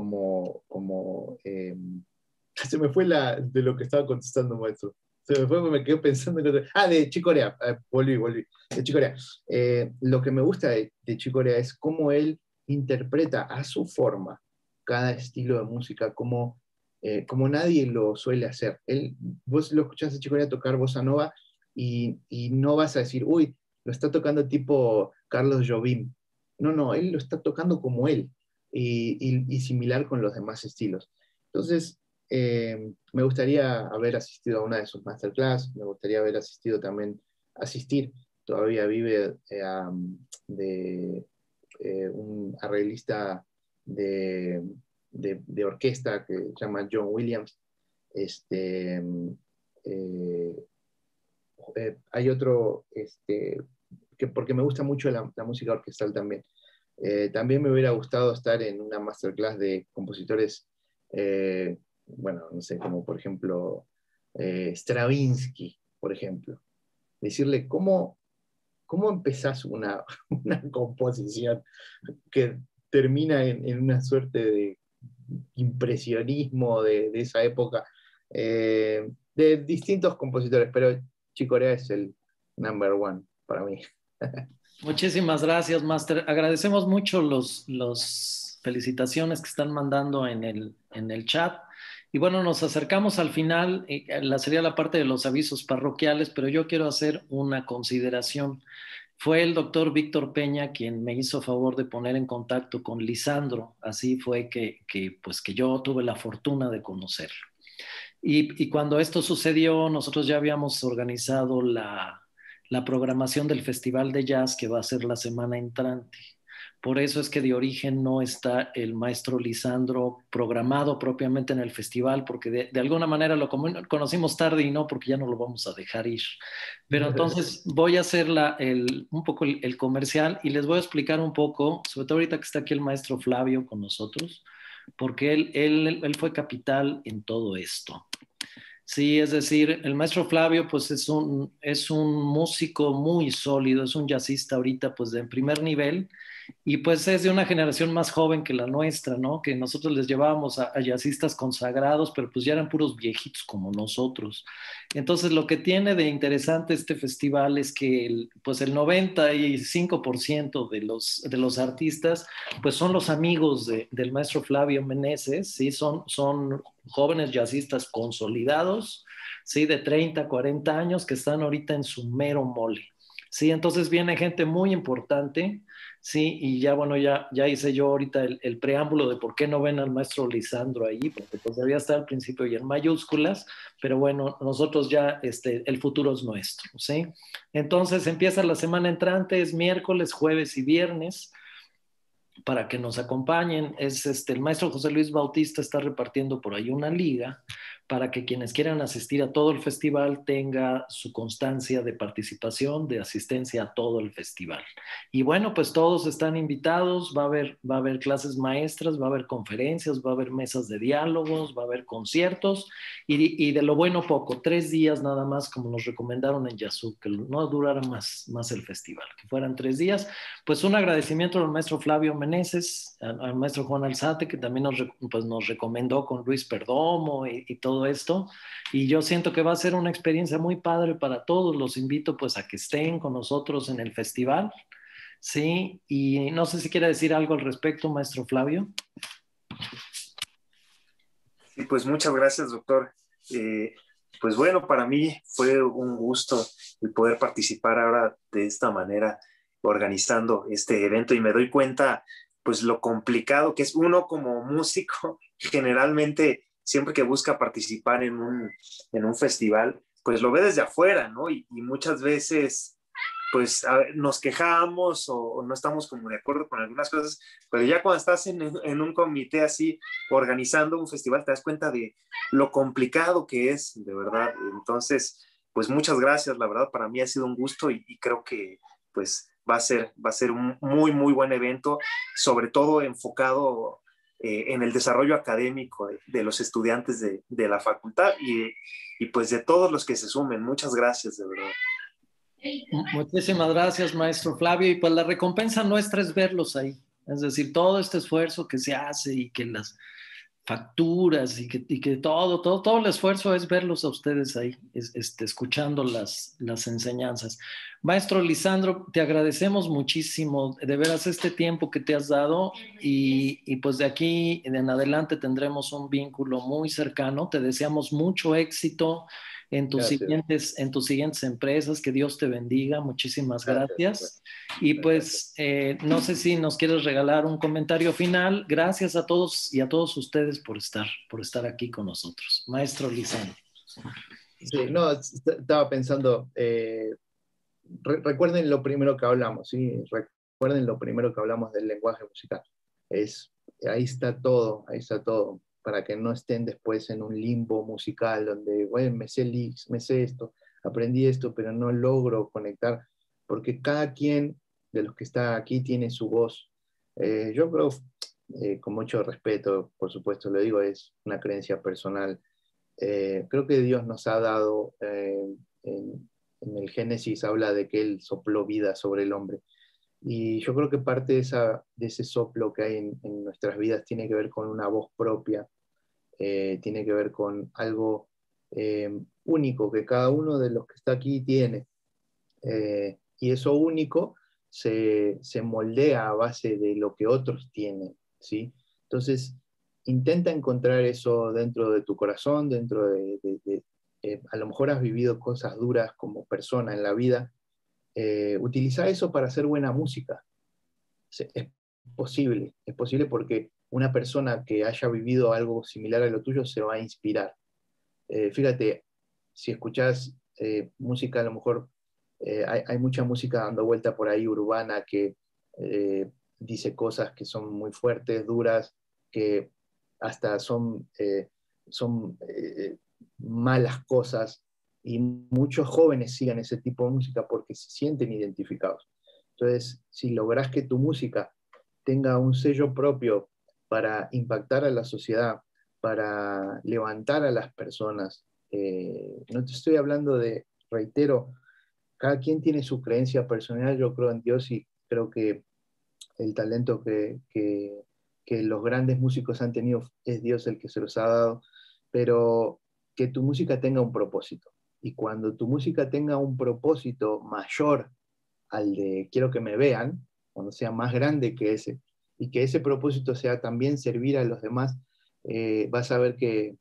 se me fue de lo que estaba contestando, maestro. Se me fue porque me quedé pensando en de Chick Corea. Volví. De Chick Corea. Lo que me gusta de Chick Corea es cómo él interpreta a su forma cada estilo de música, como nadie lo suele hacer. Vos lo escuchás a Chick Corea tocar bossa nova y no vas a decir, uy, lo está tocando tipo Carlos Jobim. No, él lo está tocando como él y similar con los demás estilos. Entonces, me gustaría haber asistido a una de sus masterclass, me gustaría haber asistir, todavía vive un arreglista de orquesta que se llama John Williams. Hay otro, porque me gusta mucho la música orquestal también. También me hubiera gustado estar en una masterclass de compositores, no sé, como por ejemplo Stravinsky, por ejemplo. Decirle cómo empezás una composición que termina en una suerte de impresionismo de esa época, de distintos compositores, pero Chick Corea es el number one para mí. Muchísimas gracias, Master. Agradecemos mucho los felicitaciones que están mandando en el chat. Y bueno, nos acercamos al final, sería la parte de los avisos parroquiales, pero yo quiero hacer una consideración. Fue el doctor Víctor Peña quien me hizo favor de poner en contacto con Lisandro. Así fue que yo tuve la fortuna de conocerlo. Y cuando esto sucedió, nosotros ya habíamos organizado la programación del Festival de Jazz que va a ser la semana entrante. Por eso es que de origen no está el maestro Lisandro programado propiamente en el festival, porque de alguna manera lo conocimos tarde y no porque ya no lo vamos a dejar ir. Pero entonces voy a hacer un poco el comercial y les voy a explicar un poco, sobre todo ahorita que está aquí el maestro Flavio con nosotros, porque él fue capital en todo esto. Sí, es decir, el maestro Flavio pues es un músico muy sólido, es un jazzista ahorita pues de primer nivel y pues es de una generación más joven que la nuestra, ¿no? Que nosotros les llevábamos a jazzistas consagrados, pero pues ya eran puros viejitos como nosotros. Entonces lo que tiene de interesante este festival es que el 95% de los artistas pues son los amigos del maestro Flavio Meneses, ¿sí? Son jóvenes jazzistas consolidados, ¿sí? De 30, 40 años que están ahorita en su mero mole, ¿sí? Entonces viene gente muy importante, ¿sí? Y ya, bueno, ya hice yo ahorita el preámbulo de por qué no ven al maestro Lisandro ahí, porque pues debía estar al principio y en mayúsculas, pero bueno, nosotros ya, el futuro es nuestro, ¿sí? Entonces empieza la semana entrante, es miércoles, jueves y viernes, para que nos acompañen. El maestro José Luis Bautista está repartiendo por ahí una liga para que quienes quieran asistir a todo el festival tenga su constancia de participación, de asistencia a todo el festival. Y bueno, pues todos están invitados, va a haber clases maestras, va a haber conferencias, va a haber mesas de diálogos, va a haber conciertos y de lo bueno poco, 3 días nada más como nos recomendaron en Yazoo, que no durara más el festival, que fueran 3 días. Pues un agradecimiento al maestro Flavio Meneses, al maestro Juan Alzate, que también nos recomendó con Luis Perdomo y todo esto. Y yo siento que va a ser una experiencia muy padre para todos. Los invito pues a que estén con nosotros en el festival. Sí, y no sé si quiere decir algo al respecto, maestro Flavio. Sí, pues muchas gracias, doctor. Pues bueno, para mí fue un gusto el poder participar ahora de esta manera organizando este evento y me doy cuenta pues lo complicado que es uno como músico generalmente siempre que busca participar en un festival pues lo ve desde afuera, ¿no? Y muchas veces pues nos quejamos o no estamos como de acuerdo con algunas cosas, pero ya cuando estás en un comité así organizando un festival te das cuenta de lo complicado que es, de verdad. Entonces pues muchas gracias, la verdad para mí ha sido un gusto y creo que pues va a ser un muy, muy buen evento, sobre todo enfocado en el desarrollo académico de los estudiantes de la facultad y pues de todos los que se sumen. Muchas gracias, de verdad. Muchísimas gracias, maestro Flavio. Y pues la recompensa nuestra es verlos ahí. Es decir, todo este esfuerzo que se hace y que las facturas y que todo el esfuerzo es verlos a ustedes ahí, escuchando las enseñanzas. Maestro Lisandro, te agradecemos muchísimo, de veras, este tiempo que te has dado y pues de aquí en adelante tendremos un vínculo muy cercano. Te deseamos mucho éxito en tus siguientes empresas, que Dios te bendiga, muchísimas gracias. Y pues no sé si nos quieres regalar un comentario final. Gracias a todos y a todos ustedes por estar aquí con nosotros. Maestro Lisandro. Sí, no, estaba pensando, recuerden lo primero que hablamos, ¿sí? Recuerden lo primero que hablamos del lenguaje musical. Ahí está todo, para que no estén después en un limbo musical donde, bueno, me sé licks, me sé esto, aprendí esto, pero no logro conectar, porque cada quien de los que está aquí tiene su voz. Yo creo, con mucho respeto, por supuesto lo digo, es una creencia personal. Creo que Dios nos ha dado, en el Génesis habla de que Él sopló vida sobre el hombre. Y yo creo que parte de ese soplo que hay en nuestras vidas tiene que ver con una voz propia, tiene que ver con algo único que cada uno de los que está aquí tiene. Y eso único se moldea a base de lo que otros tienen, ¿sí? Entonces, intenta encontrar eso dentro de tu corazón, dentro a lo mejor has vivido cosas duras como persona en la vida. Utiliza eso para hacer buena música. Es posible porque una persona que haya vivido algo similar a lo tuyo se va a inspirar. Fíjate, si escuchás música, a lo mejor hay mucha música dando vuelta por ahí urbana que dice cosas que son muy fuertes, duras, que hasta son malas cosas, y muchos jóvenes siguen ese tipo de música porque se sienten identificados. Entonces, si lográs que tu música tenga un sello propio para impactar a la sociedad, para levantar a las personas, no te estoy hablando de, reitero, cada quien tiene su creencia personal. Yo creo en Dios y creo que el talento que los grandes músicos han tenido es Dios el que se los ha dado, pero que tu música tenga un propósito. Y cuando tu música tenga un propósito mayor al de quiero que me vean, cuando sea más grande que ese, y que ese propósito sea también servir a los demás, vas a ver que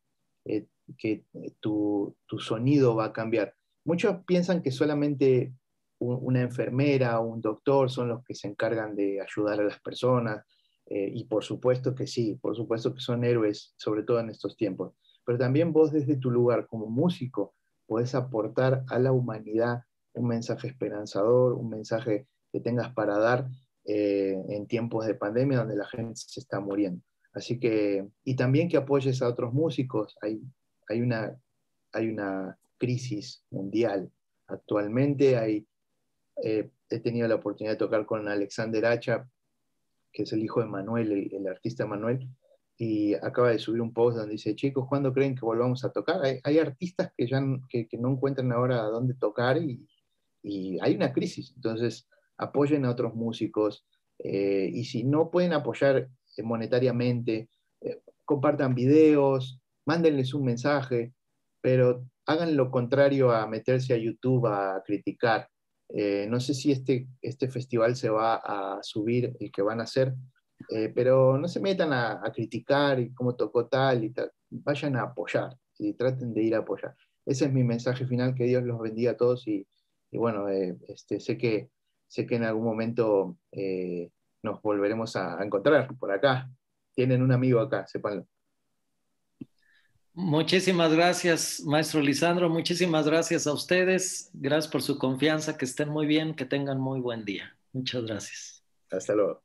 tu sonido va a cambiar. Muchos piensan que solamente una enfermera o un doctor son los que se encargan de ayudar a las personas, y por supuesto que sí, por supuesto que son héroes, sobre todo en estos tiempos. Pero también vos desde tu lugar como músico podés aportar a la humanidad un mensaje esperanzador, un mensaje que tengas para dar en tiempos de pandemia donde la gente se está muriendo. Así que, y también que apoyes a otros músicos. Hay una crisis mundial actualmente. He tenido la oportunidad de tocar con Alexander Hacha, que es el hijo de Manuel, el artista Manuel, y acaba de subir un post donde dice, chicos, ¿cuándo creen que volvamos a tocar? Hay artistas que no encuentran ahora dónde tocar y hay una crisis. Entonces, apoyen a otros músicos, y si no pueden apoyar monetariamente, compartan videos, mándenles un mensaje, pero hagan lo contrario a meterse a YouTube a criticar. No sé si este festival se va a subir, el que van a hacer, pero no se metan a criticar y cómo tocó tal y tal. Vayan a apoyar y traten de ir a apoyar. Ese es mi mensaje final, que Dios los bendiga a todos y bueno, sé que en algún momento nos volveremos a encontrar por acá. Tienen un amigo acá, sépanlo. Muchísimas gracias, maestro Lisandro. Muchísimas gracias a ustedes. Gracias por su confianza. Que estén muy bien, que tengan muy buen día. Muchas gracias. Hasta luego.